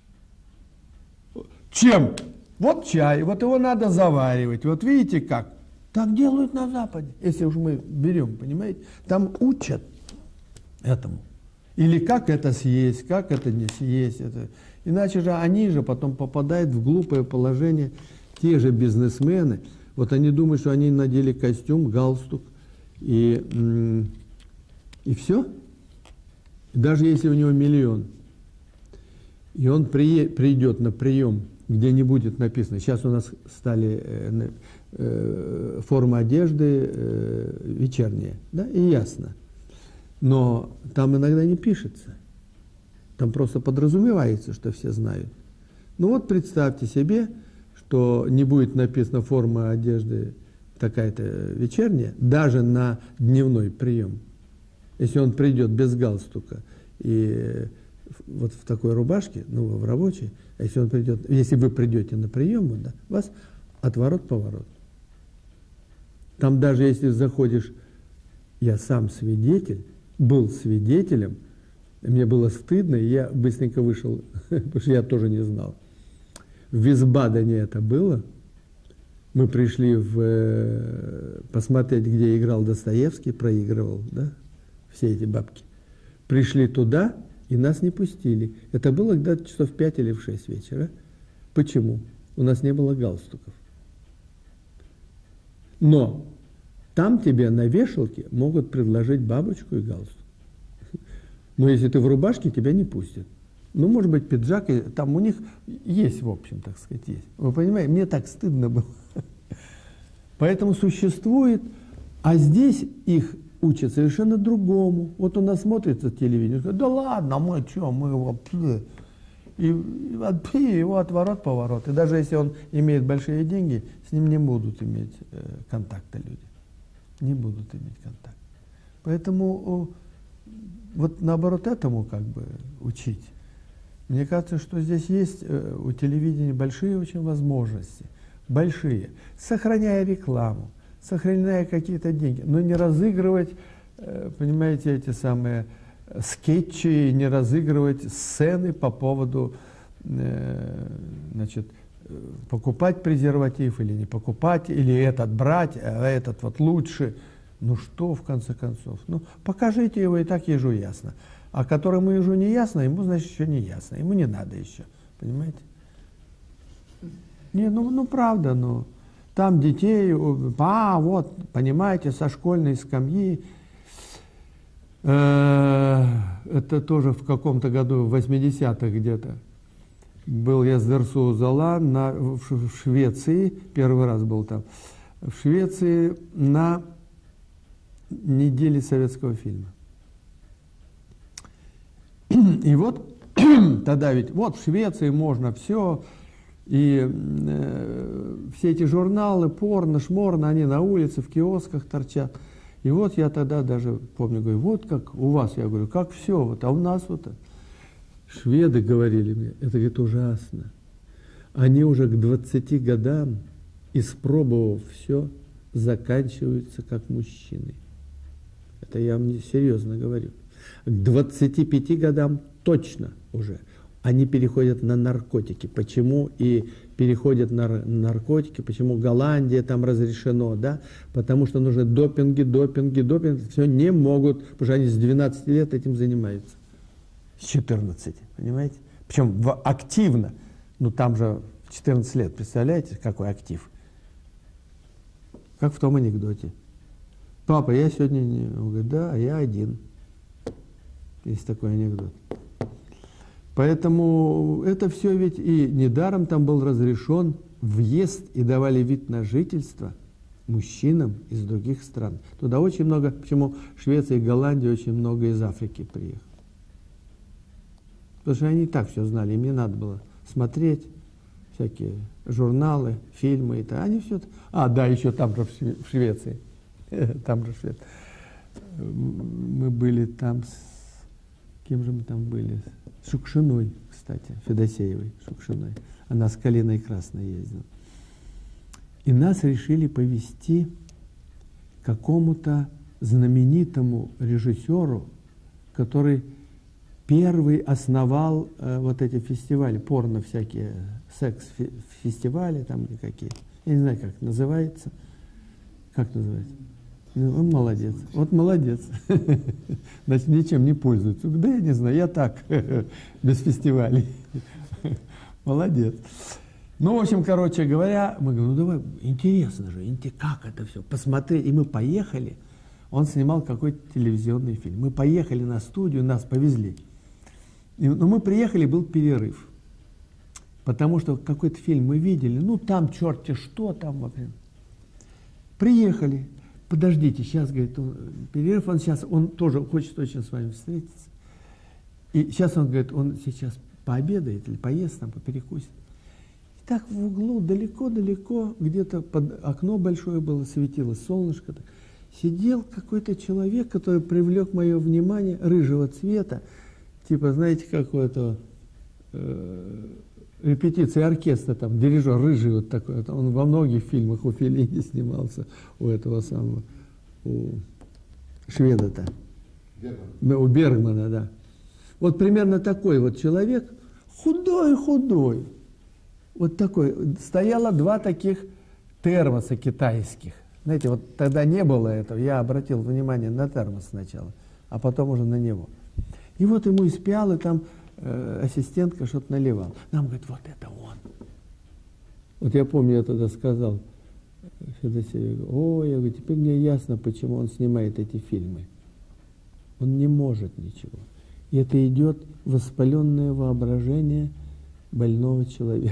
Чем? Вот чай, вот его надо заваривать, вот видите как. Так делают на Западе, если уж мы берем, понимаете? Там учат этому. Или как это съесть, как это не съесть. Это. Иначе же они же потом попадают в глупое положение, те же бизнесмены. Вот они думают, что они надели костюм, галстук, и, и все. Даже если у него миллион, и он при, придет на прием, где не будет написано, сейчас у нас стали э, э, формы одежды э, вечерние, да, и ясно. Но там иногда не пишется. Там просто подразумевается, что все знают. Ну вот представьте себе, что не будет написано форма одежды такая-то вечерняя, даже на дневной прием. Если он придет без галстука и вот в такой рубашке, ну, в рабочей, а если он придет, если вы придете на прием, да, вас отворот-поворот. Там даже если заходишь, я сам свидетель, был свидетелем, Мне было стыдно, и я быстренько вышел, потому что я тоже не знал. В Висбадене это было. Мы пришли в, посмотреть, где играл Достоевский, проигрывал, да, все эти бабки. Пришли туда, и нас не пустили. Это было где-то часов в пять или в шесть вечера. Почему? У нас не было галстуков. Но там тебе на вешалке могут предложить бабочку и галстук. Но если ты в рубашке, тебя не пустят. Ну, может быть, пиджак, и там у них есть, в общем, так сказать, есть. Вы понимаете, мне так стыдно было. Поэтому существует, а здесь их учат совершенно другому. Вот у нас смотрится телевидение, говорит, да ладно, мы что, мы его... И, и его отворот-поворот. И даже если он имеет большие деньги, с ним не будут иметь э, контакта люди. Не будут иметь контакт. Поэтому э, вот наоборот этому как бы учить. Мне кажется, что здесь есть э, у телевидения большие очень возможности. Большие. Сохраняя рекламу, сохраняя какие-то деньги. Но не разыгрывать, э, понимаете, эти самые... скетчи, не разыгрывать сцены по поводу, э, значит, покупать презерватив или не покупать, или этот брать, а этот вот лучше. Ну что, в конце концов? Ну, покажите его, и так ежу ясно. А которому ежу не ясно, ему, значит, еще не ясно. Ему не надо еще, понимаете? Не, ну, ну правда, ну. Там детей, а, вот, понимаете, со школьной скамьи. Это тоже в каком-то году, в восьмидесятых где-то, был я с Дерсу Зала на, в Швеции, первый раз был там, в Швеции на неделе советского фильма. И вот тогда ведь, вот в Швеции можно все, и э, все эти журналы, порно, шморно, они на улице, в киосках торчат. И вот я тогда даже помню, говорю, вот как у вас, я говорю, как все, вот, а у нас вот. Шведы говорили мне, это, говорит, ужасно. Они уже к двадцати годам, испробовав все, заканчиваются как мужчины. Это я вам серьезно говорю. К двадцати пяти годам точно уже. Они переходят на наркотики. Почему и переходят на наркотики, почему Голландия там разрешено, да? Потому что нужны допинги, допинги, допинги. Все не могут, потому что они с двенадцати лет этим занимаются. С четырнадцати, понимаете? Причем в, активно. Ну там же в четырнадцать лет, представляете, какой актив? Как в том анекдоте. Папа, я сегодня не... Он говорит, да, а я один. Есть такой анекдот. Поэтому это все ведь и недаром там был разрешен въезд и давали вид на жительство мужчинам из других стран. Туда очень много, почему Швеция и Голландия, очень много из Африки приехало. Потому что они и так все знали, им не надо было смотреть всякие журналы, фильмы и так. Они все... А, да, еще там же в Швеции. Там же в Швеции. Мы были там с... Кем же мы там были? С Шукшиной, кстати, Федосеевой Шукшиной. Она с Калиной Красной ездила. И нас решили повезти к какому-то знаменитому режиссеру, который первый основал э, вот эти фестивали, порно всякие, секс-фестивали там или какие. Я не знаю, как называется. Как называется? Ну, он молодец. Вот молодец. Значит, ничем не пользуется. Да я не знаю, я так, без фестивалей. Молодец. Ну, в общем, короче говоря, мы говорим, ну давай, интересно же, как это все, посмотреть. И мы поехали. Он снимал какой-то телевизионный фильм. Мы поехали на студию, нас повезли. И, ну, мы приехали, был перерыв. Потому что какой-то фильм мы видели, ну, там черти что там, например. Приехали. Подождите, сейчас, говорит, он, перерыв, он сейчас, он тоже хочет очень с вами встретиться. И сейчас он, говорит, он сейчас пообедает или поест там, поперекусит. И так в углу, далеко-далеко, где-то под окно большое было, светилось солнышко, так, сидел какой-то человек, который привлек мое внимание, рыжего цвета, типа, знаете, какой-то э, репетиции оркестра, там, дирижер рыжий вот такой, он во многих фильмах у Феллини снимался, у этого самого, у шведа-то, Бергман. У Бергмана, да. Вот примерно такой вот человек, худой-худой, вот такой. Стояло два таких термоса китайских. Знаете, вот тогда не было этого, я обратил внимание на термос сначала, а потом уже на него. И вот ему из пиалы там э, ассистентка что-то наливала. Нам говорит, вот это он. Вот я помню, я тогда сказал Федосееву, ой, я говорю, теперь мне ясно, почему он снимает эти фильмы. Он не может ничего. И это идет воспаленное воображение больного человека.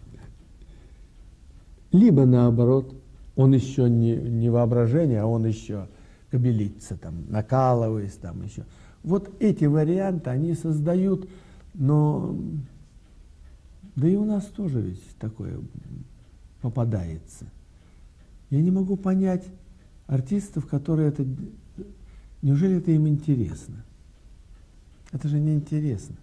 Либо наоборот, он еще не, не воображение, а он еще кобелится, там, накалываясь, там еще. Вот эти варианты, они создают, но да и у нас тоже ведь такое попадается. Я не могу понять артистов, которые это... Неужели это им интересно? Это же не интересно.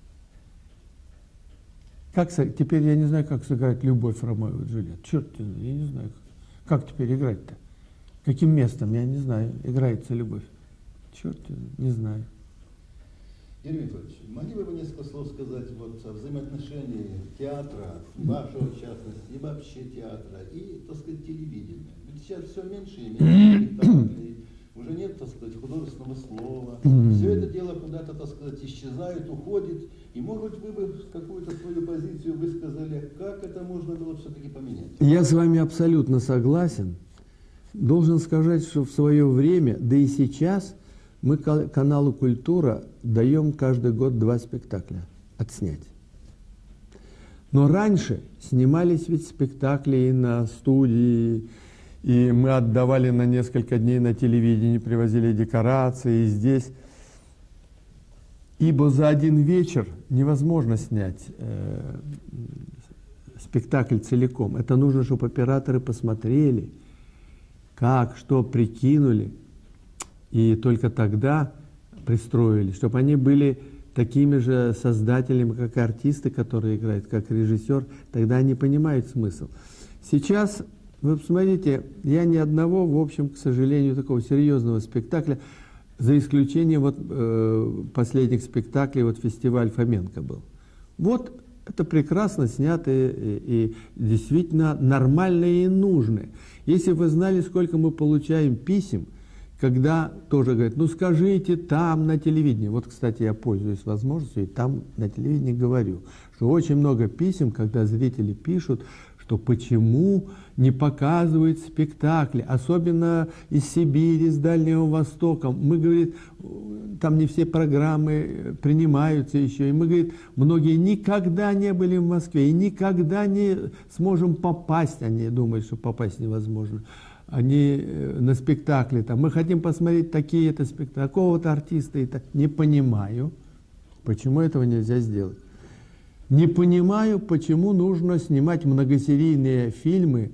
Как, теперь я не знаю, как сыграть любовь Ромео и Джульетту. Черт, я не знаю, как, как теперь играть-то. Каким местом, я не знаю, играется любовь. Черт, не знаю. Юрий Михайлович, могли бы вы несколько слов сказать вот о взаимоотношении театра, вашего в частности, и вообще театра, и, так сказать, телевидения? Ведь сейчас все меньше и меньше спектаклей, уже нет, так сказать, художественного слова. Mm-hmm. Все это дело куда-то, так сказать, исчезает, уходит. И, может быть, вы бы какую-то свою позицию высказали, как это можно было все-таки поменять? Я с вами абсолютно согласен. Должен сказать, что в свое время, да и сейчас, мы каналу «Культура» даем каждый год два спектакля отснять. Но раньше снимались ведь спектакли и на студии, и мы отдавали на несколько дней на телевидении, привозили декорации и здесь. Ибо за один вечер невозможно снять э, спектакль целиком. Это нужно, чтобы операторы посмотрели, как, что прикинули, и только тогда пристроили, чтобы они были такими же создателями, как и артисты, которые играют, как режиссер, тогда они понимают смысл. Сейчас, вы посмотрите, я ни одного, в общем, к сожалению, такого серьезного спектакля, за исключением вот, э, последних спектаклей, вот фестиваль Фоменко был. Вот это прекрасно снято и, и, и действительно нормальное и нужное. Если вы знали, сколько мы получаем писем, когда тоже говорят, ну скажите там на телевидении. Вот, кстати, я пользуюсь возможностью и там на телевидении говорю, что очень много писем, когда зрители пишут, что почему не показывают спектакли, особенно из Сибири, из Дальнего Востока. Мы, говорит, там не все программы принимаются еще. И мы, говорит, многие никогда не были в Москве и никогда не сможем попасть. Они думают, что попасть невозможно. Они на спектакли там. Мы хотим посмотреть такие-то спектакли, такого-то артиста. И так. Не понимаю, почему этого нельзя сделать. Не понимаю, почему нужно снимать многосерийные фильмы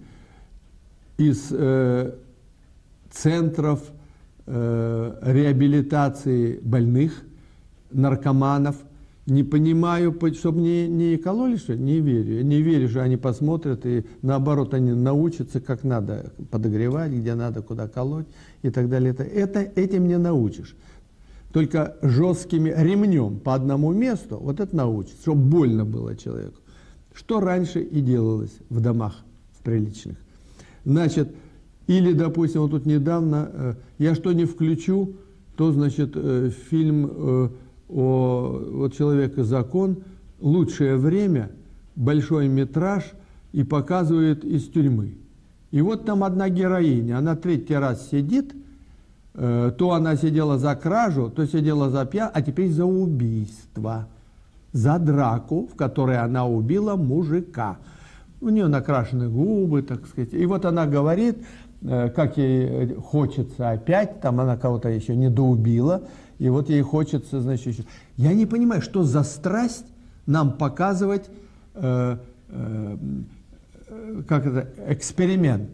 из э, центров э, реабилитации больных, наркоманов. Не понимаю, чтобы не, не кололи, что ли? Не верю. Я не верю, что они посмотрят, и наоборот, они научатся, как надо подогревать, где надо, куда колоть и так далее. Это, это, этим не научишь. Только жесткими ремнем по одному месту, вот это научится, чтобы больно было человеку. Что раньше и делалось в домах, в приличных. Значит, или, допустим, вот тут недавно, э, я что не включу, то, значит, э, фильм э, о вот «Человек и закон», лучшее время, большой метраж, и показывает из тюрьмы. И вот там одна героиня, она третий раз сидит, то она сидела за кражу, то сидела за пьян, а теперь за убийство, за драку, в которой она убила мужика. У нее накрашены губы, так сказать. И вот она говорит, как ей хочется опять, там она кого-то еще не доубила, и вот ей хочется, значит, еще. Я не понимаю, что за страсть нам показывать, э, э, как это, эксперимент.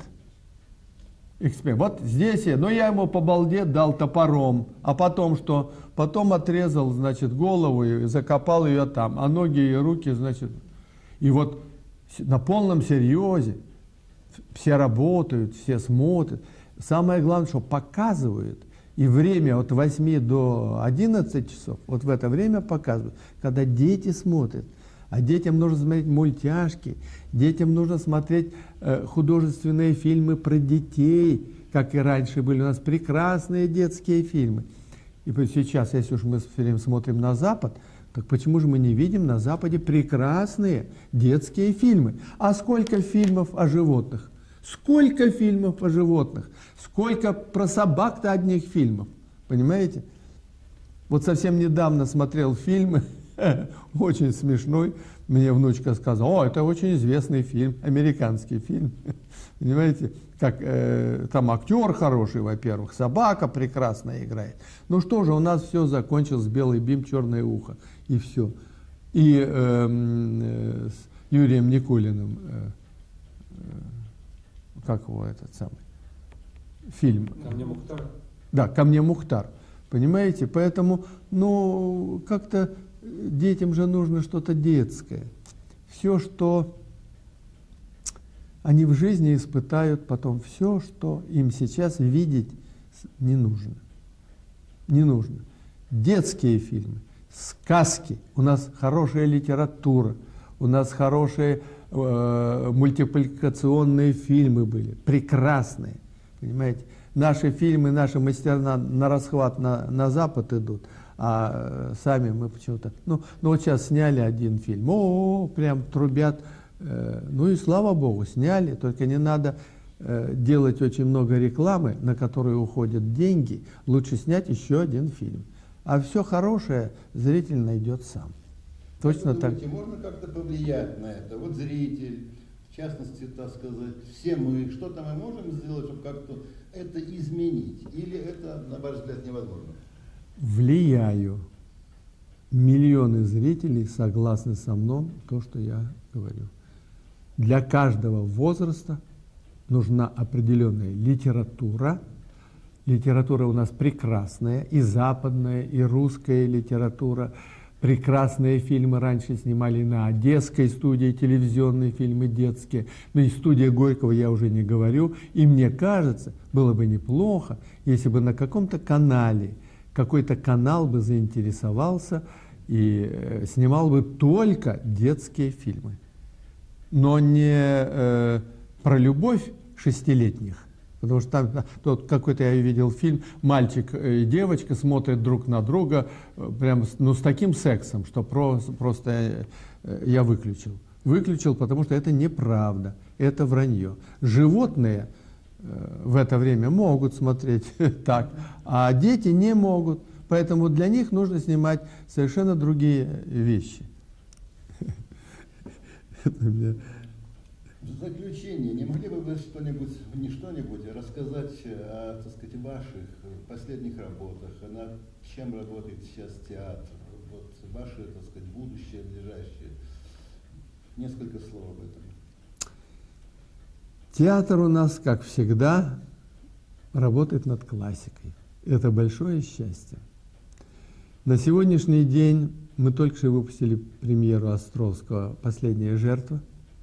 Вот здесь я, но я ему по балде дал топором, а потом что? Потом отрезал, значит, голову и закопал ее там, а ноги и руки, значит, и вот на полном серьезе все работают, все смотрят. Самое главное, что показывают, И время от восьми до одиннадцати часов, вот в это время показывают, когда дети смотрят. А детям нужно смотреть мультяшки, детям нужно смотреть э, художественные фильмы про детей, как и раньше были у нас прекрасные детские фильмы. И сейчас, если уж мы все время смотрим на Запад, так почему же мы не видим на Западе прекрасные детские фильмы? А сколько фильмов о животных? Сколько фильмов о животных? Сколько про собак-то одних фильмов? Понимаете? Вот совсем недавно смотрел фильм, очень смешной. Мне внучка сказала: о, это очень известный фильм, американский фильм. Понимаете? Как э, там актер хороший, во-первых, собака прекрасная играет. Ну что же, у нас все закончилось, белый бим, черное ухо, и все. И э, э, с Юрием Никулиным, э, э, как его этот самый фильм? Ко мне Мухтар. Да, «Ко мне Мухтар». Понимаете? Поэтому, ну, как-то детям же нужно что-то детское. Все, что они в жизни испытают потом, все, что им сейчас видеть не нужно. Не нужно. Детские фильмы, сказки. У нас хорошая литература, у нас хорошие э, мультипликационные фильмы были, прекрасные. Понимаете? Наши фильмы, наши мастера на, на расхват на, на Запад идут, а э, сами мы почему-то... Ну, ну, вот сейчас сняли один фильм, о, прям трубят. Э, ну и слава Богу, сняли, только не надо э, делать очень много рекламы, на которую уходят деньги. Лучше снять еще один фильм. А все хорошее зритель найдет сам. Точно Вы так. думаете, можно как-то повлиять на это? Вот зритель, в частности, так сказать, все мы, что-то мы можем сделать, чтобы как-то это изменить? Или это, на ваш взгляд, невозможно? Влияю. Миллионы зрителей согласны со мной, то, что я говорю. Для каждого возраста нужна определенная литература. Литература у нас прекрасная, и западная, и русская литература. Прекрасные фильмы раньше снимали на Одесской студии, телевизионные фильмы детские. Ну и студия Горького я уже не говорю. И мне кажется, было бы неплохо, если бы на каком-то канале, какой-то канал бы заинтересовался и э, снимал бы только детские фильмы. Но не э, про любовь шестилетних. Потому что там тот какой-то я видел фильм, мальчик и девочка смотрят друг на друга прям, ну, с таким сексом, что просто, просто я выключил. Выключил, потому что это неправда, это вранье. Животные в это время могут смотреть так, а дети не могут. Поэтому для них нужно снимать совершенно другие вещи. В заключение, не могли бы вы что-нибудь, не что-нибудь, рассказать о, так сказать, ваших последних работах, над чем работает сейчас театр, вот ваше, так сказать, будущее, ближайшее? Несколько слов об этом. Театр у нас, как всегда, работает над классикой. Это большое счастье. На сегодняшний день мы только что выпустили премьеру Островского «Последняя жертва».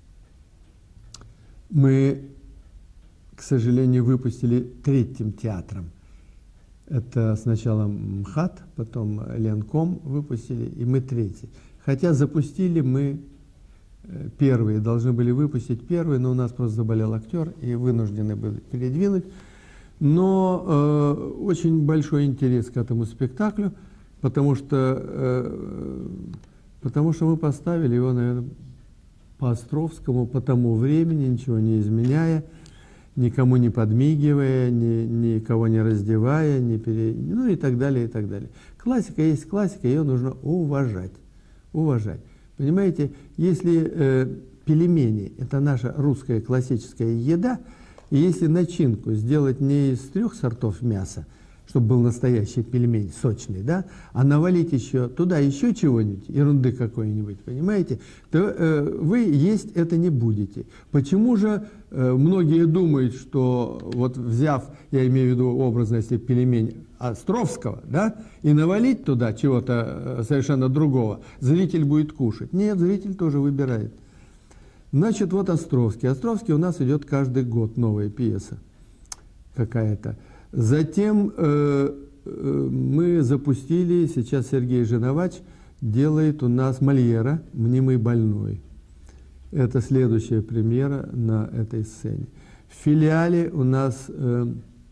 Мы, к сожалению, выпустили третьим театром. Это сначала МХАТ, потом Ленком выпустили, и мы третий. Хотя запустили мы первые, должны были выпустить первые, но у нас просто заболел актер, и вынуждены были передвинуть. Но э, очень большой интерес к этому спектаклю, потому что, э, потому что мы поставили его, наверное, по Островскому, по тому времени, ничего не изменяя, никому не подмигивая, ни, никого не раздевая, не пере... ну и так далее, и так далее. Классика есть классика, ее нужно уважать. Уважать. Понимаете, если э, пельмени – это наша русская классическая еда, и если начинку сделать не из трех сортов мяса, чтобы был настоящий пельмень, сочный, да, а навалить еще туда еще чего-нибудь, ерунды какой-нибудь, понимаете, то э, вы есть это не будете. Почему же э, многие думают, что вот взяв, я имею в виду образно, если пельмень Островского, да, и навалить туда чего-то э, совершенно другого, зритель будет кушать? Нет, зритель тоже выбирает. Значит, вот Островский. Островский у нас идет каждый год новая пьеса какая-то. Затем э, э, мы запустили, сейчас Сергей Жиновач делает у нас Мольера «Мнимый больной». Это следующая премьера на этой сцене. В филиале у нас э,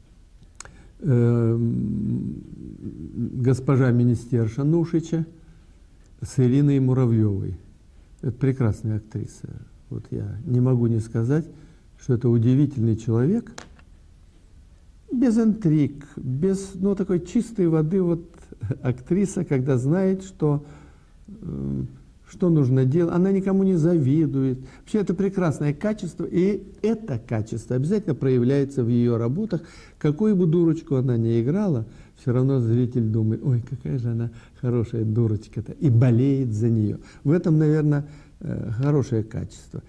э, госпожа министерша Нушича с Ириной Муравьевой. Это прекрасная актриса. Вот я не могу не сказать, что это удивительный человек, без интриг, без, ну, такой чистой воды вот актриса, когда знает, что, э, что нужно делать. Она никому не завидует. Вообще это прекрасное качество, и это качество обязательно проявляется в ее работах. Какую бы дурочку она ни играла, все равно зритель думает: ой, какая же она хорошая дурочка-то, и болеет за нее. В этом, наверное, э, хорошее качество.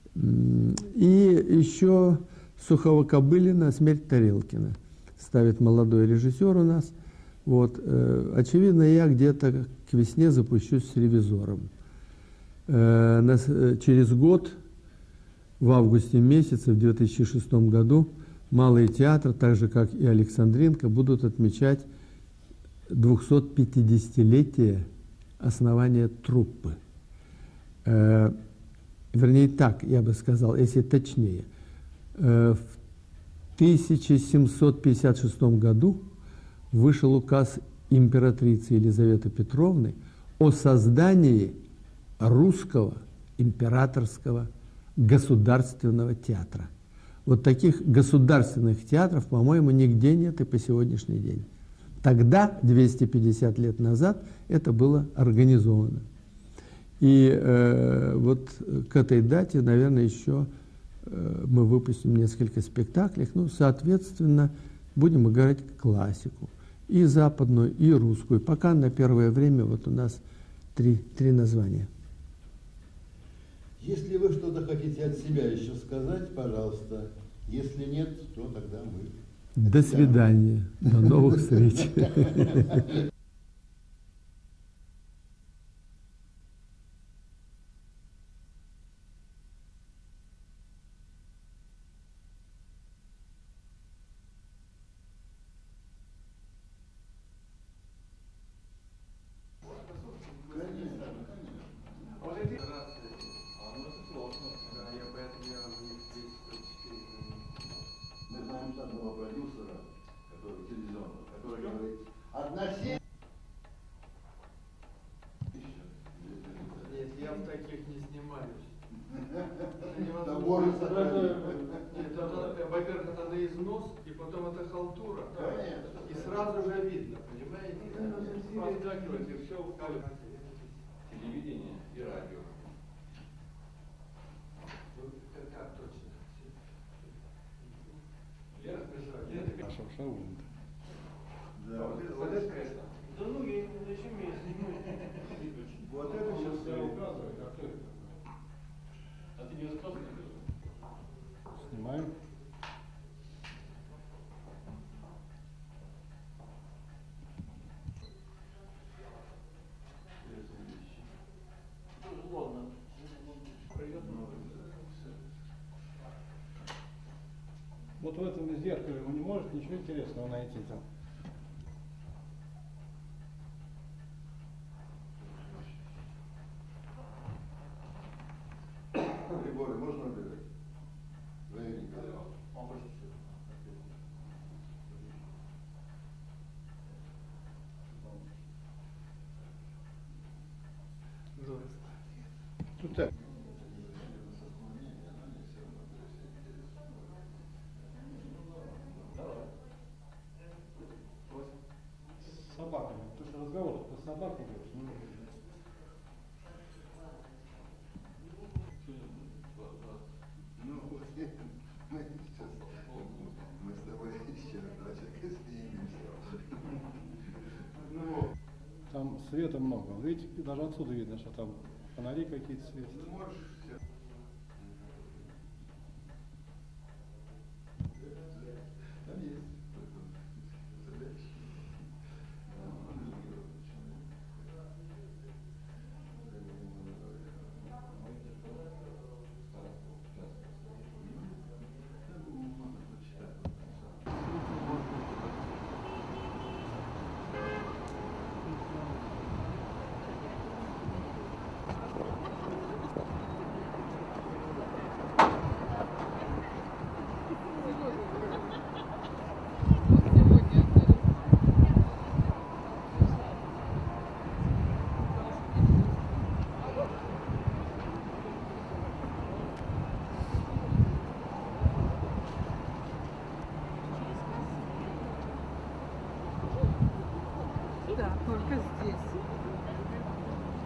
И еще Сухого Кобылина «Смерть Тарелкина» ставит молодой режиссер у нас. Вот. Очевидно, я где-то к весне запущусь с «Ревизором». Через год, в августе месяце, в две тысячи шестом году, Малый театр, так же как и Александринка, будут отмечать двухсотпятидесятилетие основания труппы. Вернее, так, я бы сказал, если точнее. В тысяча семьсот пятьдесят шестом году вышел указ императрицы Елизаветы Петровны о создании русского императорского государственного театра. Вот таких государственных театров, по-моему, нигде нет и по сегодняшний день. Тогда, двести пятьдесят лет назад, это было организовано. И э, вот к этой дате, наверное, еще э, мы выпустим несколько спектаклей. Ну, соответственно, будем играть классику. И западную, и русскую. Пока на первое время вот у нас три, три названия. Если вы что-то хотите от себя еще сказать, пожалуйста. Если нет, то тогда мы... До свидания. До новых встреч. Во-первых, это на износ, и потом это халтура. И сразу же видно, понимаете? Подскакивать и все укажет. Телевидение и радио. Как точно? Я расскажу. Нашим шоу. Да, вот это кресло. Да ну, я зачем я снимаю? Вот это сейчас я указываю, а кто это? А ты не рассказывай? Снимаем. Вот в этом зеркале вы не можете ничего интересного найти там. Приборы можно убирать? Тут так. С собаками. Ты же разговор про собаку говоришь. Ну, Ну, мы сейчас, мы с тобой еще два человека снимемся. там света много. Видите, даже отсюда видно, что там фонари какие-то светят. Там есть. Только здесь.